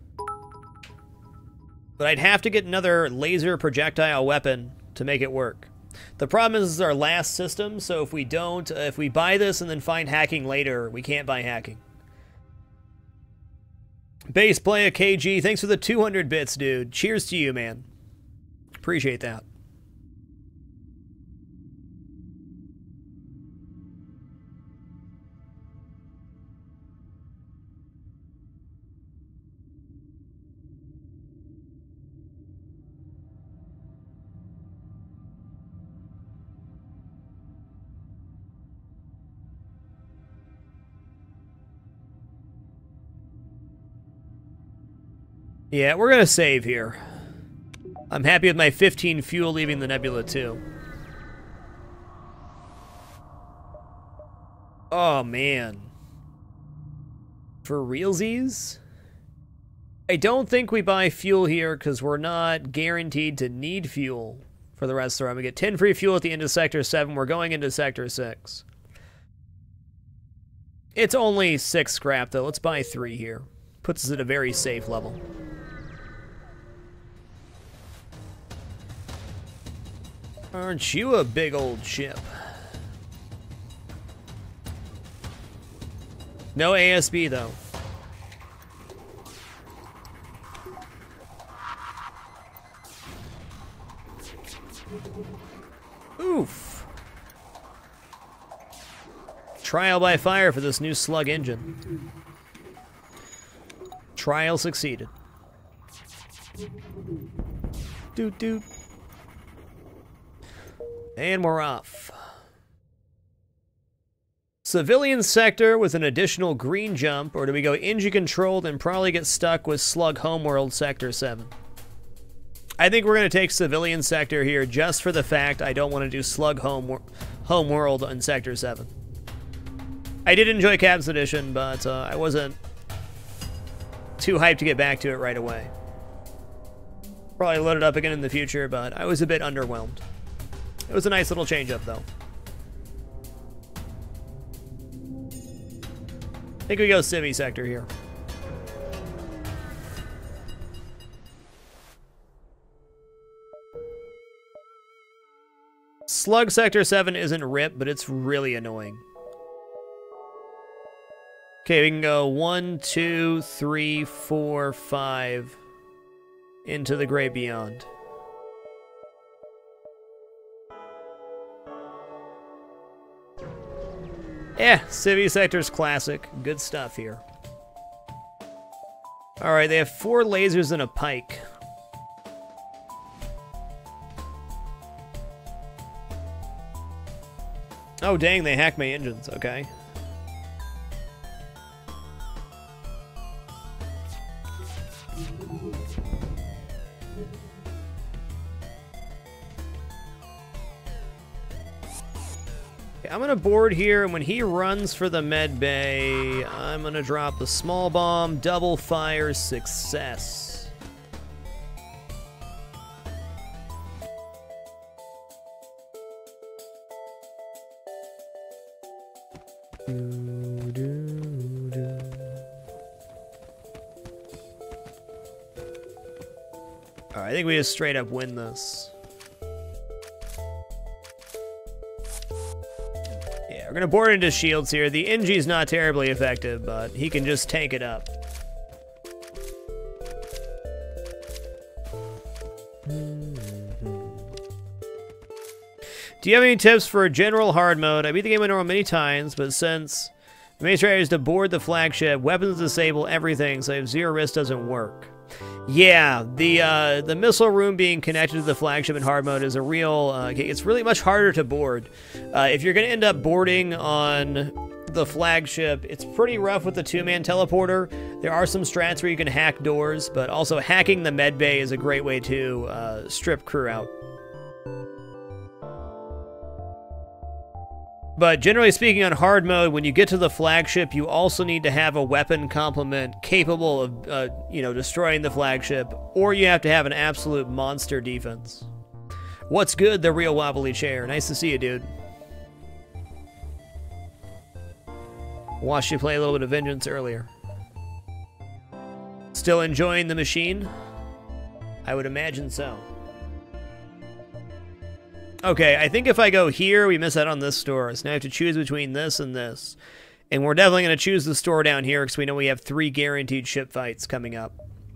But I'd have to get another laser projectile weapon to make it work. The problem is this is our last system, so if we buy this and then find hacking later, we can't buy hacking. Base play a KG, thanks for the 200 bits, dude. Cheers to you, man. Appreciate that. Yeah, we're gonna save here. I'm happy with my 15 fuel leaving the nebula, too. Oh, man. For realsies? I don't think we buy fuel here because we're not guaranteed to need fuel for the rest of the run. We get 10 free fuel at the end of Sector 7. We're going into Sector 6. It's only 6 scrap, though. Let's buy 3 here. Puts us at a very safe level. Aren't you a big old ship? No ASB, though. Oof. Trial by fire for this new slug engine. Trial succeeded. Doot doot. And we're off. Civilian sector with an additional green jump, or do we go engine controlled and probably get stuck with slug homeworld sector 7? I think we're going to take civilian sector here just for the fact I don't want to do slug homeworld in sector 7. I did enjoy Cabs Edition, but I wasn't too hyped to get back to it right away. Probably load it up again in the future, but I was a bit underwhelmed. It was a nice little change-up, though. I think we go Civi sector here. Slug sector 7 isn't RIP, but it's really annoying. Okay, we can go 1, 2, 3, 4, 5 into the great beyond. Yeah, Civi sector's classic. Good stuff here. Alright, they have 4 lasers and a pike. Oh dang, they hacked my engines, okay. I'm going to board here, and when he runs for the med bay, I'm going to drop the small bomb, double fire, success. Alright, I think we just straight up win this. Yeah, we're gonna board into shields here. The NG's not terribly effective, but he can just tank it up. Do you have any tips for general hard mode? I beat the game on normal many times, but since the main strategy is to board the flagship, weapons disable everything, so if zero risk doesn't work. Yeah, the missile room being connected to the flagship in hard mode is a real... it's really much harder to board. If you're going to end up boarding on the flagship, it's pretty rough with the two-man teleporter. There are some strats where you can hack doors, but also hacking the med bay is a great way to strip crew out. But generally speaking, on hard mode, when you get to the flagship, you also need to have a weapon complement capable of, destroying the flagship, or you have to have an absolute monster defense. What's good, the real wobbly chair? Nice to see you, dude. Watched you play a little bit of Vengeance earlier. Still enjoying the machine? I would imagine so. Okay, I think if I go here, we miss out on this store. So now I have to choose between this and this. And we're definitely going to choose the store down here because we know we have 3 guaranteed ship fights coming up.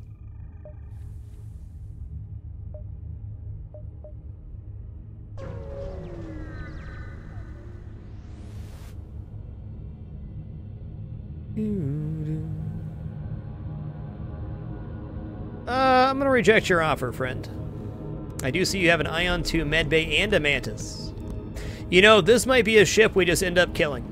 I'm going to reject your offer, friend. I do see you have an Ion 2 medbay and a Mantis. You know, this might be a ship we just end up killing.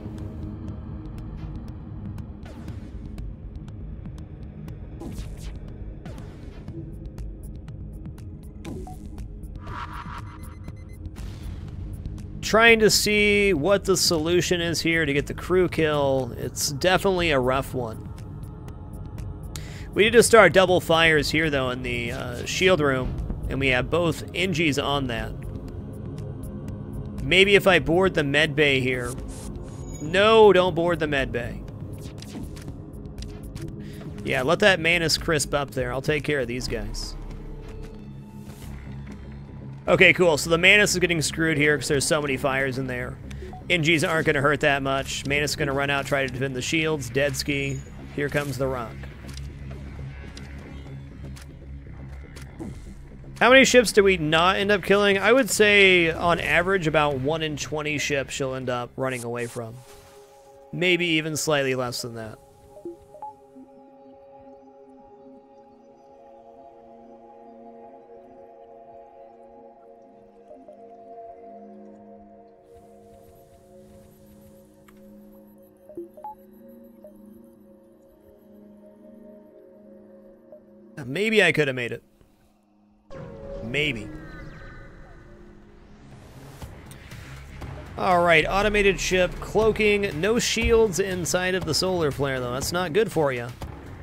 Trying to see what the solution is here to get the crew kill. It's definitely a rough one. We need to start double fires here, though, in the shield room. And we have both NGs on that. Maybe if I board the med bay here. No, don't board the med bay. Yeah, let that Mantis crisp up there. I'll take care of these guys. Okay, cool. So the Mantis is getting screwed here because there's so many fires in there. NGs aren't going to hurt that much. Mantis is going to run out, try to defend the shields. Dead ski. Here comes the rock. How many ships do we not end up killing? I would say, on average, about 1 in 20 ships she'll end up running away from. Maybe even slightly less than that. Maybe I could have made it. Maybe. Alright, automated ship, cloaking, no shields inside of the solar flare, though. That's not good for you.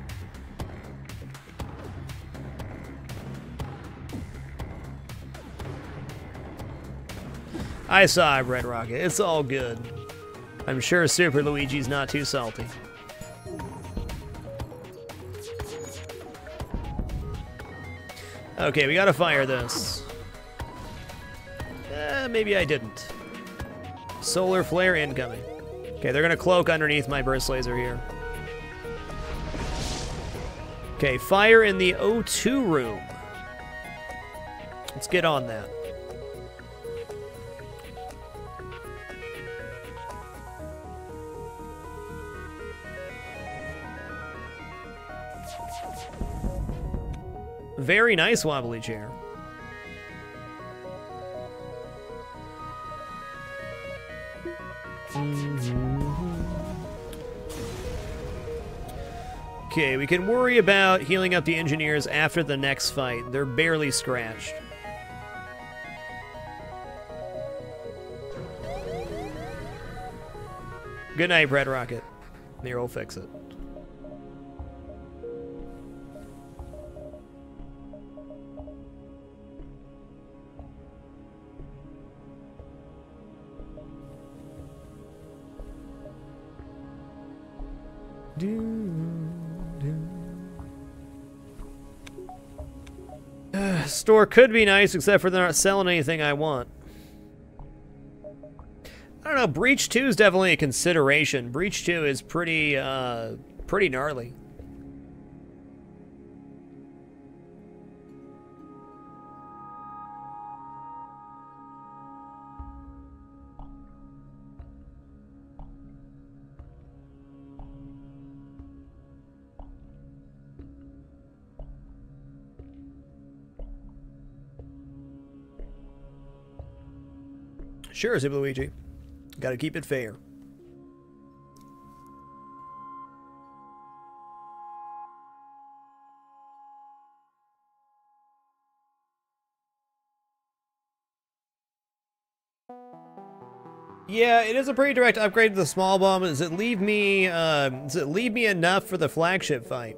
I saw it, Red Rocket. It's all good. I'm sure Super Luigi's not too salty. Okay, we gotta fire this. Maybe I didn't. Solar flare incoming. Okay, they're gonna cloak underneath my burst laser here. Okay, fire in the O2 room. Let's get on that. Very nice wobbly chair. Okay, we can worry about healing up the engineers after the next fight. They're barely scratched. Good night, Bread Rocket. Here, we'll fix it. Store could be nice, except for they're not selling anything I want. I don't know. Breach 2 is definitely a consideration. Breach 2 is pretty gnarly. Sure, Luigi. Gotta keep it fair. Yeah, it is a pretty direct upgrade to the small bomb. Does it leave me enough for the flagship fight?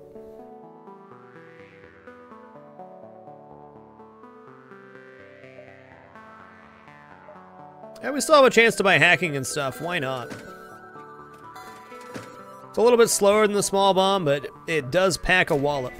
And we still have a chance to buy hacking and stuff. Why not? It's a little bit slower than the small bomb, but it does pack a wallop.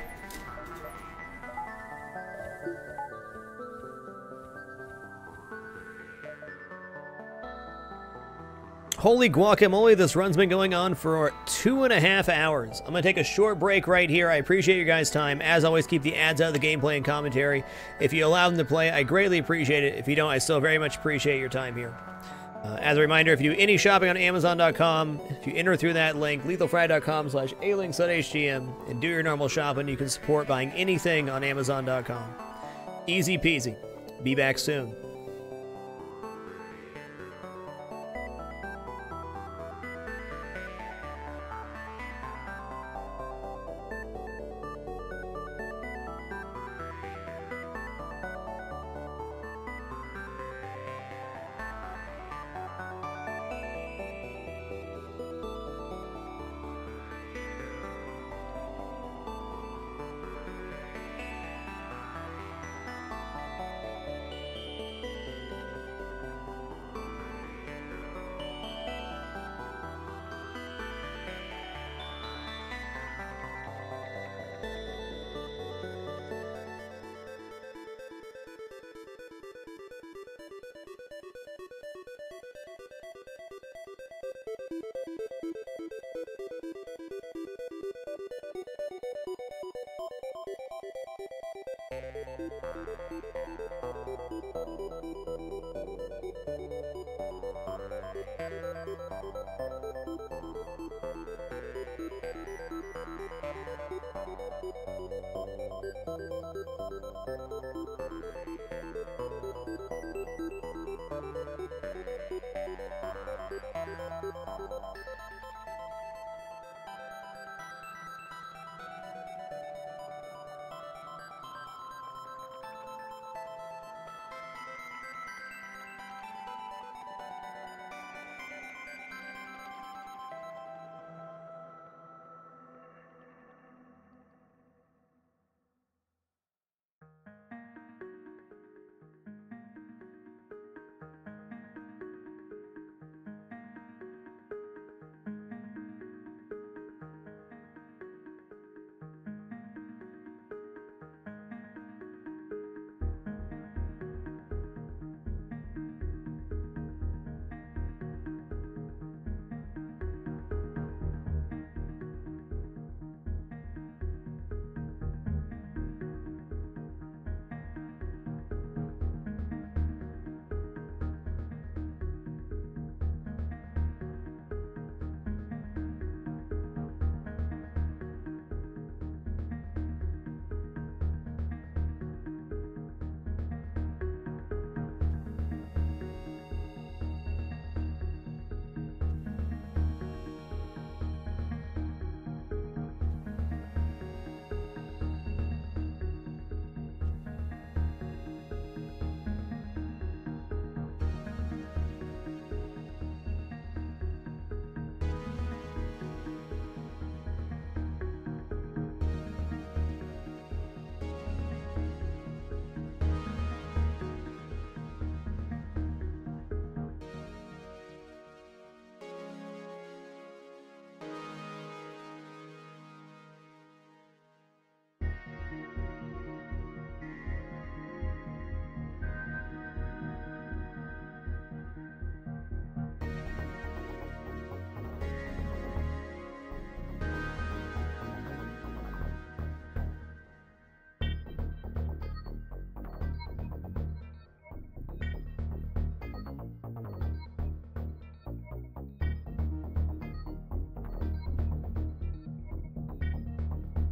Holy guacamole, this run's been going on for 2.5 hours. I'm going to take a short break right here. I appreciate your guys' time. As always, keep the ads out of the gameplay and commentary. If you allow them to play, I greatly appreciate it. If you don't, I still very much appreciate your time here. As a reminder, if you do any shopping on Amazon.com, if you enter through that link, lethalfriday.com/alinks.htm, and do your normal shopping, you can support buying anything on Amazon.com. Easy peasy. Be back soon.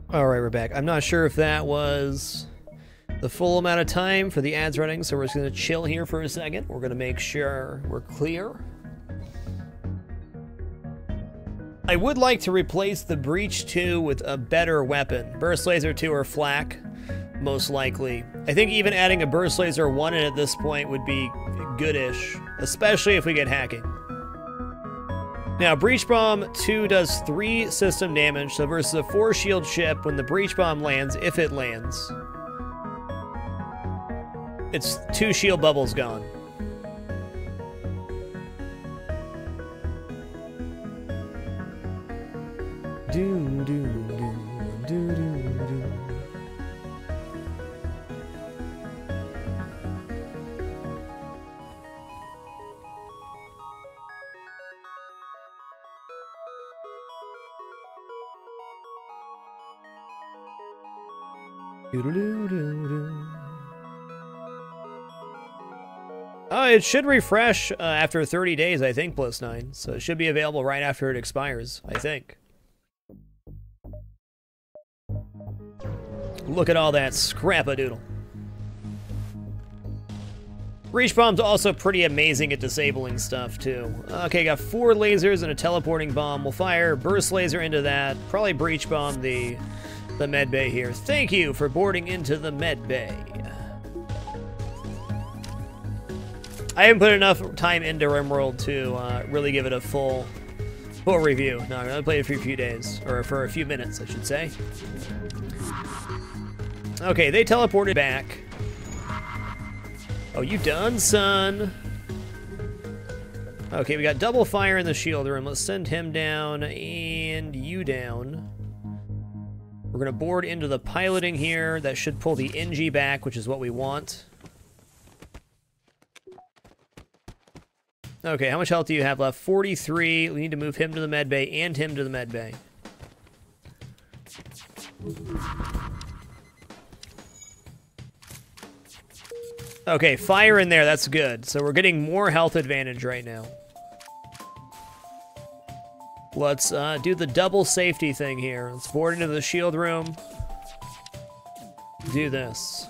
Alright, we're back. I'm not sure if that was the full amount of time for the ads running, so we're just going to chill here for a second. We're going to make sure we're clear. I would like to replace the Breach 2 with a better weapon. Burst Laser 2 or Flak, most likely. I think even adding a Burst Laser 1 in at this point would be goodish, especially if we get hacking. Now, Breach Bomb 2 does 3 system damage, so versus a 4 shield ship, when the Breach Bomb lands, if it lands, it's 2 shield bubbles gone. Do, do, do, do, do, do. Oh, it should refresh after 30 days, I think, +9. So it should be available right after it expires, I think. Look at all that scrap-a-doodle. Breach Bomb's also pretty amazing at disabling stuff, too. Okay, got 4 lasers and a teleporting bomb. We'll fire Burst Laser into that. Probably Breach Bomb the med bay here. Thank you for boarding into the med bay. I haven't put enough time into RimWorld to really give it a full review. No, I'm gonna play it for a few days, or for a few minutes, I should say. Okay, they teleported back. Oh, you done, son? Okay, we got double fire in the shield room. Let's send him down and you down. We're gonna board into the piloting here. That should pull the NG back, which is what we want. Okay, how much health do you have left? 43. We need to move him to the med bay and him to the med bay. Okay, fire in there. That's good. So we're getting more health advantage right now. Let's do the double safety thing here. Let's board into the shield room. Do this.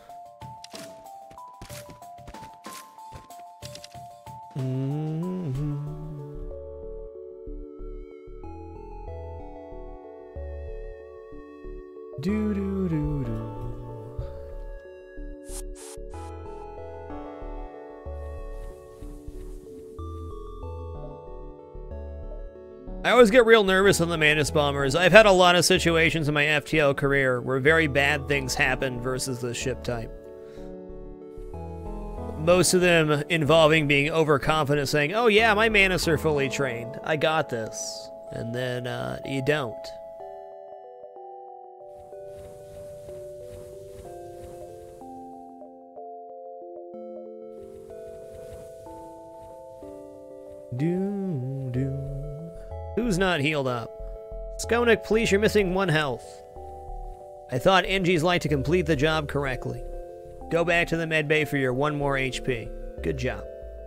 Do do do do. I always get real nervous on the Mantis Bombers. I've had a lot of situations in my FTL career where very bad things happen versus the ship type. Most of them involving being overconfident, saying, oh yeah, my Mantis are fully trained. I got this. And then you don't. Who's not healed up? Skonik, please, you're missing 1 health. I thought NG's like to complete the job correctly. Go back to the med bay for your 1 more HP. Good job.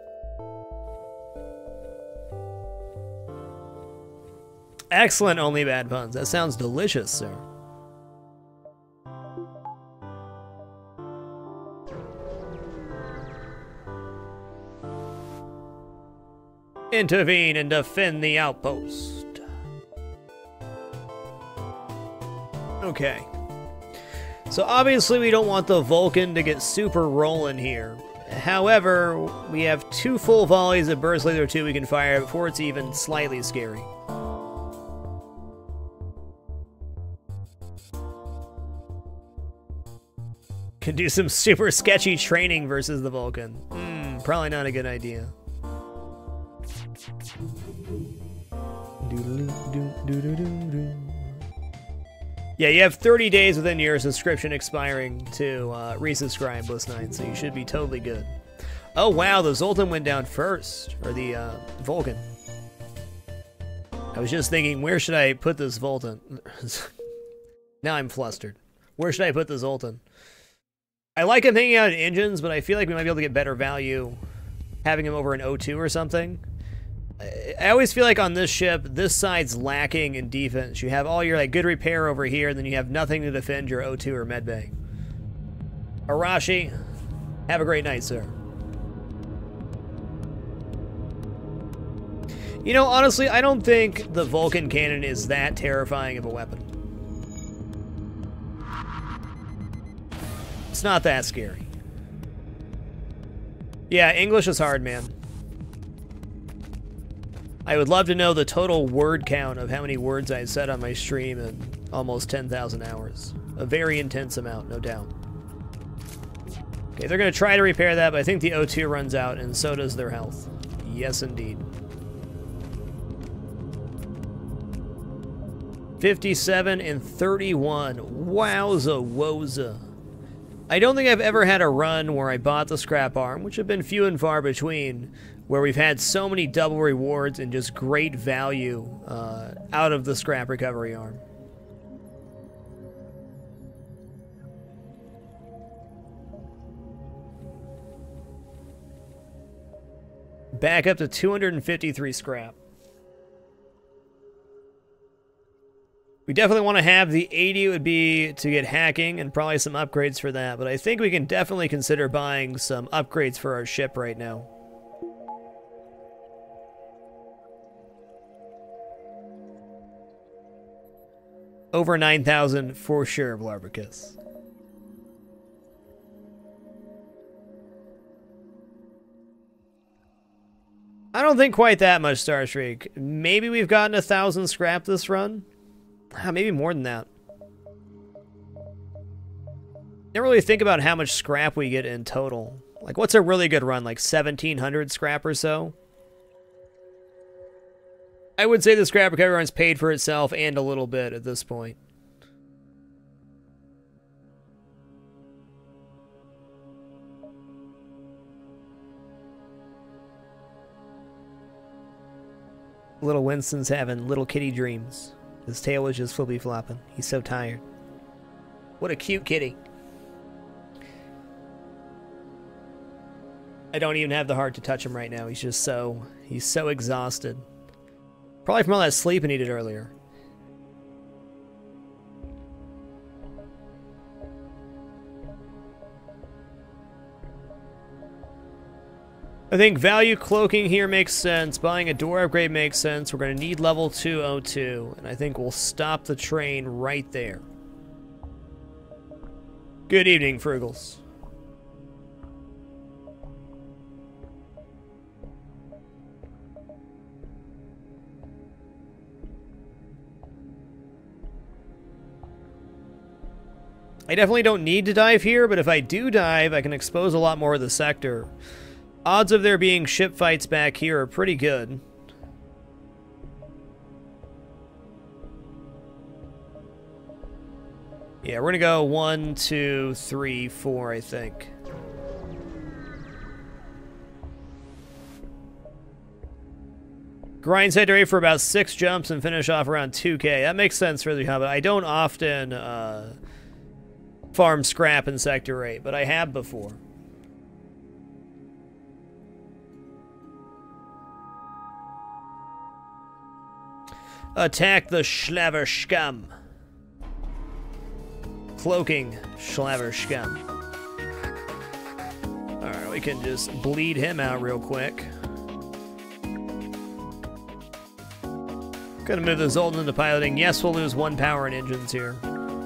Excellent, only bad puns. That sounds delicious, sir. Intervene and defend the outpost. Okay. So obviously we don't want the Vulcan to get super rolling here. However, we have 2 full volleys of Burst Laser 2 we can fire before it's even slightly scary. Could do some super sketchy training versus the Vulcan. Probably not a good idea. Yeah, you have 30 days within your subscription expiring to resubscribe, Bliss9, so you should be totally good. Oh wow, the Zoltan went down first, or the Vulcan. I was just thinking, where should I put this Zoltan? Now I'm flustered. Where should I put the Zoltan? I like him hanging out in engines, but I feel like we might be able to get better value having him over an O2 or something. I always feel like on this ship, this side's lacking in defense. You have all your like good repair over here, and then you have nothing to defend your O2 or medbay. Arashi, have a great night, sir. You know, honestly, I don't think the Vulcan cannon is that terrifying of a weapon. It's not that scary. Yeah, English is hard, man. I would love to know the total word count of how many words I said on my stream in almost 10,000 hours. A very intense amount, no doubt. Okay, they're going to try to repair that, but I think the O2 runs out, and so does their health. Yes, indeed. 57 and 31. Wowza woza. I don't think I've ever had a run where I bought the scrap arm, which have been few and far between, where we've had so many double rewards and just great value out of the scrap recovery arm. Back up to 253 scrap. We definitely want to have the 80 would be to get hacking and probably some upgrades for that, but I think we can definitely consider buying some upgrades for our ship right now. Over 9,000 for sure, Blarbricus. I don't think quite that much, Starstreak. Maybe we've gotten 1,000 scrap this run? Maybe more than that. Never really think about how much scrap we get in total. Like, what's a really good run? Like 1,700 scrap or so? I would say the scrap recovery run's paid for itself and a little bit at this point. Little Winston's having little kitty dreams. His tail was just flippy flopping. He's so tired. What a cute kitty. I don't even have the heart to touch him right now. He's just he's so exhausted. Probably from all that sleep he needed earlier. I think value cloaking here makes sense. Buying a door upgrade makes sense. We're going to need level 2 O2, and I think we'll stop the train right there. Good evening, Frugals. I definitely don't need to dive here, but if I do dive, I can expose a lot more of the sector. Odds of there being ship fights back here are pretty good. Yeah, we're gonna go 1, 2, 3, 4, I think. Grind set rate for about 6 jumps and finish off around 2k. That makes sense for the hub. I don't often farm scrap in sector 8, but I have before. Attack the Schlaver scum. Cloaking Schlaver scum. Alright, we can just bleed him out real quick. Gonna move the Zoltan into piloting. Yes, we'll lose 1 power in engines here.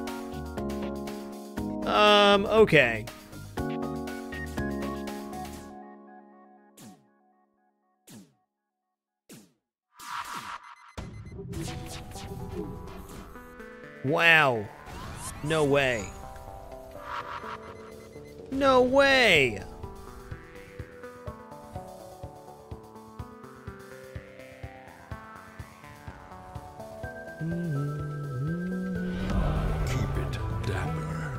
Okay. Wow. No way. No way! Keep it dapper.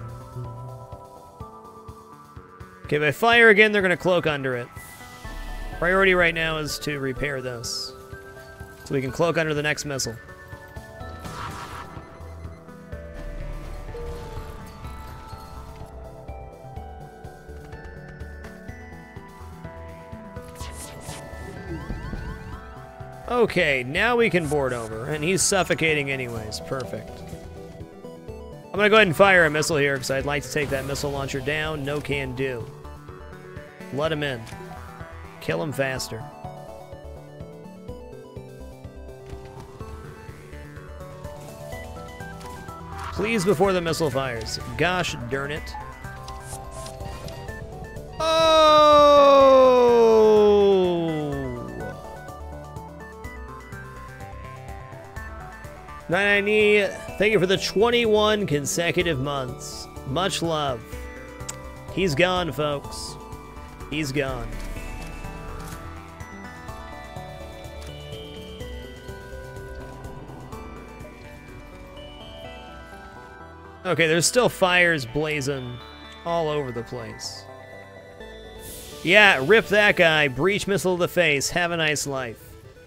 Okay, if I fire again, they're going to cloak under it. Priority right now is to repair this. So we can cloak under the next missile. Okay, now we can board over, and he's suffocating anyways. Perfect. I'm gonna go ahead and fire a missile here, because I'd like to take that missile launcher down. No can do. Let him in. Kill him faster. Please before the missile fires. Gosh darn it. Oh! 990, thank you for the 21 consecutive months. Much love. He's gone, folks. He's gone. Okay, there's still fires blazing all over the place. Yeah, rip that guy. Breach missile to the face. Have a nice life.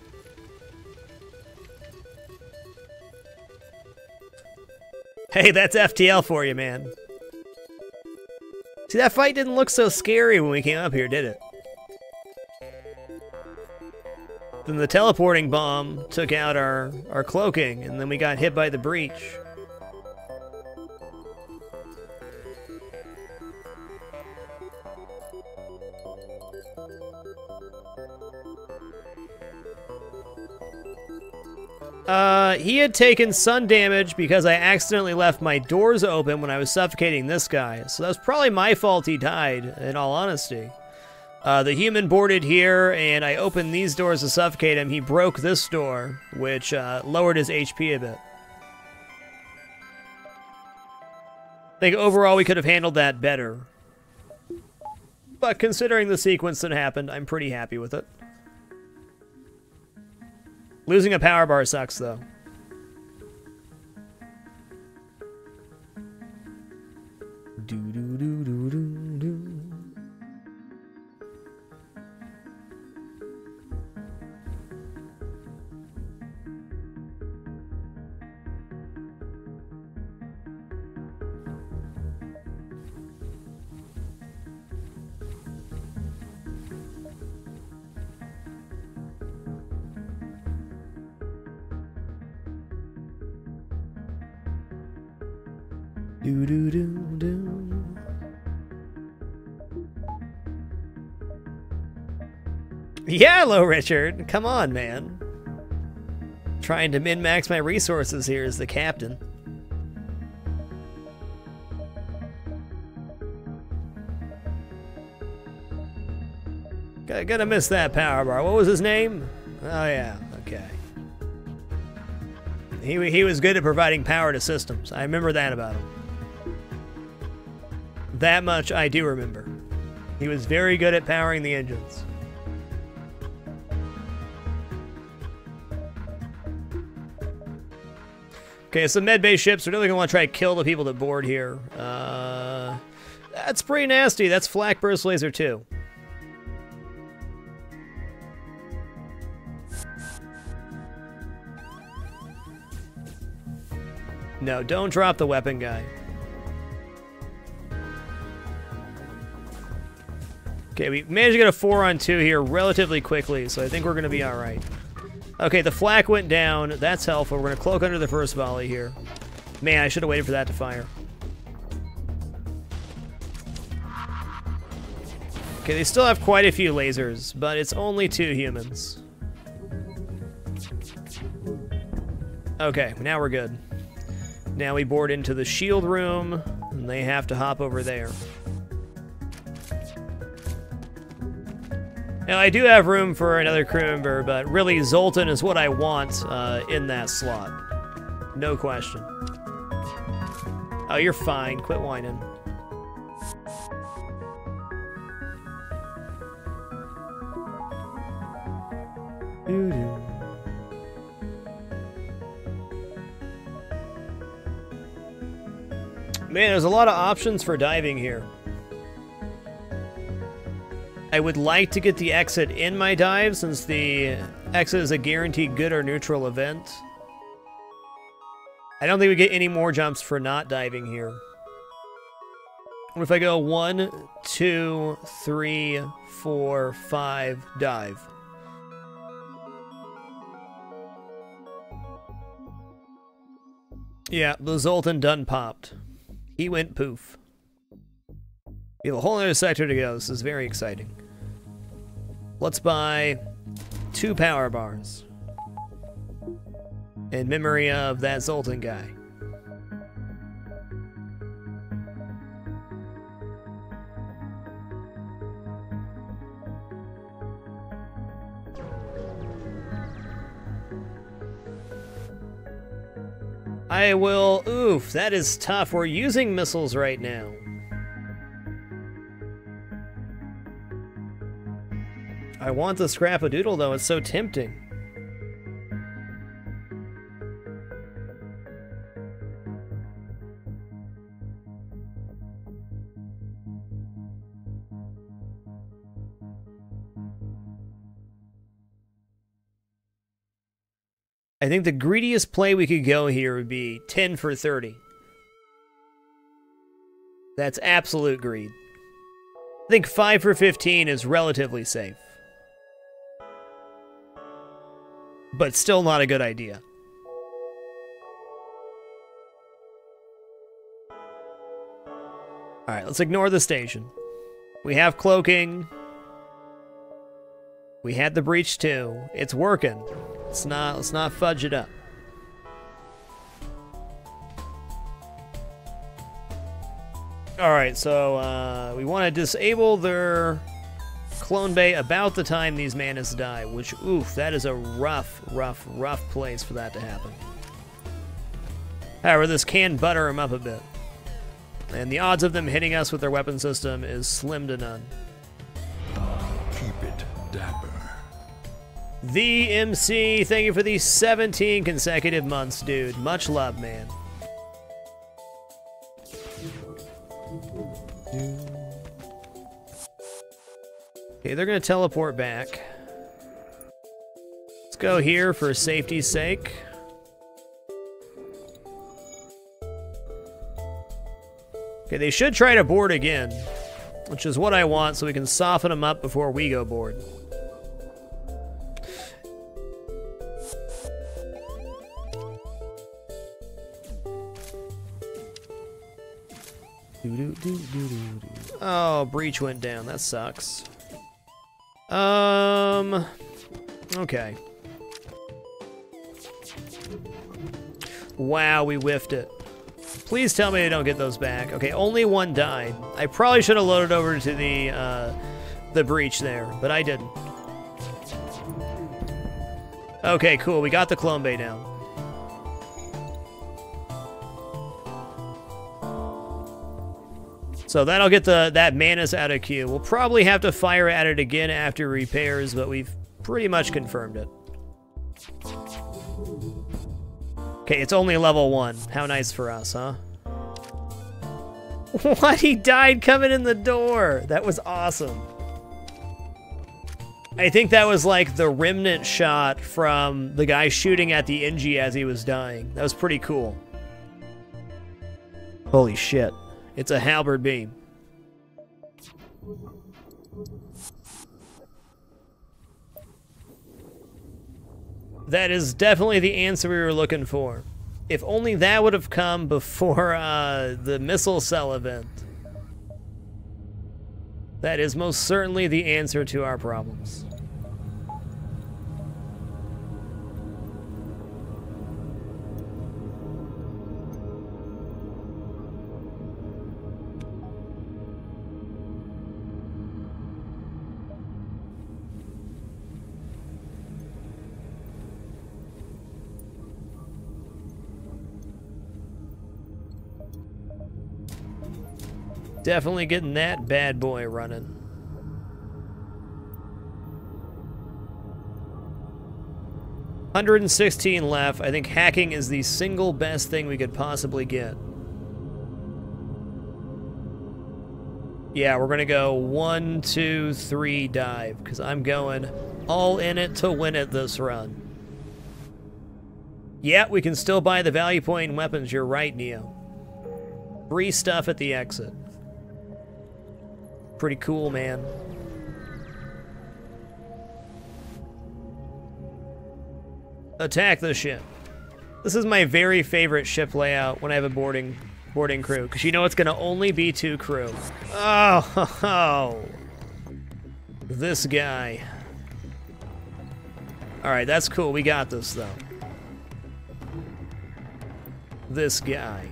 Hey, that's FTL for you, man. See, that fight didn't look so scary when we came up here, did it? Then the teleporting bomb took out our cloaking, and then we got hit by the breach. He had taken sun damage because I accidentally left my doors open when I was suffocating this guy. So that was probably my fault he died, in all honesty. The human boarded here, and I opened these doors to suffocate him. He broke this door, which lowered his HP a bit. I think overall we could have handled that better. But considering the sequence that happened, I'm pretty happy with it. Losing a power bar sucks, though. Yeah, hello, Richard. Come on, man. Trying to min-max my resources here as the captain. Gotta miss that power bar. What was his name? Oh, yeah. Okay. He was good at providing power to systems. I remember that about him. That much I do remember. He was very good at powering the engines. Okay, so med-based ships are really going to want to try to kill the people that board here. That's pretty nasty. That's Flak Burst Laser 2. No, don't drop the weapon guy. Okay, we managed to get a 4-on-2 here relatively quickly, so I think we're going to be alright. Okay, the flak went down. That's helpful. We're going to cloak under the first volley here. Man, I should have waited for that to fire. Okay, they still have quite a few lasers, but it's only 2 humans. Okay, now we're good. Now we board into the shield room, and they have to hop over there. Now, I do have room for another crew member, but really Zoltan is what I want in that slot. No question. Oh, you're fine. Quit whining. Man, there's a lot of options for diving here. I would like to get the exit in my dive, since the exit is a guaranteed good or neutral event. I don't think we get any more jumps for not diving here. What if I go 1, 2, 3, 4, 5, dive? Yeah, the Zoltan done popped. He went poof. We have a whole other sector to go. This is very exciting. Let's buy 2 power bars. In memory of that Zoltan guy. I will... Oof, that is tough. We're using missiles right now. I want the scrap-a-doodle, though. It's so tempting. I think the greediest play we could go here would be 10 for 30. That's absolute greed. I think 5 for 15 is relatively safe. But still not a good idea. Alright, let's ignore the station. We have cloaking. We had the breach too. It's working. Let's not fudge it up. Alright, so we want to disable their clone bay about the time these manas die, which, oof, that is a rough place for that to happen. However, this can butter them up a bit. And the odds of them hitting us with their weapon system is slim to none. Keep it dapper. The MC, thank you for the 17 consecutive months, dude. Much love, man. Okay, they're gonna teleport back. Let's go here for safety's sake. Okay, they should try to board again, which is what I want, so we can soften them up before we go board. Oh, breach went down. That sucks. Okay. Wow, we whiffed it. Please tell me they don't get those back. Okay, only one died. I probably should have loaded over to the breach there, but I didn't. Okay, cool. We got the clone bay down. So that'll get that Manus out of queue. We'll probably have to fire at it again after repairs, but we've pretty much confirmed it. Okay, it's only level 1. How nice for us, huh? What? He died coming in the door. That was awesome. I think that was like the remnant shot from the guy shooting at the NG as he was dying. That was pretty cool. Holy shit. It's a halberd beam. That is definitely the answer we were looking for. If only that would have come before the missile cell event. That is most certainly the answer to our problems. Definitely getting that bad boy running. $116 left. I think hacking is the single best thing we could possibly get. Yeah, we're gonna go 1, 2, 3 dive, because I'm going all in it to win it this run. Yeah, we can still buy the value point in weapons. You're right, Neo. Free stuff at the exit. Pretty cool, man. Attack the ship. This is my very favorite ship layout when I have a boarding crew, because you know it's going to only be 2 crew. Oh, this guy. Alright, that's cool. We got this, though. This guy.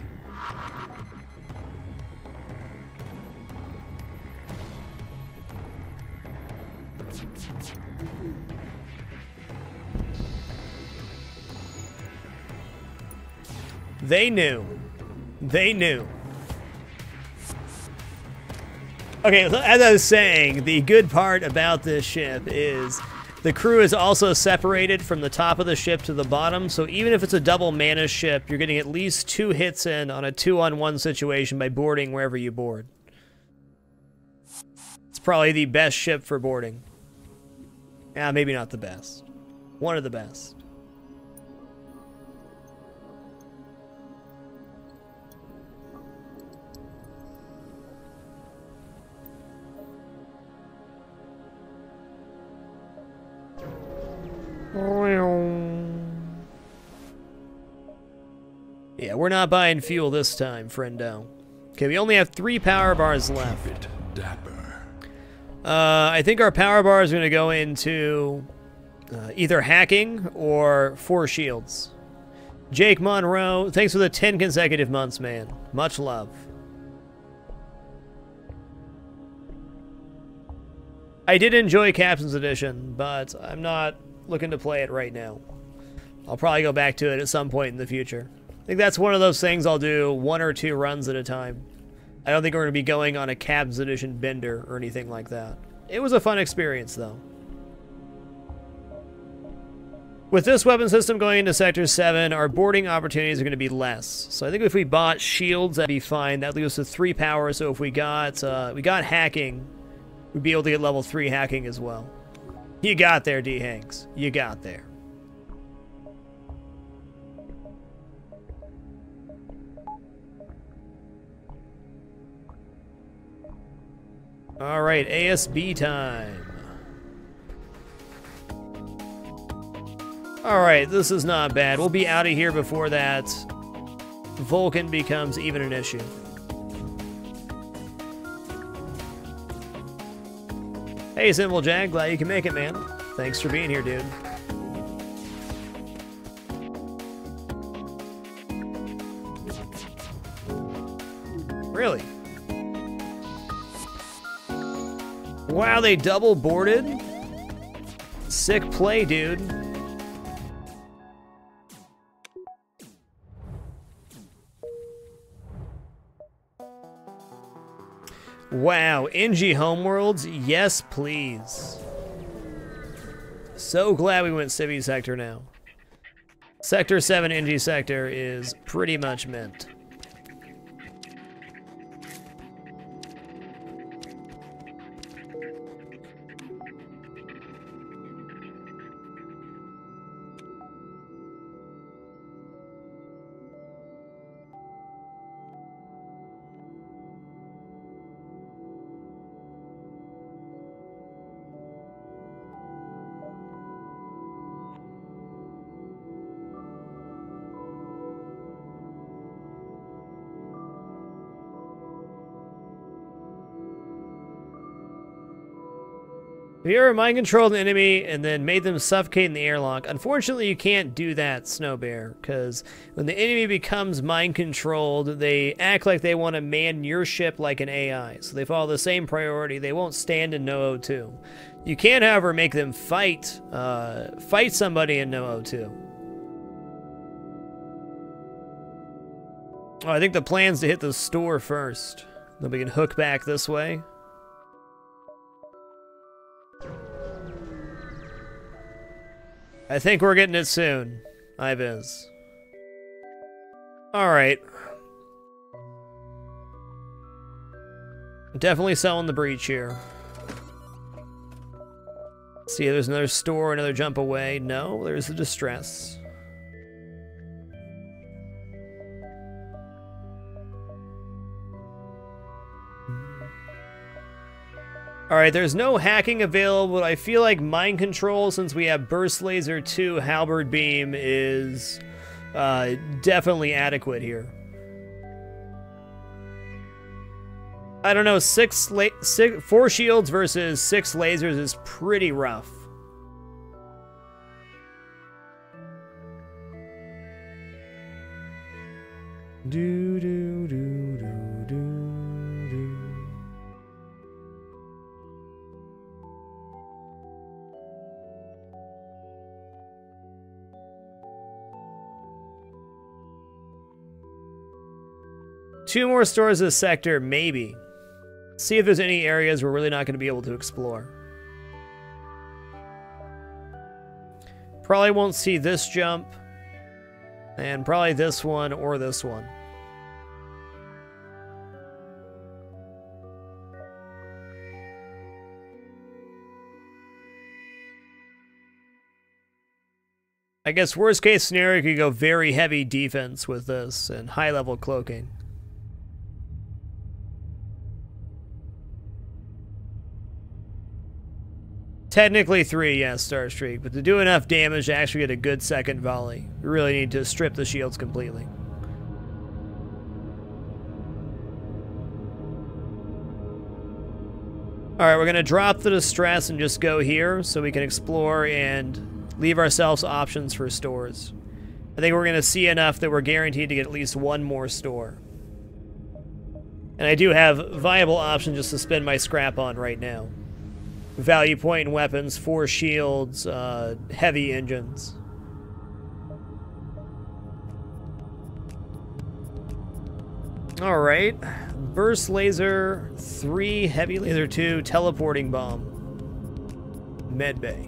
They knew. They knew. Okay, as I was saying, the good part about this ship is the crew is also separated from the top of the ship to the bottom, so even if it's a double mana ship, you're getting at least 2 hits in on a 2-on-1 situation by boarding wherever you board. It's probably the best ship for boarding. Yeah, maybe not the best. One of the best. Yeah, we're not buying fuel this time, friendo. Okay, we only have 3 power bars left. Keep it dapper. I think our power bar is going to go into either hacking or 4 shields. Jake Monroe, thanks for the 10 consecutive months, man. Much love. I did enjoy Captain's Edition, but I'm not looking to play it right now. I'll probably go back to it at some point in the future. I think that's one of those things I'll do 1 or 2 runs at a time. I don't think we're going to be going on a Captain's Edition bender or anything like that. It was a fun experience, though. With this weapon system going into Sector 7, our boarding opportunities are going to be less. So I think if we bought shields, that'd be fine. That leaves us with 3 power, so if we got hacking, we'd be able to get level 3 hacking as well. You got there, D. Hanks. You got there. All right, ASB time. All right, this is not bad. We'll be out of here before that Vulcan becomes even an issue. Hey, Simple Jack, glad you can make it, man. Thanks for being here, dude. Really? Wow, they double boarded? Sick play, dude. Wow, NG Homeworlds? Yes, please. So glad we went Civvy Sector now. Sector 7 NG Sector is pretty much mint. If you ever mind-controlled an enemy and then made them suffocate in the airlock, unfortunately you can't do that, Snowbear, because when the enemy becomes mind-controlled, they act like they want to man your ship like an AI, so they follow the same priority. They won't stand in No 02. You can, however, make them fight somebody in No 02. Oh, I think the plan's to hit the store first. Then we can hook back this way. I think we're getting it soon. Iviz. Alright. Definitely selling the breach here. See, there's another store, another jump away. No, there's the distress. Alright, there's no hacking available, but I feel like mind control, since we have Burst Laser 2 Halberd Beam, is definitely adequate here. I don't know, 4 shields versus 6 lasers is pretty rough. Do do do do do do. Two more stores this sector, maybe. See if there's any areas we're really not going to be able to explore. Probably won't see this jump. And probably this one or this one. I guess worst case scenario, you could go very heavy defense with this and high level cloaking. Technically 3, yes, Star Streak, but to do enough damage to actually get a good second volley, we really need to strip the shields completely. Alright, we're going to drop the distress and just go here so we can explore and leave ourselves options for stores. I think we're going to see enough that we're guaranteed to get at least one more store. And I do have viable options just to spend my scrap on right now. Value point and weapons, 4 shields, heavy engines. Alright. Burst laser, 3, heavy laser 2, teleporting bomb. Medbay.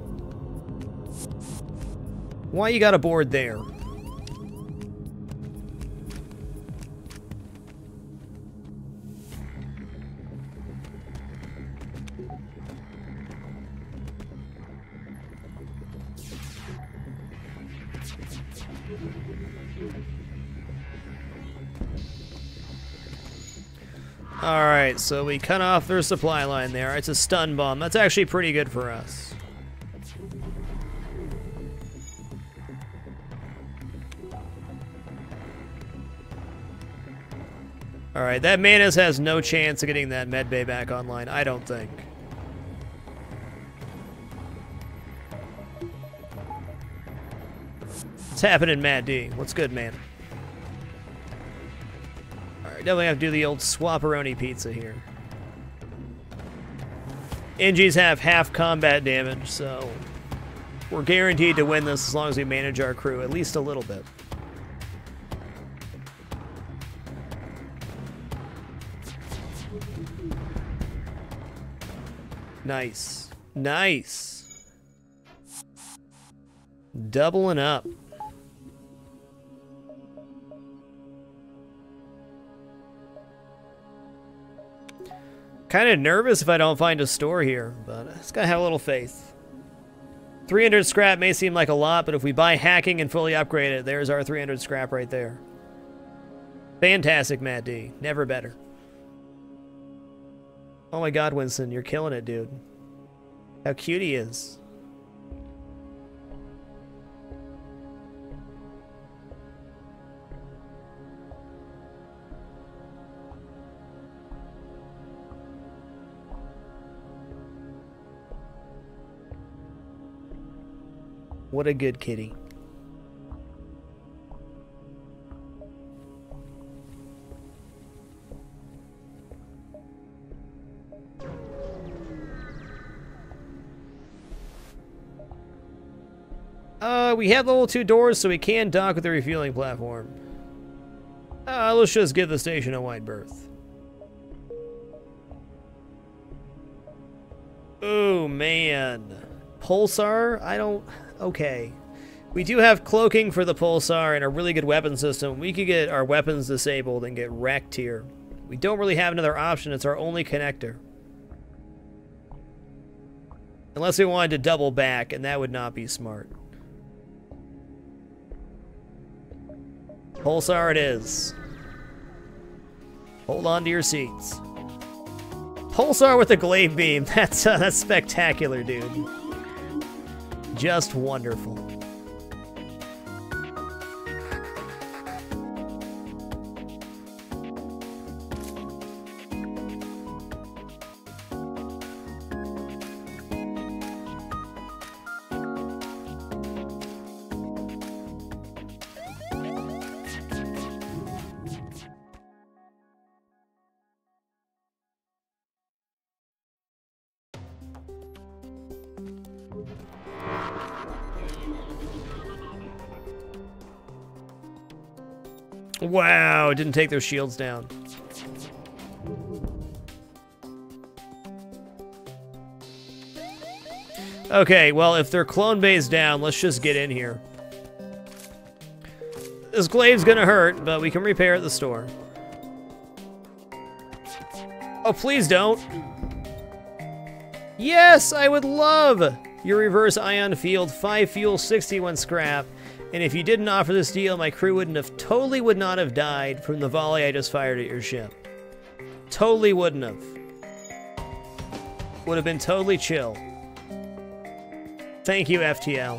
Why you got a board there? Alright, so we cut off their supply line there. It's a stun bomb. That's actually pretty good for us. Alright, that Manus has no chance of getting that medbay back online, I don't think. What's happening, Matt D? What's good, man? Definitely have to do the old swapperoni pizza here. NGs have half combat damage, so we're guaranteed to win this as long as we manage our crew, at least a little bit. Nice. Nice. Doubling up. Kind of nervous if I don't find a store here, but I just gotta have a little faith. 300 scrap may seem like a lot, but if we buy hacking and fully upgrade it, there's our 300 scrap right there. Fantastic, Matt D. Never better. Oh my god, Winston, you're killing it, dude. How cute he is. What a good kitty. We have level 2 doors, so we can dock with the refueling platform. Let's just give the station a wide berth. Oh, man. Pulsar? I don't... Okay. We do have cloaking for the Pulsar and a really good weapon system. We could get our weapons disabled and get wrecked here. We don't really have another option. It's our only connector. Unless we wanted to double back, and that would not be smart. Pulsar it is. Hold on to your seats. Pulsar with a glaive beam. That's spectacular, dude. Just wonderful. Wow, it didn't take their shields down. Okay, well, if their clone bay's down, let's just get in here. This glaive's gonna hurt, but we can repair at the store. Oh, please don't. Yes, I would love your reverse ion field, 5 fuel, 61 scrap. And if you didn't offer this deal, my crew would not have died from the volley I just fired at your ship. Totally wouldn't have. Would have been totally chill. Thank you, FTL.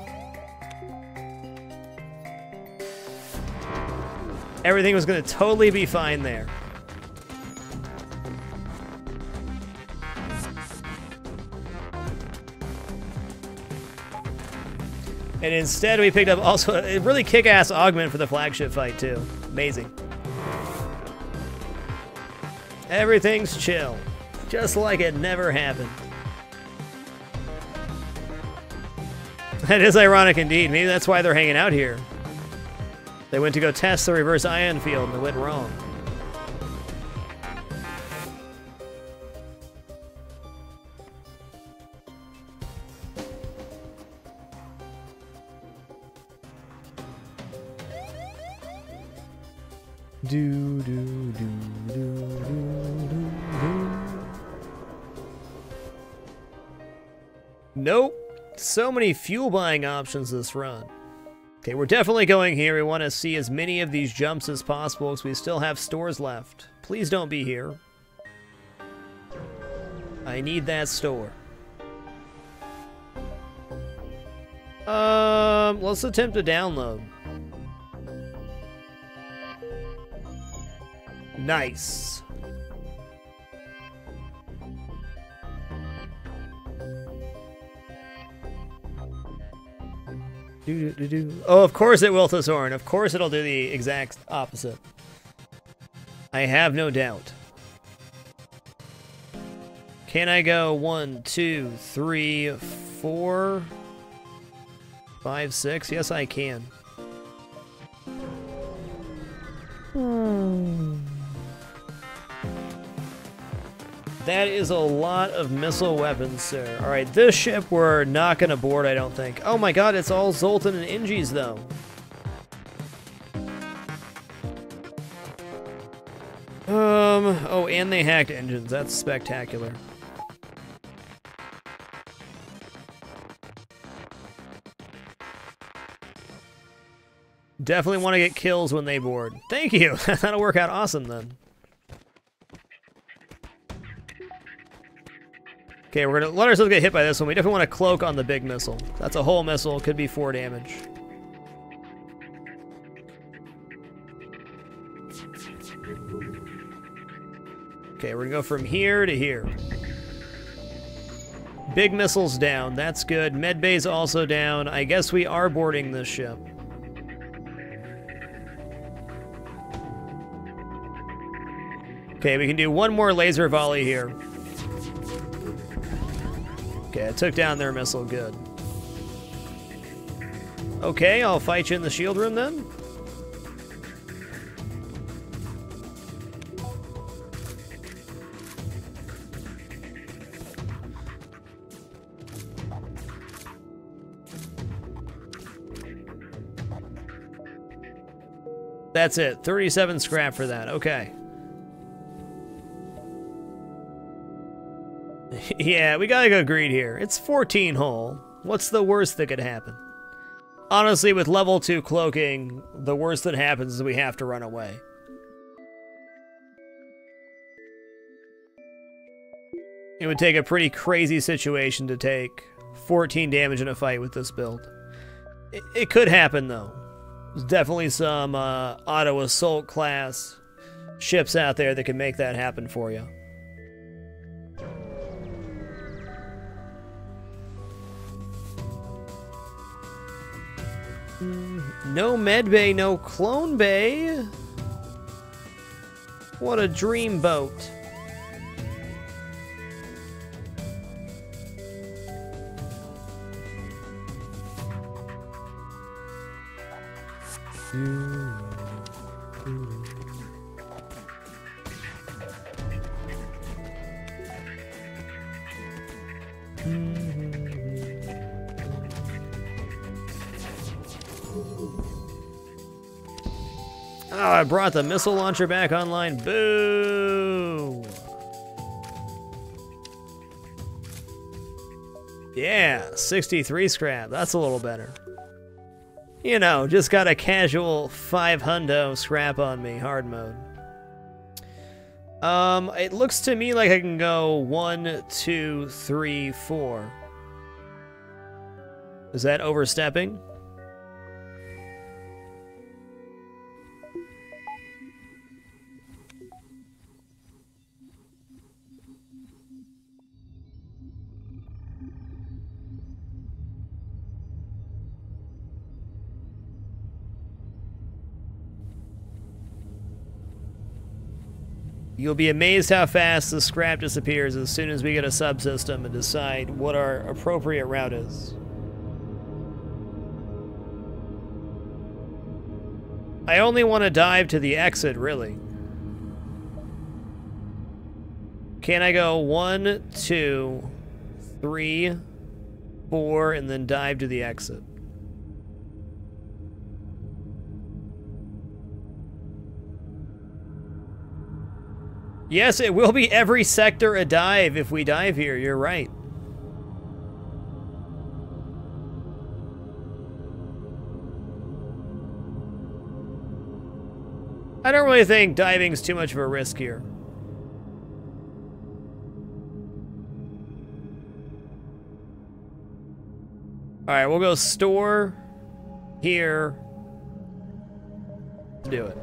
Everything was going to totally be fine there. And instead we picked up also a really kick-ass augment for the flagship fight too. Amazing. Everything's chill. Just like it never happened. That is ironic indeed. Maybe that's why they're hanging out here. They went to go test the reverse ion field and it went wrong. Do, do, do, do, do, do, do. Nope. So many fuel buying options this run. Okay, we're definitely going here. We want to see as many of these jumps as possible because we still have stores left. Please don't be here. I need that store. Let's attempt to download. Nice. Oh, of course it will, Thesaurn. Of course it'll do the exact opposite. I have no doubt. Can I go 1, 2, 3, 4, 5, 6? Yes, I can. That is a lot of missile weapons, sir. Alright, this ship we're not going to board, I don't think. Oh my god, it's all Zoltan and Ingies, though. Oh, and they hacked engines. That's spectacular. Definitely want to get kills when they board. Thank you! That'll work out awesome, then. Okay, we're gonna let ourselves get hit by this one. We definitely want to cloak on the big missile. That's a whole missile. Could be 4 damage. Okay, we're gonna go from here to here. Big missile's down. That's good. Medbay's also down. I guess we are boarding this ship. Okay, we can do one more laser volley here. Okay, I took down their missile. Good. Okay, I'll fight you in the shield room then. That's it. 37 scrap for that. Okay. Yeah, we gotta go greed here. It's 14 hull. What's the worst that could happen? Honestly, with level 2 cloaking, the worst that happens is we have to run away. It would take a pretty crazy situation to take 14 damage in a fight with this build. It could happen, though. There's definitely some auto assault class ships out there that can make that happen for you. No medbay, no clone bay. What a dream boat. Oh, I brought the missile launcher back online. Boo! Yeah, 63 scrap. That's a little better. You know, just got a casual 5 hundo scrap on me, hard mode. It looks to me like I can go 1, 2, 3, 4. Is that overstepping? You'll be amazed how fast the scrap disappears as soon as we get a subsystem and decide what our appropriate route is. I only want to dive to the exit, really. Can I go 1, 2, 3, 4, and then dive to the exit? Yes, it will be every sector a dive if we dive here, you're right. I don't really think diving's too much of a risk here. Alright, we'll go store here. Let's do it.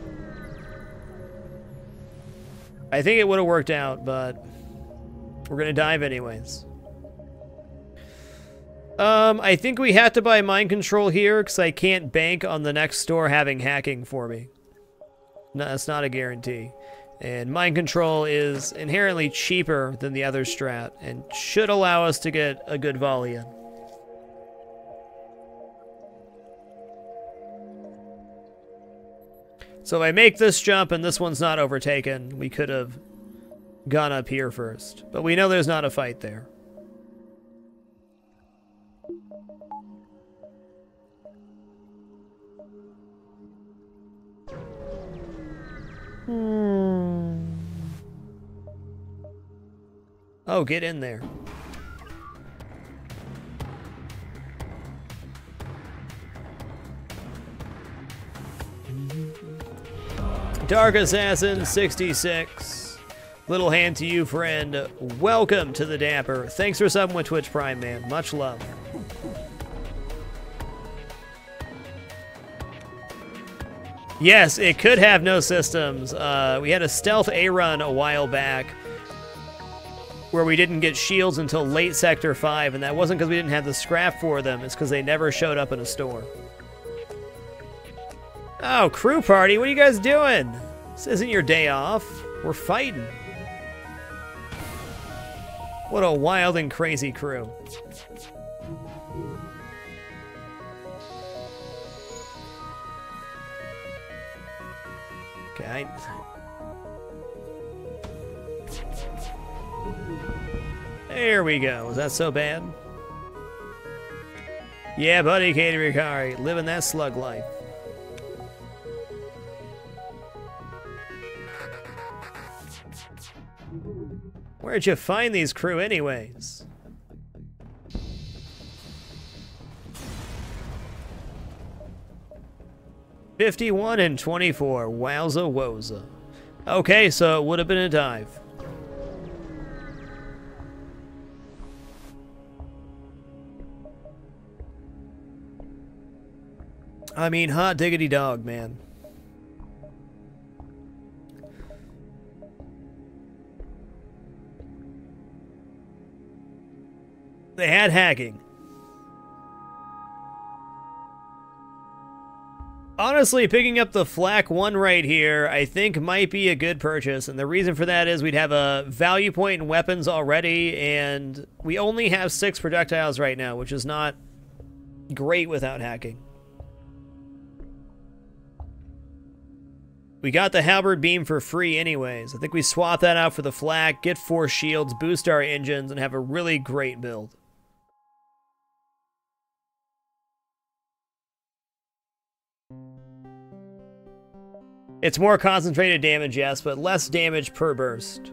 I think it would have worked out, but we're gonna dive anyways. I think we have to buy mind control here because I can't bank on the next store having hacking for me. No, that's not a guarantee. And mind control is inherently cheaper than the other strat and should allow us to get a good volley in. So if I make this jump and this one's not overtaken, we could have gone up here first. But we know there's not a fight there. Oh, get in there. Dark Assassin 66. Little hand to you, friend. Welcome to the Dapper. Thanks for subbing with Twitch Prime, man. Much love. Yes, it could have no systems. We had a stealth A-run a while back where we didn't get shields until late Sector 5, and that wasn't because we didn't have the scrap for them. It's because they never showed up in a store. Oh, crew party, what are you guys doing? This isn't your day off. We're fighting. What a wild and crazy crew. Okay. There we go. Is that so bad? Yeah, buddy, Katie Ricari, living that slug life. Where'd you find these crew anyways? $51 and $24. Wowza woza. Okay, so it would have been a dive. I mean, hot diggity dog, man. They had hacking. Honestly, picking up the Flak 1 right here, I think might be a good purchase. And the reason for that is we'd have a value point in weapons already, and we only have 6 projectiles right now, which is not great without hacking. We got the halberd beam for free anyways. I think we swap that out for the flak, get 4 shields, boost our engines, and have a really great build. It's more concentrated damage, yes, but less damage per burst.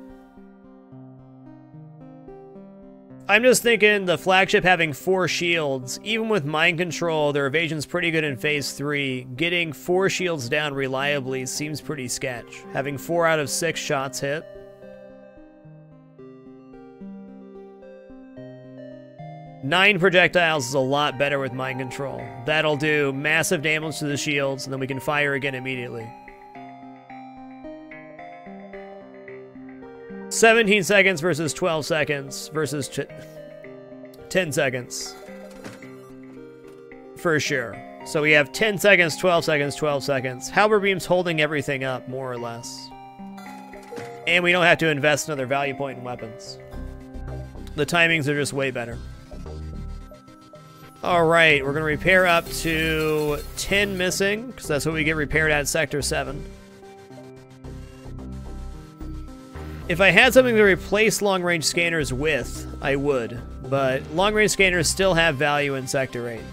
I'm just thinking the flagship having 4 shields, even with mind control, their evasion's pretty good in phase 3. Getting 4 shields down reliably seems pretty sketch. Having 4 out of 6 shots hit. Nine projectiles is a lot better with mind control. That'll do massive damage to the shields, and then we can fire again immediately. 17 seconds versus 12 seconds versus 10 seconds. For sure. So we have 10 seconds, 12 seconds, 12 seconds. Halberd Beam's holding everything up, more or less. And we don't have to invest another value point in weapons. The timings are just way better. Alright, we're going to repair up to 10 missing, because that's what we get repaired at Sector 7. If I had something to replace long-range scanners with, I would. But long-range scanners still have value in Sector 8.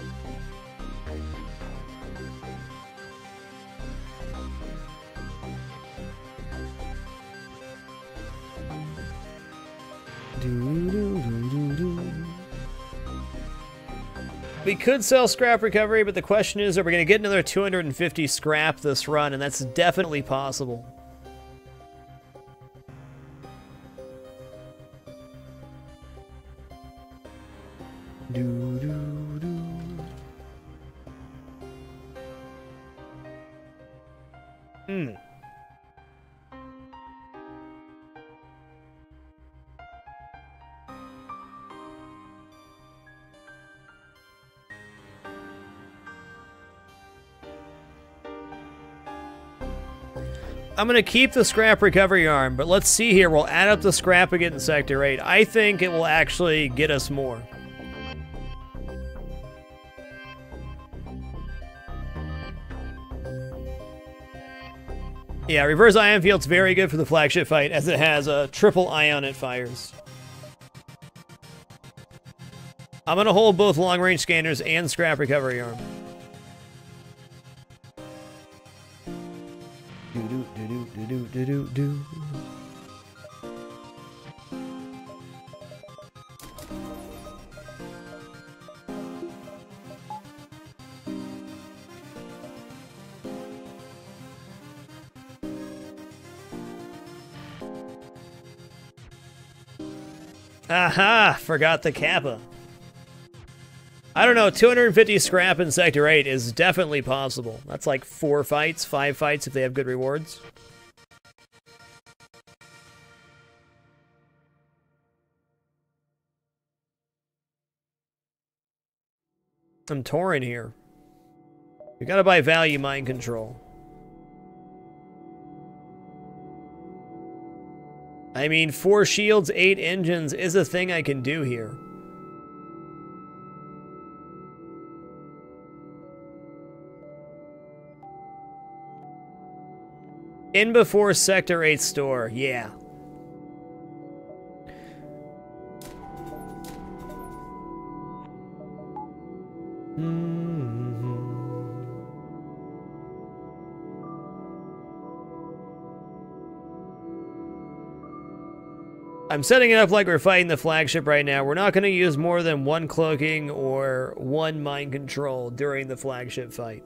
We could sell scrap recovery, but the question is, are we going to get another 250 scrap this run? And that's definitely possible. I'm going to keep the scrap recovery arm, but let's see here. We'll add up the scrap again in Sector 8. I think it will actually get us more. Yeah, reverse ion field's very good for the flagship fight, as it has a triple ion it fires. I'm going to hold both long-range scanners and scrap recovery arm. Do. Aha! Forgot the Kappa. I don't know, 250 scrap in Sector 8 is definitely possible. That's like 4 fights, 5 fights if they have good rewards. I'm touring here. We gotta buy value mind control. I mean, 4 shields, 8 engines is a thing I can do here. In before Sector 8 store, yeah. I'm setting it up like we're fighting the flagship right now. We're not going to use more than 1 cloaking or 1 mind control during the flagship fight.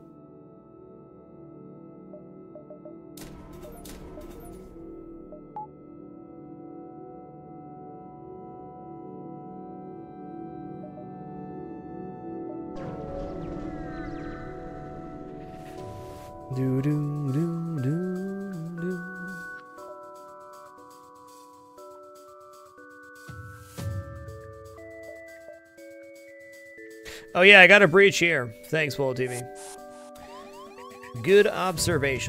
Do do do do do. Oh yeah, I got a breach here. Thanks, Full TV. Good observation.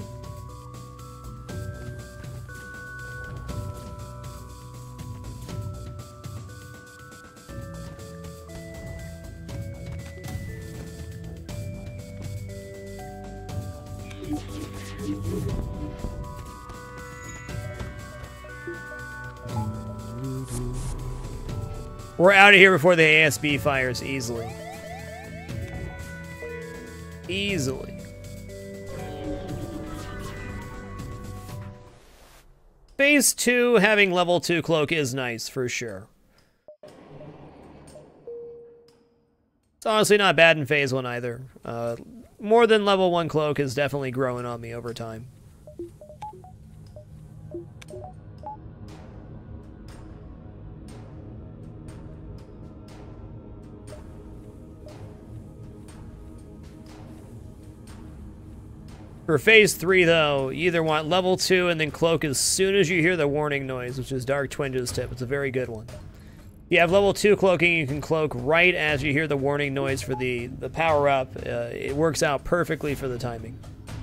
We're out of here before the ASB fires easily. Easily. Phase 2, having level 2 cloak is nice, for sure. It's honestly not bad in phase 1 either. More than level 1 cloak is definitely growing on me over time. For phase 3, though, you either want level 2 and then cloak as soon as you hear the warning noise, which is Dark Twinge's tip. It's a very good one. If you have level 2 cloaking, you can cloak right as you hear the warning noise for the power-up. It works out perfectly for the timing.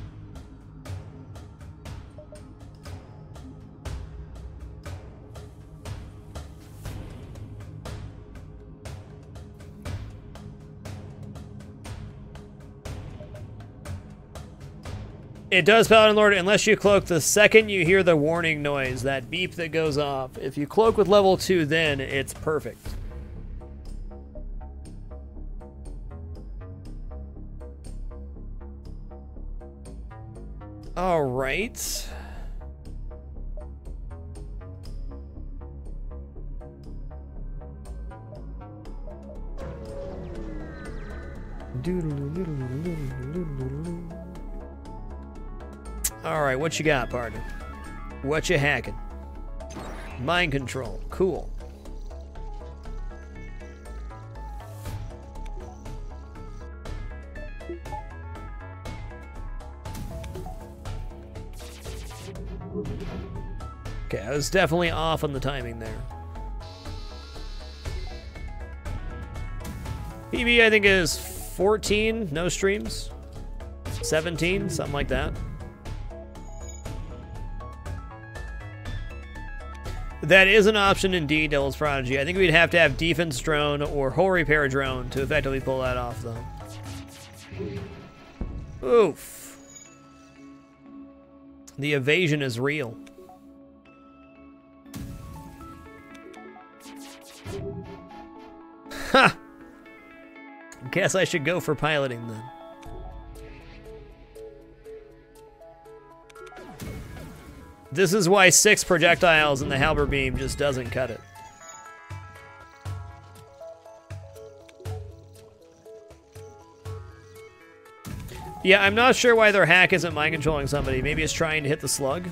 It does, Paladin Lord, unless you cloak the second you hear the warning noise, that beep that goes off. If you cloak with level 2, then it's perfect. All right. Alright, what you got, partner? What you hacking? Mind control. Cool. Okay, I was definitely off on the timing there. PB, I think, is 14, no streams. 17, something like that. That is an option indeed, Devil's Prodigy. I think we'd have to have defense drone or hull repair drone to effectively pull that off, though. Oof. The evasion is real. Ha! Guess I should go for piloting then. This is why 6 projectiles in the halberd beam just doesn't cut it. Yeah, I'm not sure why their hack isn't mind controlling somebody. Maybe it's trying to hit the slug.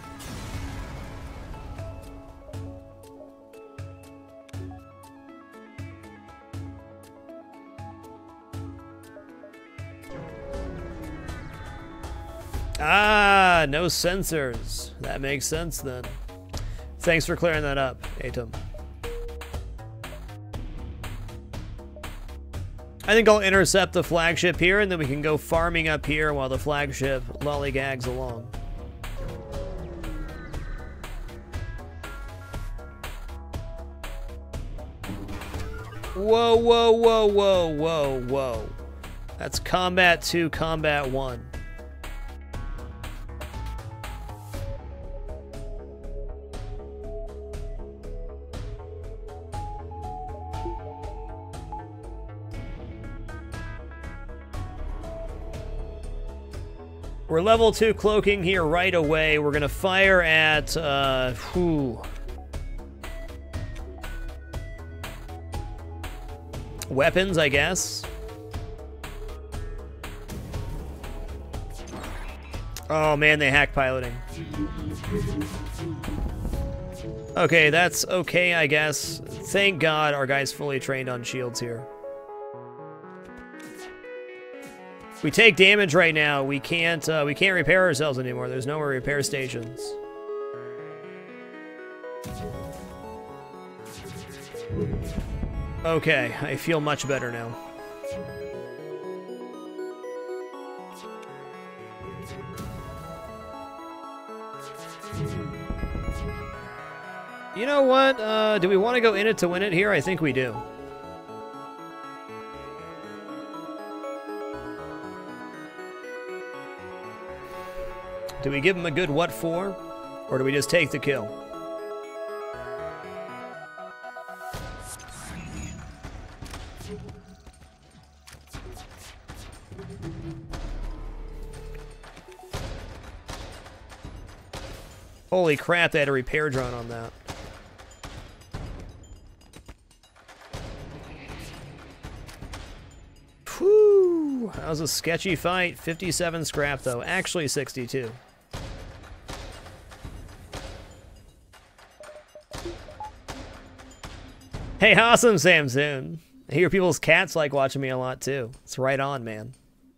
Ah, no sensors. That makes sense then. Thanks for clearing that up, Atom. I think I'll intercept the flagship here, and then we can go farming up here while the flagship lollygags along. Whoa, whoa, whoa, whoa, whoa, whoa. That's Combat 2, Combat 1. We're level 2 cloaking here right away. We're gonna fire at, weapons, I guess. Oh man, they hack piloting. Okay, that's okay, I guess. Thank God our guy's fully trained on shields here. We take damage right now. We can't repair ourselves anymore. There's no more repair stations. Okay, I feel much better now. You know what? Do we want to go in it to win it here? I think we do. Do we give him a good what for? Or do we just take the kill? Holy crap, they had a repair drone on that. Whew, that was a sketchy fight. 57 scrap though, actually 62. Hey, awesome, Samsoon. I hear people's cats like watching me a lot too. It's right on, man.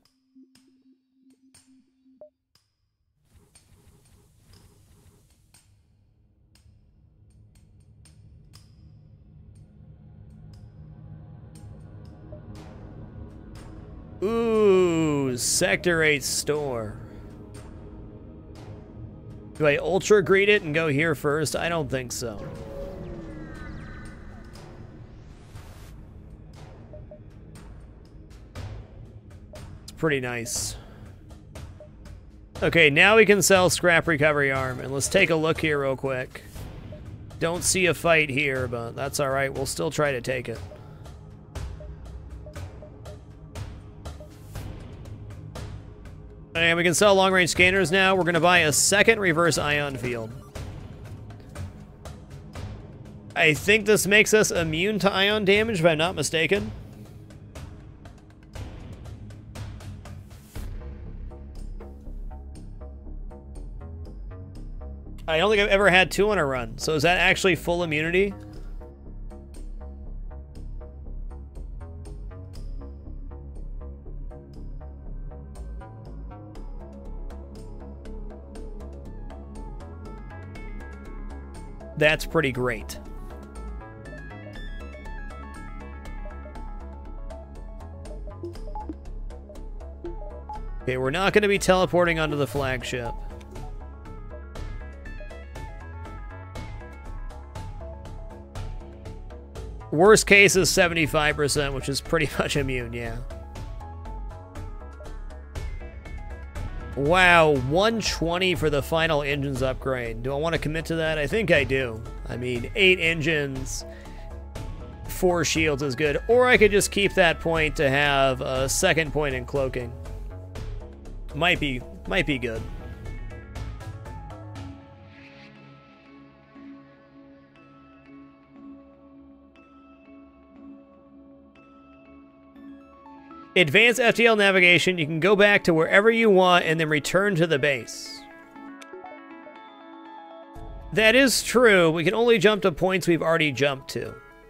Ooh, Sector 8 store. Do I ultra greet it and go here first? I don't think so. It's pretty nice. Okay, now we can sell scrap recovery arm, and let's take a look here real quick. Don't see a fight here, but that's alright. We'll still try to take it. And we can sell long-range scanners now. We're going to buy a second reverse ion field. I think this makes us immune to ion damage, if I'm not mistaken. I don't think I've ever had 2 on a run. So is that actually full immunity? That's pretty great. Okay, we're not going to be teleporting onto the flagship. Worst case is 75%, which is pretty much immune, yeah. Wow, 120 for the final engines upgrade. Do I want to commit to that? I think I do. I mean, 8 engines, 4 shields is good. Or I could just keep that point to have a second point in cloaking. Might be good. Advanced FTL navigation, you can go back to wherever you want and then return to the base. That is true. We can only jump to points we've already jumped to.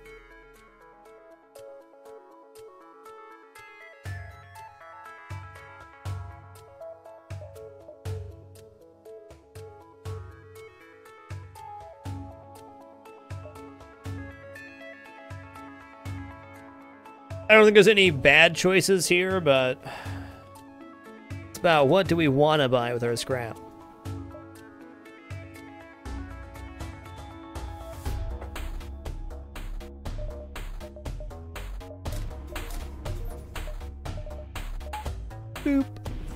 I don't think there's any bad choices here, but it's about what do we want to buy with our scrap. Boop.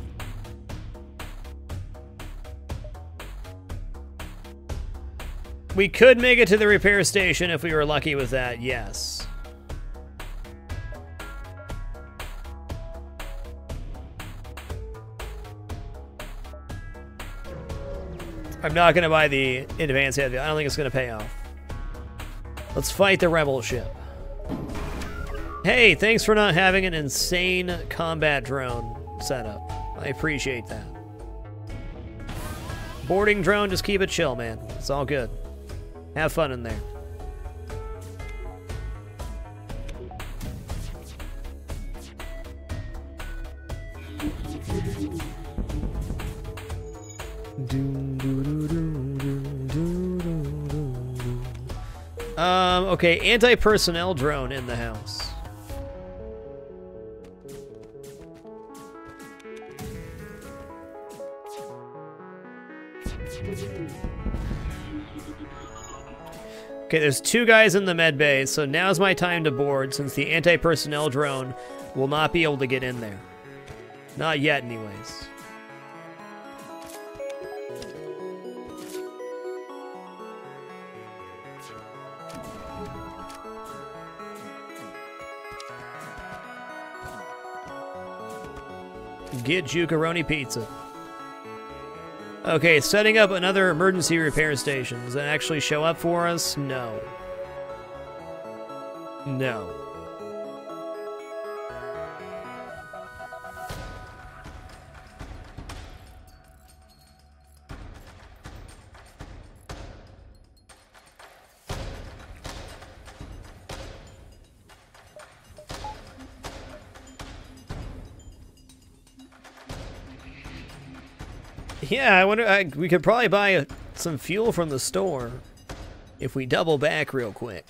We could make it to the repair station if we were lucky with that, yes. I'm not going to buy the advanced heavy. I don't think it's going to pay off. Let's fight the rebel ship. Hey, thanks for not having an insane combat drone setup. I appreciate that. Boarding drone, just keep it chill, man. It's all good. Have fun in there. Okay, anti-personnel drone in the house. Okay, there's 2 guys in the med bay, so now's my time to board since the anti-personnel drone will not be able to get in there. Not yet, anyways. Get Jucaroni pizza. Okay, setting up another emergency repair station. Does that actually show up for us? No. No. Yeah, I wonder. We could probably buy some fuel from the store if we double back real quick.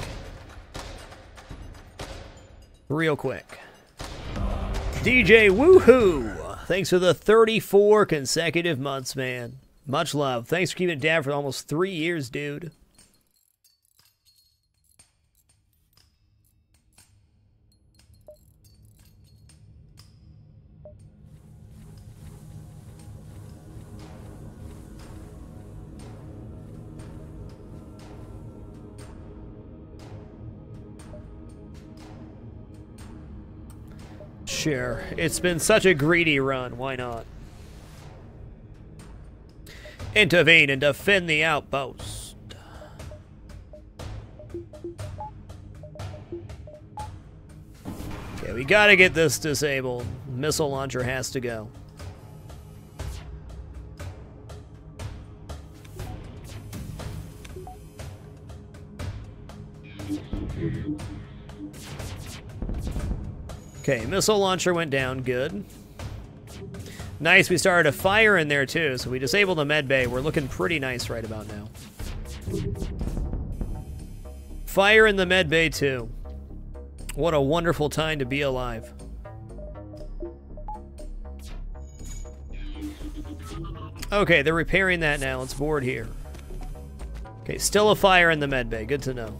Real quick. DJ Woohoo! Thanks for the 34 consecutive months, man. Much love. Thanks for keeping it down for almost 3 years, dude. Sure. It's been such a greedy run. Why not? Intervene and defend the outpost. Okay, we gotta get this disabled. Missile launcher has to go. Okay, missile launcher went down. Good. Nice, we started a fire in there too, so we disabled the med bay. We're looking pretty nice right about now. Fire in the med bay too. What a wonderful time to be alive. Okay, they're repairing that now. Let's board here. Okay, still a fire in the med bay. Good to know.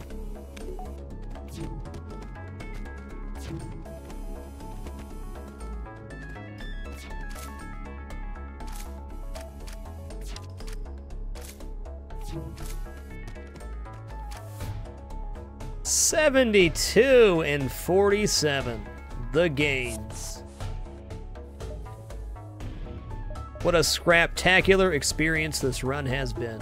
$72 and $47. The gains. What a scraptacular experience this run has been.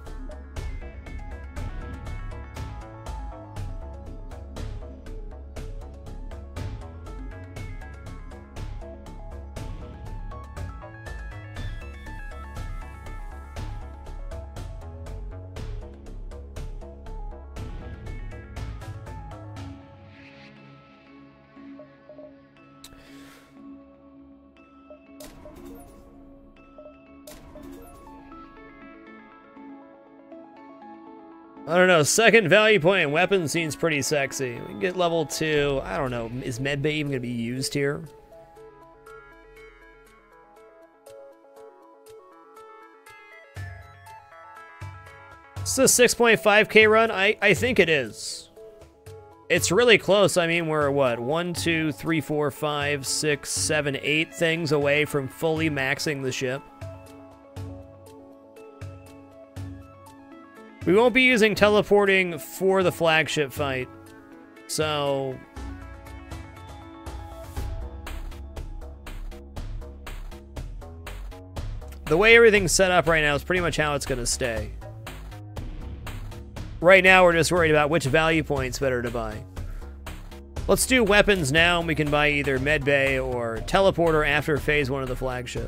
I don't know, second value point and weapon seems pretty sexy. We can get level 2. I don't know, is medbay even going to be used here? It's a 6.5k run? I think it is. It's really close. I mean, we're what? 1, 2, 3, 4, 5, 6, 7, 8 things away from fully maxing the ship. We won't be using teleporting for the flagship fight, so... The way everything's set up right now is pretty much how it's going to stay. Right now, we're just worried about which value point's better to buy. Let's do weapons now, and we can buy either medbay or teleporter after phase 1 of the flagship.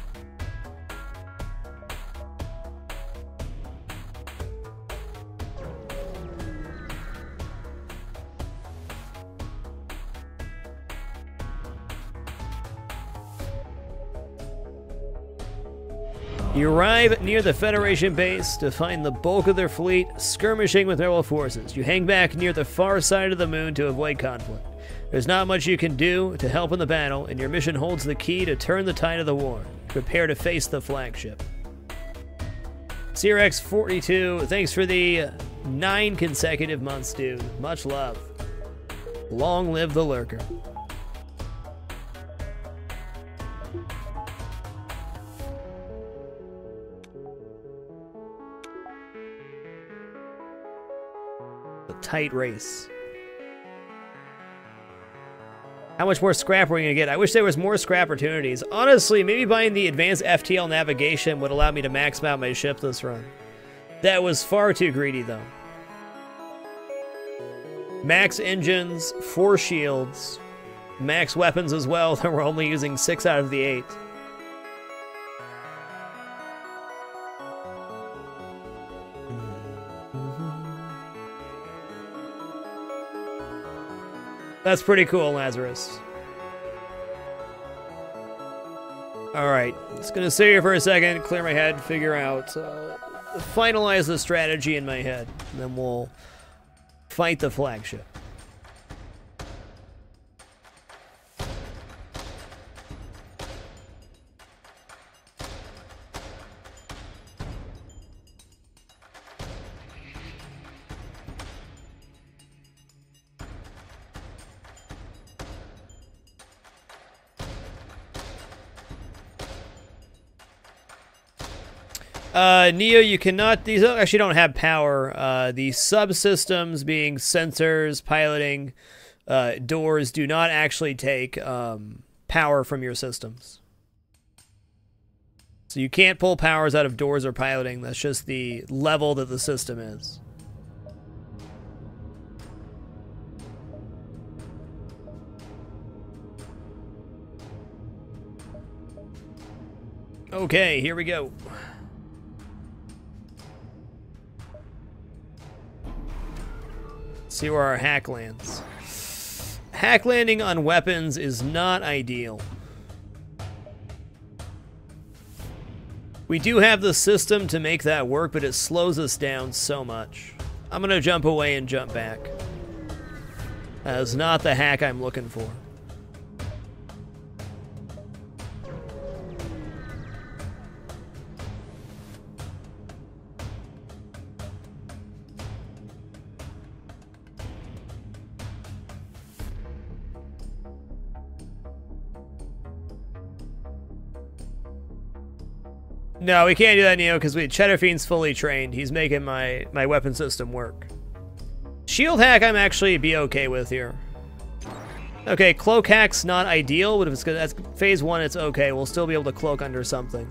You arrive near the Federation base to find the bulk of their fleet skirmishing with rebel forces. You hang back near the far side of the moon to avoid conflict. There's not much you can do to help in the battle, and your mission holds the key to turn the tide of the war. Prepare to face the flagship. CRX42, thanks for the 9 consecutive months, dude. Much love. Long live the lurker. Tight race. How much more scrap are we going to get? I wish there was more scrap opportunities. Honestly, maybe buying the advanced FTL navigation would allow me to max out my ship this run. That was far too greedy, though. Max engines, 4 shields, max weapons as well, then we're only using 6 out of the 8. That's pretty cool, Lazarus. Alright, just gonna sit here for a second, clear my head, figure out, finalize the strategy in my head, and then we'll fight the flagship. Neo, you cannot, these actually don't have power. The subsystems being sensors, piloting, doors do not actually take power from your systems. So you can't pull powers out of doors or piloting. That's just the level that the system is. Okay, here we go. See where our hack lands. Hack landing on weapons is not ideal. We do have the system to make that work, but it slows us down so much. I'm gonna jump away and jump back. That is not the hack I'm looking for. No, we can't do that, Neo, because Cheddar Fiend's fully trained. He's making my weapon system work. Shield hack I'm actually be okay with here. Okay, cloak hack's not ideal, but if it's good, that's phase 1, it's okay. We'll still be able to cloak under something.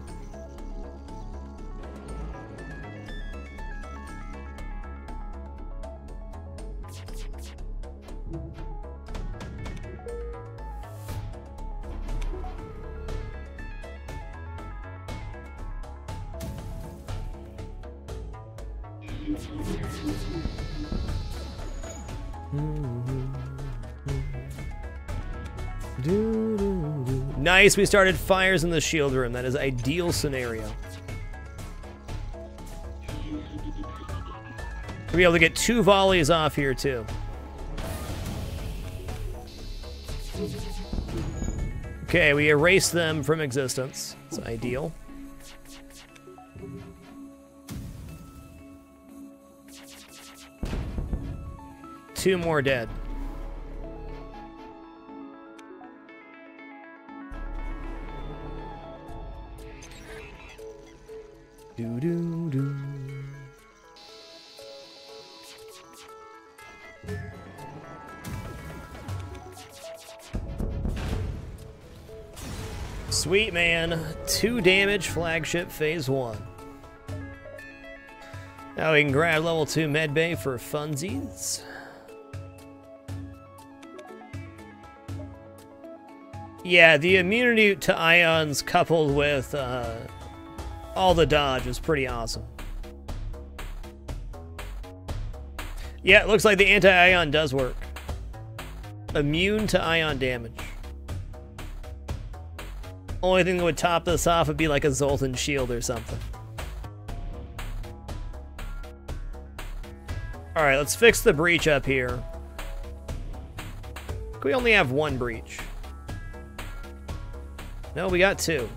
Nice, we started fires in the shield room. That is ideal scenario. We'll be able to get 2 volleys off here too. Okay, we erased them from existence. It's ideal. Two more dead. Do-do-do. Sweet, man. 2 damage, flagship, phase 1. Now we can grab level 2 medbay for funsies. Yeah, the immunity to ions coupled with all the dodge is pretty awesome. Yeah, it looks like the anti-ion does work. Immune to ion damage. Only thing that would top this off would be like a Zoltan shield or something. Alright, let's fix the breach up here. We only have 1 breach. No, we got 2.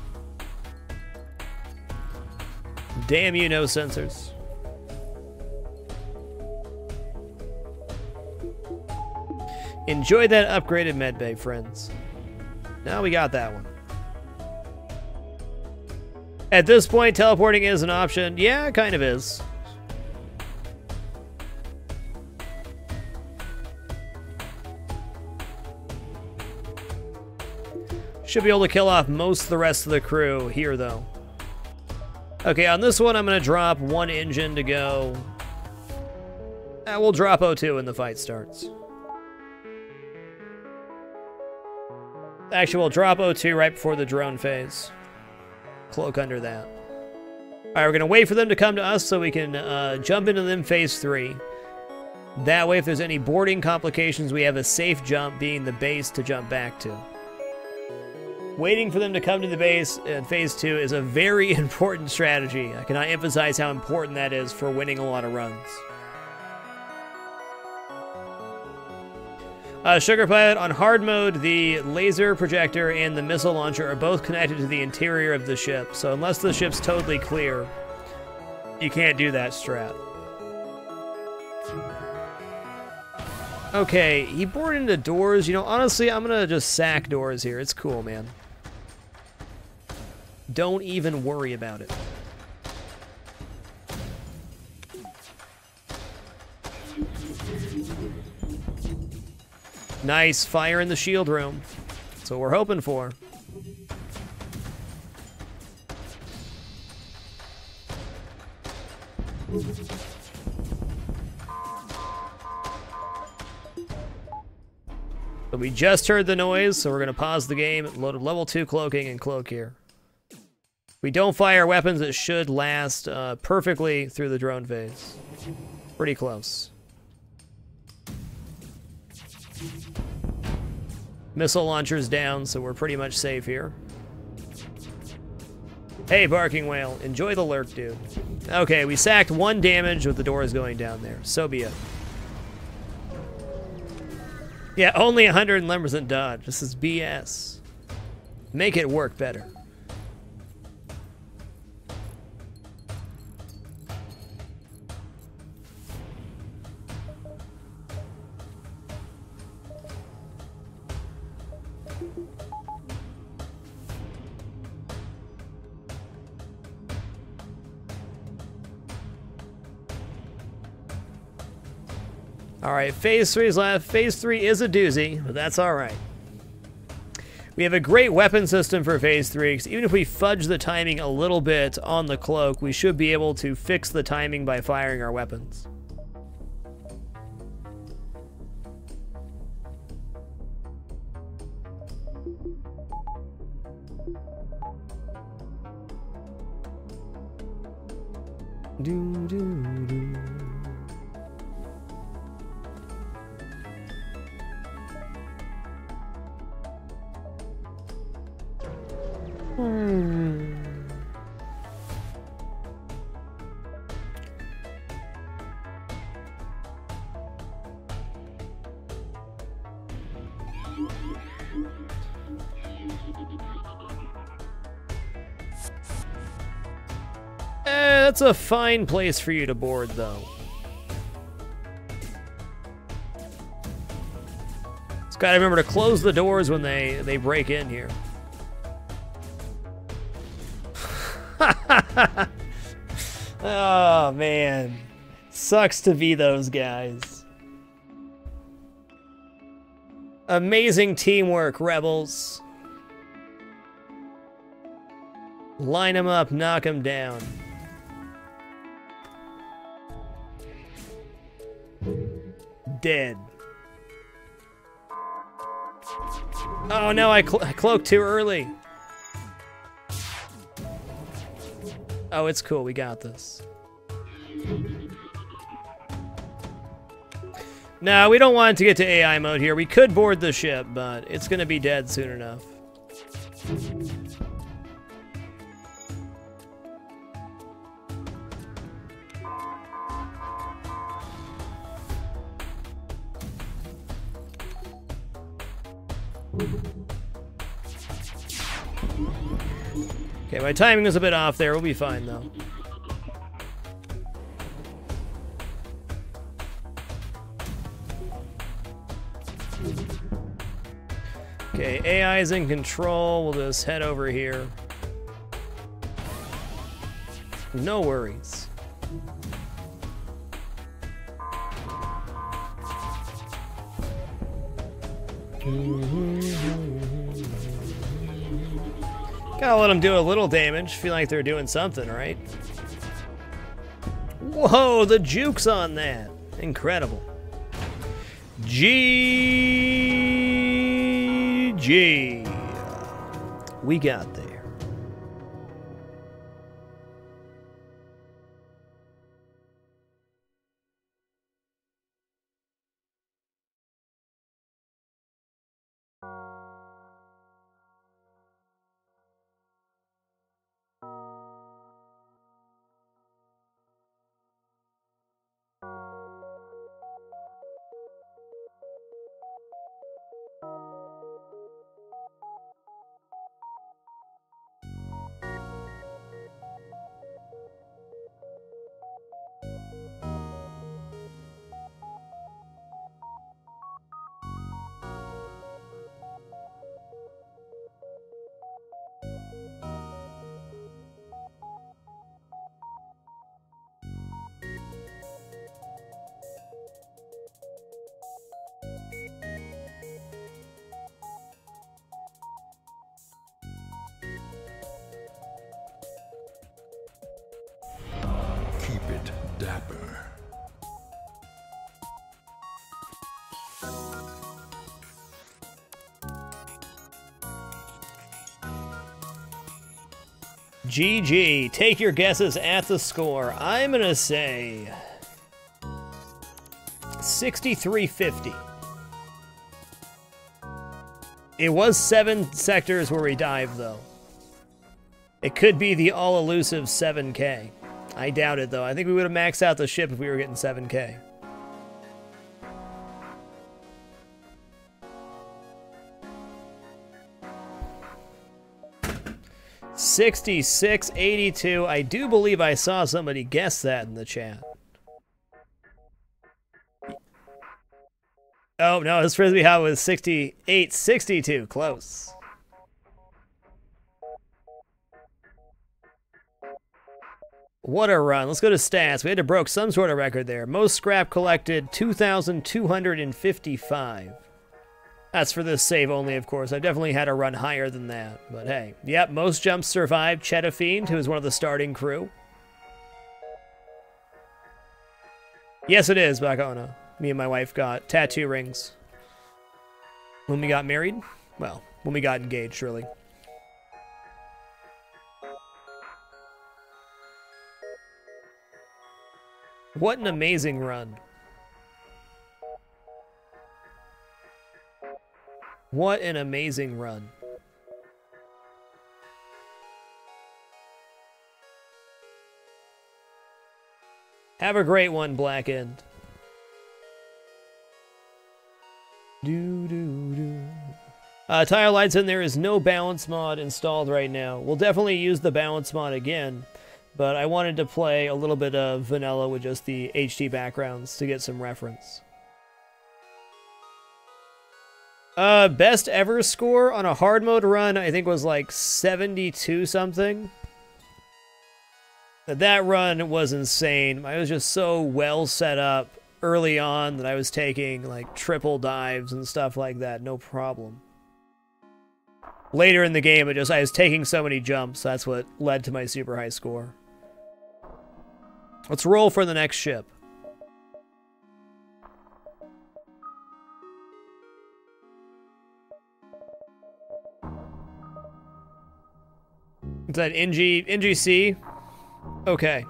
Damn you, no sensors. Enjoy that upgraded medbay, friends. Now we got that one. At this point, teleporting is an option. Yeah, it kind of is. Should be able to kill off most of the rest of the crew here, though. Okay, on this one, I'm going to drop one engine to go. We'll drop O2 when the fight starts. Actually, we'll drop O2 right before the drone phase. Cloak under that. Alright, we're going to wait for them to come to us so we can jump into them phase 3. That way, if there's any boarding complications, we have a safe jump being the base to jump back to. Waiting for them to come to the base in phase 2 is a very important strategy. I cannot emphasize how important that is for winning a lot of runs. Sugar Pilot, on hard mode, the laser projector and the missile launcher are both connected to the interior of the ship, so unless the ship's totally clear, you can't do that strat. Okay, he bored into doors. You know, honestly, I'm gonna just sack doors here. It's cool, man. Don't even worry about it. Nice, fire in the shield room. That's what we're hoping for. But we just heard the noise, so we're going to pause the game, load up level 2 cloaking, and cloak here. If we don't fire weapons, it should last perfectly through the drone phase. Pretty close. Missile launcher's down, so we're pretty much safe here. Hey, Barking Whale, enjoy the lurk, dude. Okay, we sacked 1 damage with the doors going down there. So be it. Yeah, only 111% dodge. This is BS. Make it work better. Alright, phase 3 is left. Phase 3 is a doozy, but that's alright. We have a great weapon system for phase 3, because even if we fudge the timing a little bit on the cloak, we should be able to fix the timing by firing our weapons. That's a fine place for you to board, though. Just gotta remember to close the doors when they break in here. Oh, man. Sucks to be those guys. Amazing teamwork, Rebels. Line them up, knock them down. Dead. Oh no, I cloaked too early. Oh, it's cool, we got this. No, we don't want it to get to AI mode here. We could board the ship, but it's gonna be dead soon enough. Okay, my timing was a bit off there. We'll be fine, though. Okay, AI is in control. We'll just head over here. No worries. Gotta let them do a little damage. Feel like they're doing something, right? Whoa, the juke's on that. Incredible. GG. We got there. Keep it dapper. GG. Take your guesses at the score. I'm gonna say 6350. It was 7 sectors where we dived, though. It could be the all-elusive 7K. I doubt it, though. I think we would have maxed out the ship if we were getting 7K. $66.82. I do believe I saw somebody guess that in the chat. Oh, no, this Frisbee Hot was 68.62. Close. What a run. Let's go to stats. We had to broke some sort of record there. Most scrap collected, 2,255. That's for this save only, of course. I definitely had a run higher than that. But hey. Yep, most jumps survived. Cheetah Fiend, who is one of the starting crew. Yes, it is, Bakona. Me and my wife got tattoo rings. When we got married? Well, when we got engaged, really. What an amazing run. What an amazing run. Have a great one, Black End. Tire Lights in there is no balance mod installed right now. We'll definitely use the balance mod again. But I wanted to play a little bit of vanilla with just the HD backgrounds to get some reference. Best ever score on a hard mode run, I think was like 72 something. That run was insane. I was just so well set up early on that I was taking like triple dives and stuff like that, no problem. Later in the game, I was taking so many jumps, that's what led to my super high score. Let's roll for the next ship. Is that NGC? Okay.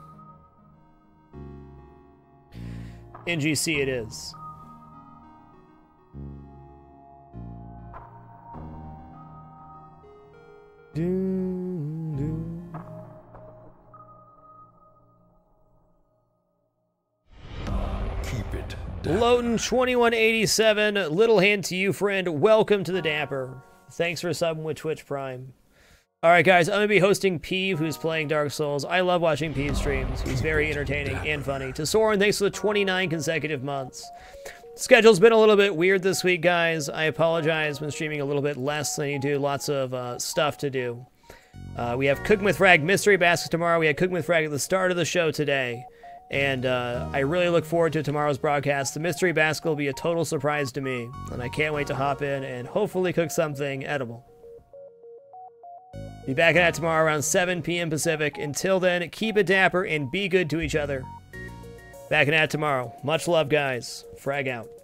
NGC it is. Keep it dapper. Lowton 2187, little hint to you, friend. Welcome to the Dapper. Thanks for subbing with Twitch Prime. Alright guys, I'm going to be hosting Peeve, who's playing Dark Souls. I love watching Peeve streams. He's very entertaining and funny. To Soren, thanks for the 29 consecutive months. Schedule's been a little bit weird this week, guys. I apologize. Been streaming a little bit less than you do. Lots of stuff to do. We have Cooking with Frag Mystery Basket tomorrow. We had Cooking with Frag at the start of the show today. And I really look forward to tomorrow's broadcast. The Mystery Basket will be a total surprise to me. And I can't wait to hop in and hopefully cook something edible. Be back at it tomorrow around 7 p.m. Pacific. Until then, keep it dapper and be good to each other. Back at it tomorrow. Much love, guys. Frag out.